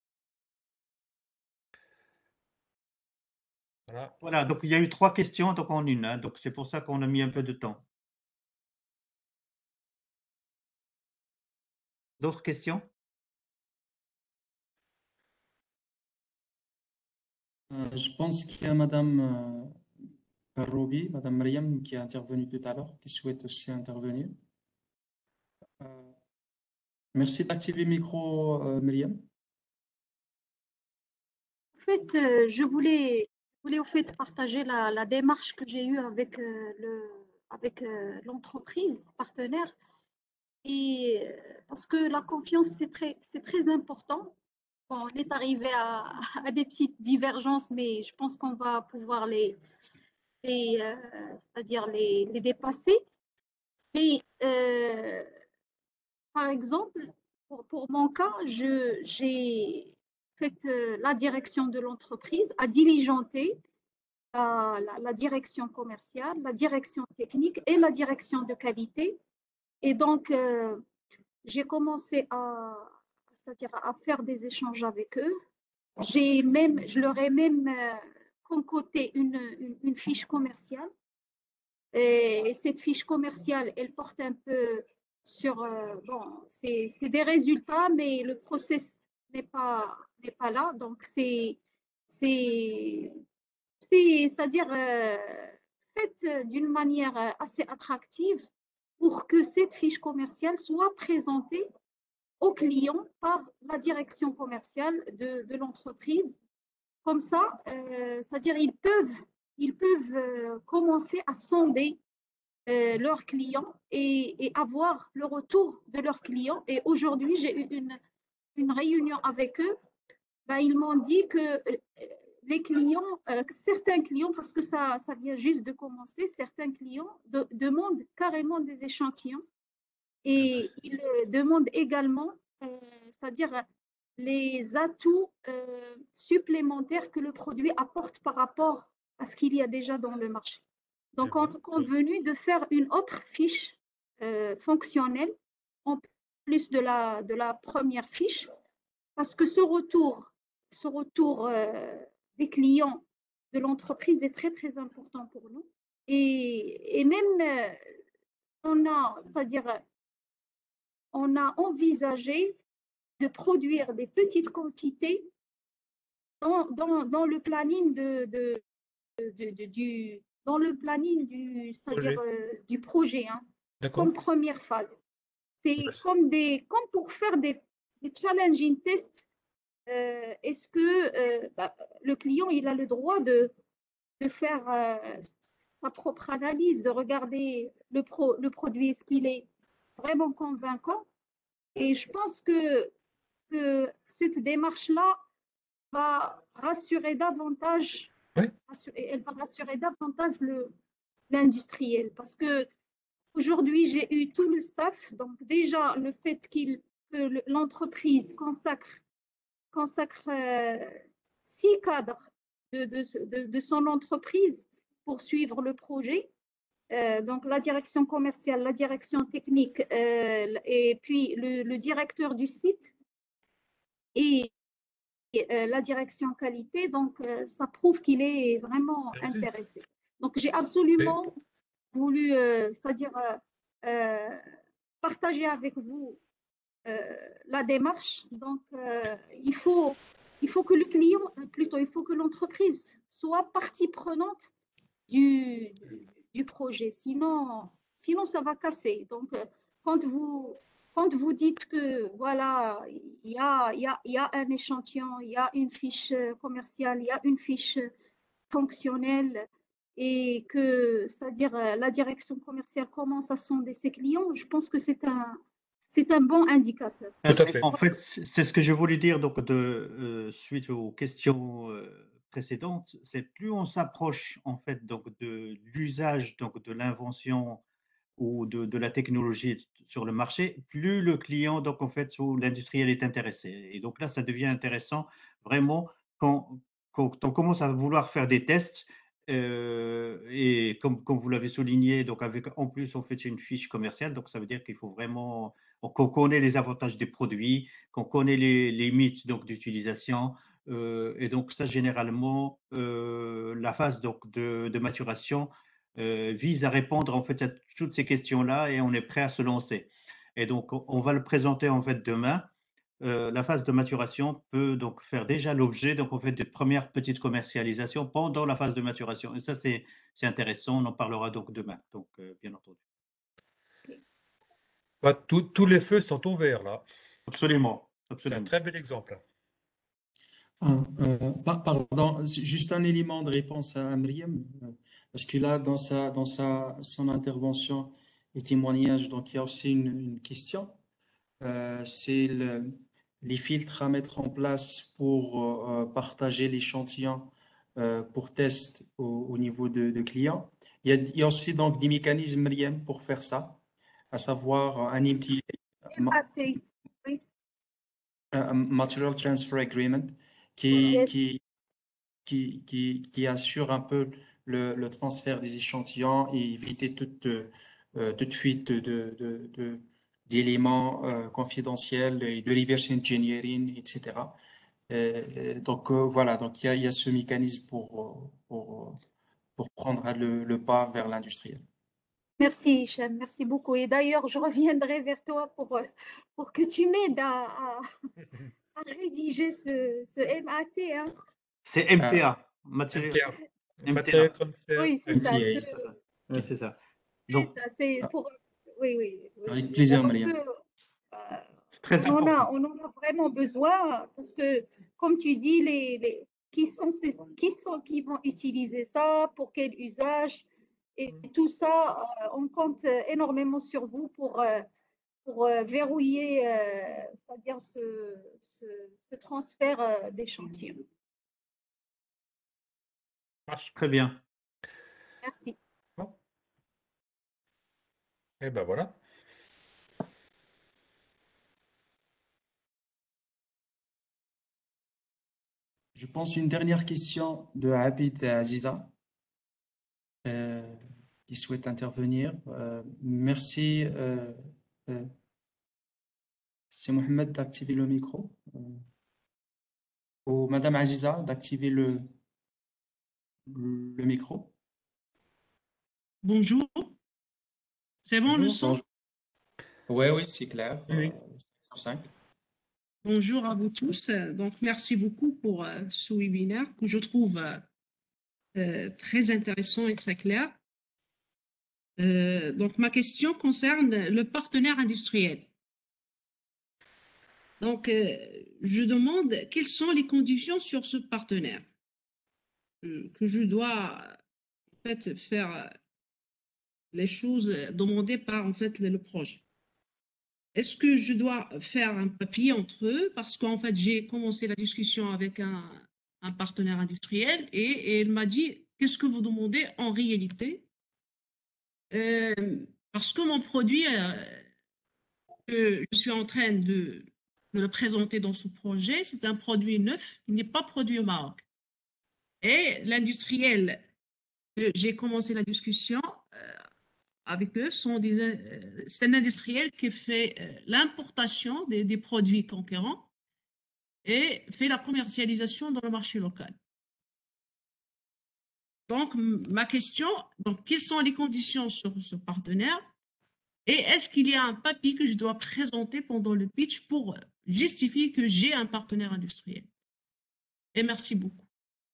Voilà. Voilà, donc il y a eu 3 questions donc en une, hein, donc c'est pour ça qu'on a mis un peu de temps. D'autres questions? Je pense qu'il y a Madame Karoubi, Madame Mariam qui a intervenu tout à l'heure, qui souhaite aussi intervenir. Merci d'activer le micro, Myriam. En fait, je voulais au fait partager la démarche que j'ai eue avec l'entreprise partenaire. Et parce que la confiance, c'est très important. Bon, on est arrivé à des petites divergences, mais je pense qu'on va pouvoir c'est-à-dire les dépasser. Mais par exemple, pour mon cas, j'ai fait la direction de l'entreprise a diligenté la direction commerciale, la direction technique et la direction de qualité. Et donc, j'ai commencé c'est-à-dire à faire des échanges avec eux. Je leur ai même concocté une fiche commerciale. Et cette fiche commerciale, elle porte un peu sur, bon, c'est des résultats, mais le process n'est pas là. Donc, c'est-à-dire faite d'une manière assez attractive pour que cette fiche commerciale soit présentée aux clients par la direction commerciale de l'entreprise. Comme ça, c'est-à-dire ils peuvent commencer à sonder leurs clients et avoir le retour de leurs clients. Et aujourd'hui, j'ai eu une réunion avec eux. Ben, ils m'ont dit que les clients, certains clients, parce que ça vient juste de commencer, certains clients demandent carrément des échantillons et ils demandent également, c'est-à-dire les atouts supplémentaires que le produit apporte par rapport à ce qu'il y a déjà dans le marché. Donc, on a convenu de faire une autre fiche fonctionnelle en plus de la première fiche, parce que ce retour des clients de l'entreprise est très, très important pour nous. Et même, c'est-à-dire, on a envisagé de produire des petites quantités dans le planning dans le planning c'est-à-dire du projet, hein, comme première phase. C'est comme pour faire des challenging tests. Est-ce que le client il a le droit de faire sa propre analyse, de regarder le produit, est-ce qu'il est vraiment convaincant? Et je pense que cette démarche-là va rassurer davantage, elle va rassurer davantage l'industriel, parce que aujourd'hui j'ai eu tout le staff, donc déjà le fait que l'entreprise consacre 6 cadres de son entreprise, poursuivre le projet. Donc la direction commerciale, la direction technique et puis le directeur du site et la direction qualité. Donc ça prouve qu'il est vraiment Merci. intéressé. Donc j'ai absolument voulu, c'est-à-dire partager avec vous la démarche. Donc il faut que le client, plutôt il faut que l'entreprise soit partie prenante du projet, sinon ça va casser. Donc, quand vous dites que voilà, il y a un échantillon, il y a une fiche commerciale, il y a une fiche fonctionnelle, et que, c'est-à-dire la direction commerciale commence à sonder ses clients, je pense que c'est un bon indicateur. Tout à fait. En fait, c'est ce que je voulais dire donc suite aux questions précédentes, c'est plus on s'approche en fait donc de l'usage donc de l'invention ou de la technologie sur le marché, plus le client donc en fait ou l'industriel est intéressé. Et donc là, ça devient intéressant vraiment quand on commence à vouloir faire des tests. Et comme vous l'avez souligné, donc avec en plus on fait une fiche commerciale, donc ça veut dire qu'il faut vraiment qu'on connaît les avantages des produits, qu'on connaît les limites donc d'utilisation. Et donc ça, généralement, la phase donc de maturation vise à répondre en fait à toutes ces questions-là et on est prêt à se lancer. Et donc on va le présenter en fait demain. La phase de maturation peut donc faire déjà l'objet donc en fait de premières petites commercialisations pendant la phase de maturation. Et ça c'est intéressant. On en parlera donc demain. Donc bien entendu. Bah, tous les feux sont ouverts là. Absolument, C'est un absolument. très bel exemple. Pardon, juste un élément de réponse à Myriam, parce que là, dans son intervention et témoignage, donc il y a aussi une question, c'est les filtres à mettre en place pour partager l'échantillon pour test au niveau de clients. Il y a aussi donc des mécanismes, Myriam, pour faire ça, à savoir un MTA, MAT, oui. Material Transfer Agreement, Yes. qui assure un peu le transfert des échantillons et éviter toute fuite d'éléments confidentiels et de reverse engineering, etc. Donc voilà, donc il y a ce mécanisme pour prendre le pas vers l'industriel. Merci, Hichem, merci beaucoup. Et d'ailleurs, je reviendrai vers toi pour que tu m'aides à rédiger ce MAT. Hein. C'est MTA, matériel. MTA, Material Transfer Oui, c'est ça. MTA. Ouais, c'est ça. C'est Donc, ça, c'est pour. Oui, oui. Avec plaisir, Parce Myriam. que, c'est très on important. en a vraiment besoin parce que, comme tu dis, qui vont utiliser ça, pour quel usage, et tout ça, on compte énormément sur vous pour verrouiller, c'est-à-dire ce transfert d'échantillons. Très bien. Merci. Bon. Et ben voilà. Je pense une dernière question de Abid Aziza qui souhaite intervenir. Merci. C'est Mohamed d'activer le micro. Ou Madame Aziza d'activer le micro. Bonjour, c'est bon le son? Oui, c'est clair. Oui. Sur 5. Bonjour à vous tous. Donc, merci beaucoup pour ce webinaire que je trouve très intéressant et très clair. Donc, ma question concerne le partenaire industriel. Donc, je demande quelles sont les conditions sur ce partenaire que je dois en fait faire les choses demandées par en fait le projet. Est-ce que je dois faire un papier entre eux? Parce qu'en fait, j'ai commencé la discussion avec un partenaire industriel et il m'a dit, qu'est-ce que vous demandez en réalité? Parce que mon produit, que je suis en train de le présenter dans ce projet, c'est un produit neuf, il n'est pas produit au Maroc. Et l'industriel J'ai commencé la discussion avec eux. C'est un industriel qui fait l'importation des produits conquérants et fait la commercialisation dans le marché local. Donc, ma question, donc, quelles sont les conditions sur ce partenaire et est-ce qu'il y a un papier que je dois présenter pendant le pitch pour justifier que j'ai un partenaire industriel? Et merci beaucoup.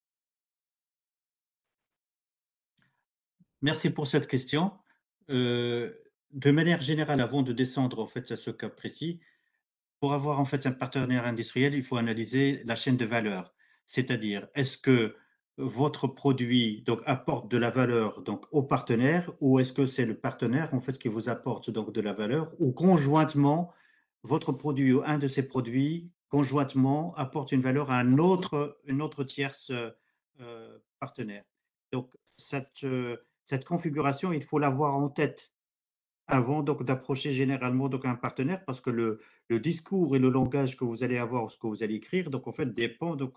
Merci pour cette question. De manière générale, avant de descendre en fait à ce cas précis, pour avoir en fait un partenaire industriel, il faut analyser la chaîne de valeur. C'est-à-dire, est-ce que votre produit donc apporte de la valeur donc au partenaire ou est-ce que c'est le partenaire en fait qui vous apporte donc de la valeur ou conjointement votre produit ou un de ces produits conjointement apporte une valeur à une autre tierce partenaire. Donc cette configuration, il faut l'avoir en tête avant donc d'approcher généralement donc un partenaire parce que le discours et le langage que vous allez avoir, ce que vous allez écrire, donc en fait dépend donc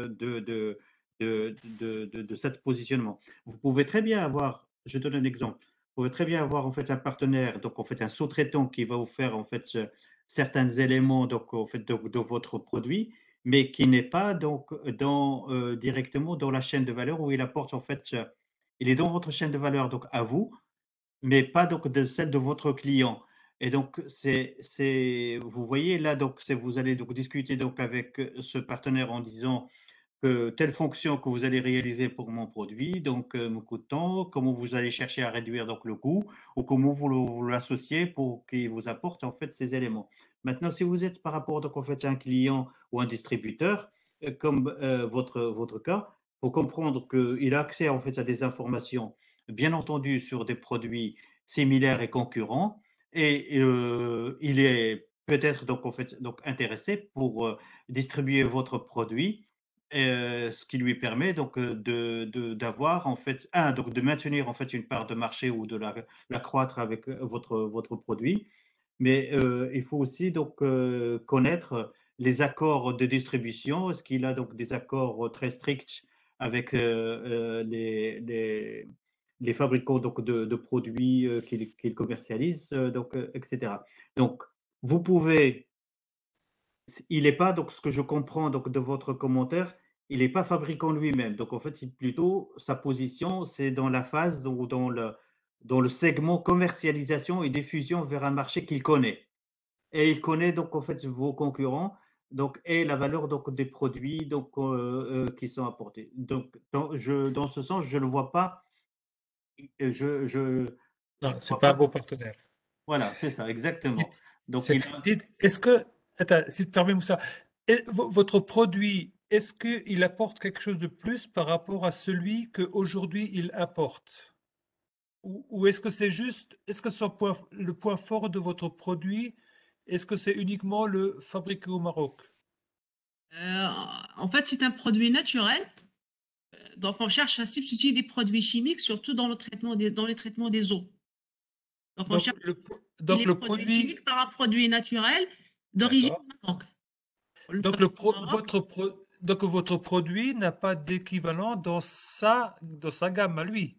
de cet positionnement. Vous pouvez très bien avoir, je donne un exemple, vous pouvez très bien avoir en fait un partenaire, donc en fait un sous-traitant qui va vous faire en fait certains éléments donc en fait de votre produit, mais qui n'est pas donc directement dans la chaîne de valeur où il apporte en fait, il est dans votre chaîne de valeur donc à vous mais pas donc de celle de votre client. Et donc, vous voyez là, donc, vous allez donc discuter donc avec ce partenaire en disant que telle fonction que vous allez réaliser pour mon produit, donc me coûte tant, comment vous allez chercher à réduire donc le coût, ou comment vous l'associez pour qu'il vous apporte en fait ces éléments. Maintenant, si vous êtes par rapport donc en fait à un client ou un distributeur, comme votre cas, il faut comprendre qu'il a accès en fait à des informations, bien entendu, sur des produits similaires et concurrents, et il est peut-être donc en fait donc intéressé pour distribuer votre produit ce qui lui permet donc d'avoir en fait, donc de maintenir en fait une part de marché ou de l'accroître avec votre produit. Mais il faut aussi donc connaître les accords de distribution. Est-ce qu'il a donc des accords très stricts avec les fabricants donc de produits qu'il commercialise, donc, etc. Donc, vous pouvez il n'est pas, donc ce que je comprends donc de votre commentaire, il n'est pas fabricant lui-même. Donc en fait, plutôt sa position, c'est dans la phase dans le segment commercialisation et diffusion vers un marché qu'il connaît. Et il connaît donc en fait vos concurrents donc, et la valeur donc, des produits donc, qui sont apportés. Donc dans ce sens, je ne le vois pas. Je Non, c'est vois pas un pas. bon partenaire. Voilà, c'est ça, exactement. Donc il a. Dites, est-ce que, attends, si tu permets, Moussa, votre produit, est-ce qu'il apporte quelque chose de plus par rapport à celui qu'aujourd'hui il apporte? Ou est-ce que c'est juste, est-ce que le point fort de votre produit, est-ce que c'est uniquement le fabriqué au Maroc? En fait, c'est un produit naturel. Donc, on cherche à substituer des produits chimiques, surtout dans dans les traitements des eaux. Donc, on Donc cherche donc les le produits produit, chimiques par un produit naturel d'origine d'accord. Maroc. Le Donc fabriqué au Maroc, donc votre produit n'a pas d'équivalent dans sa gamme à lui.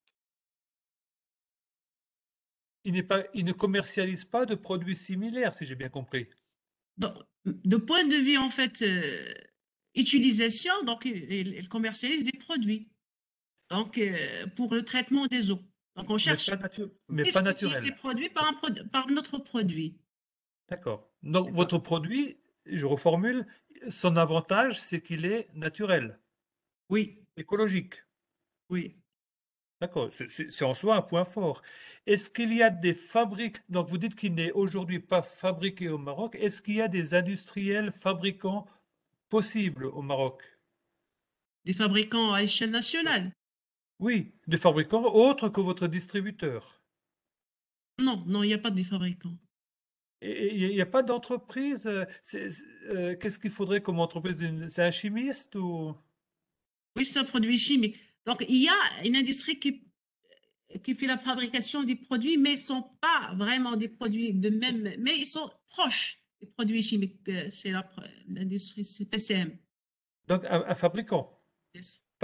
Il ne commercialise pas de produits similaires, si j'ai bien compris. de point de vue, en fait, utilisation, donc, il commercialise des produits. Donc, pour le traitement des eaux. Donc, on cherche à Mais pas substituer ces naturel. produits par notre produit. D'accord. Donc votre produit, je reformule, son avantage, c'est qu'il est naturel, Oui, écologique. oui. D'accord. C'est en soi un point fort. Est-ce qu'il y a des fabriques, donc vous dites qu'il n'est aujourd'hui pas fabriqué au Maroc, est-ce qu'il y a des industriels fabricants possibles au Maroc? Des fabricants à échelle nationale. Oui, des fabricants autres que votre distributeur. Non, non, il n'y a pas de fabricants. Et il n'y a pas d'entreprise. Qu'est-ce qu'il faudrait comme entreprise? C'est un chimiste ou? Oui, c'est un produit chimique. Donc, il y a une industrie qui fait la fabrication des produits, mais ce ne sont pas vraiment des produits de même, mais ils sont proches des produits chimiques. C'est l'industrie, c'est PCM. Donc un fabricant, Yes.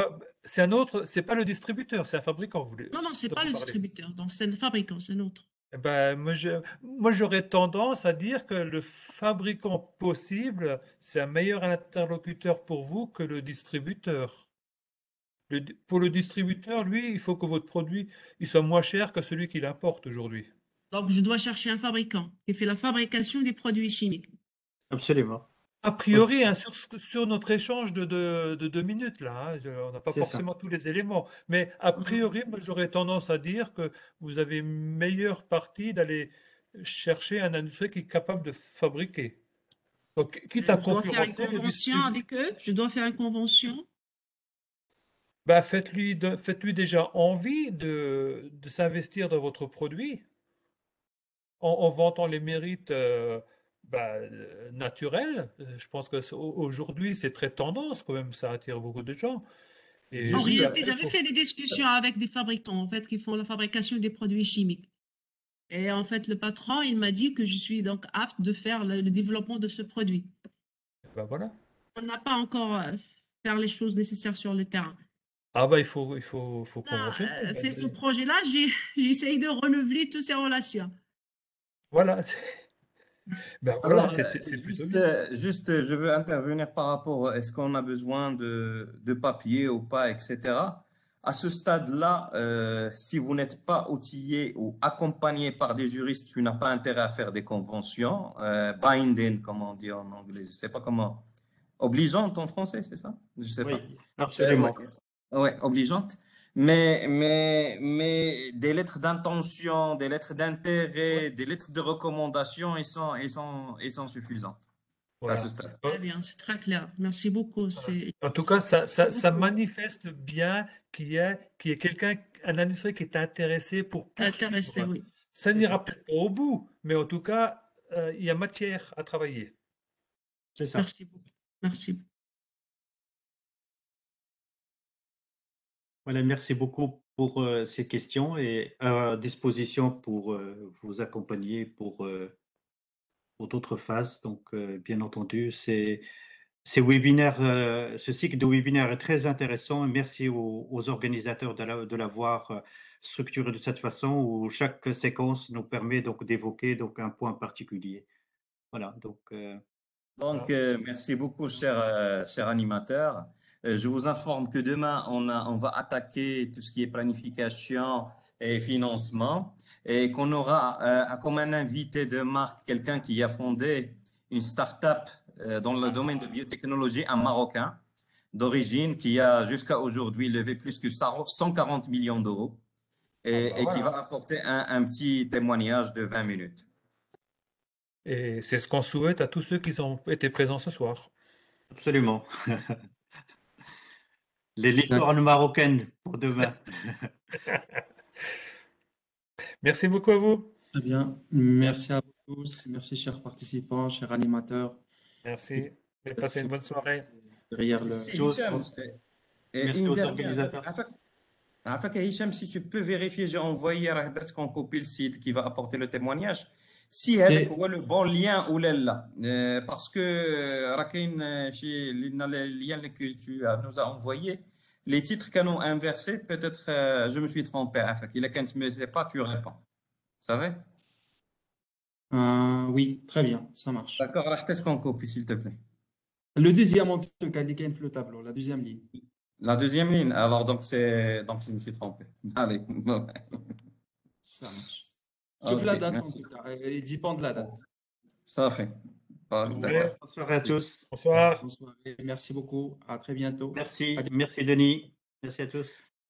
c'est un autre, c'est pas le distributeur, c'est un fabricant, vous voulez, Non, non, c'est dont pas vous le parlez. distributeur, donc c'est le fabricant, c'est un autre. Eh ben, moi, j'aurais tendance à dire que le fabricant possible, c'est un meilleur interlocuteur pour vous que le distributeur. Pour le distributeur, lui, il faut que votre produit il soit moins cher que celui qu'il importe aujourd'hui. Donc, je dois chercher un fabricant qui fait la fabrication des produits chimiques. Absolument. A priori, hein, sur notre échange de 2 minutes, là, hein, on n'a pas C'est ça. forcément tous les éléments, mais a priori, moi, j'aurais tendance à dire que vous avez une meilleure partie d'aller chercher un industrie qui est capable de fabriquer. Donc, quitte à Je dois faire une concurrencer le convention distributeur, avec eux. Je dois faire une convention. bah, faites-lui déjà envie de s'investir dans votre produit en vantant les mérites naturels. Je pense qu'aujourd'hui, c'est très tendance quand même, ça attire beaucoup de gens. Et En Juste, oui, réalité, après, j'avais fait des discussions avec des fabricants, en fait, qui font la fabrication des produits chimiques. Et en fait, le patron, il m'a dit que je suis donc apte de faire le développement de ce produit. ben voilà. On n'a pas encore faire les choses nécessaires sur le terrain. Ah bah il faut conventionner. Fait ce projet-là, j'ai essayé de renouveler toutes ces relations. Voilà. Ben voilà, alors, c'est plutôt juste, bien. je veux intervenir par rapport à est-ce qu'on a besoin de papier ou pas, etc. À ce stade-là, si vous n'êtes pas outillé ou accompagné par des juristes, tu n'as pas intérêt à faire des conventions, binding, comme on dit en anglais, je ne sais pas comment. Obligeante en français, c'est ça? Je ne sais pas. Oui, Ouais, absolument. ouais, obligeante. Mais des lettres d'intention, des lettres d'intérêt, des lettres de recommandation, ils sont suffisantes à ce Voilà. stade. Très bien, c'est très clair. Merci beaucoup. En tout cas, ça manifeste bien qu'il y a quelqu'un, un industrie qui est intéressé pour Intéressé, poursuivre. oui. Ça C'est n'ira ça. peut-être pas au bout, mais en tout cas, il y a matière à travailler. C'est ça. Merci beaucoup. Merci. Voilà, merci beaucoup pour ces questions et à disposition pour vous accompagner pour d'autres phases. Donc, bien entendu, ces webinaires, ce cycle de webinaires est très intéressant. Merci aux organisateurs de l'avoir structuré de cette façon où chaque séquence nous permet donc d'évoquer donc un point particulier. Voilà, donc Donc, Voilà. merci beaucoup, cher animateur. Je vous informe que demain, on va attaquer tout ce qui est planification et financement et qu'on aura comme un invité de marque quelqu'un qui a fondé une start-up dans le domaine de biotechnologie, un Marocain d'origine qui a jusqu'à aujourd'hui levé plus que 140 millions d'euros Ah bah et qui voilà. va apporter un petit témoignage de 20 minutes. Et c'est ce qu'on souhaite à tous ceux qui ont été présents ce soir. absolument. Les licornes marocaines pour demain. Merci beaucoup à vous. Très bien. Merci à vous tous. Merci, chers participants, chers animateurs. Merci. Et passez une bonne soirée. Derrière le. C'est Tous. Hicham. Merci Une aux dernière. organisateurs. عفاك يا هشام, si tu peux vérifier, j'ai envoyé راه درت qu'on copie le site qui va apporter le témoignage. Si هذاك C'est هو le bon lien ou لا parce que راه كاين شي les liens que tu nous as envoyé, les titres كانوا inversés, peut-être je me suis trompé عفاك. إلا كانت ما c'est pas, tu réponds. Ça va? oui, très bien, ça marche. D'accord, راه حطيت qu'on copie s'il te plaît. Le deuxième en tout cas, il y a le tableau, la deuxième ligne. La deuxième ligne, alors donc je me suis trompé. Allez. Ça marche. Je veux la Ok, date en merci. tout cas. Il dépend de la date. Ça fait. D'accord. Ouais. Bonsoir à tous. Bonsoir. Bonsoir et merci beaucoup. À très bientôt. Merci, Adieu. merci Denis. Merci à tous.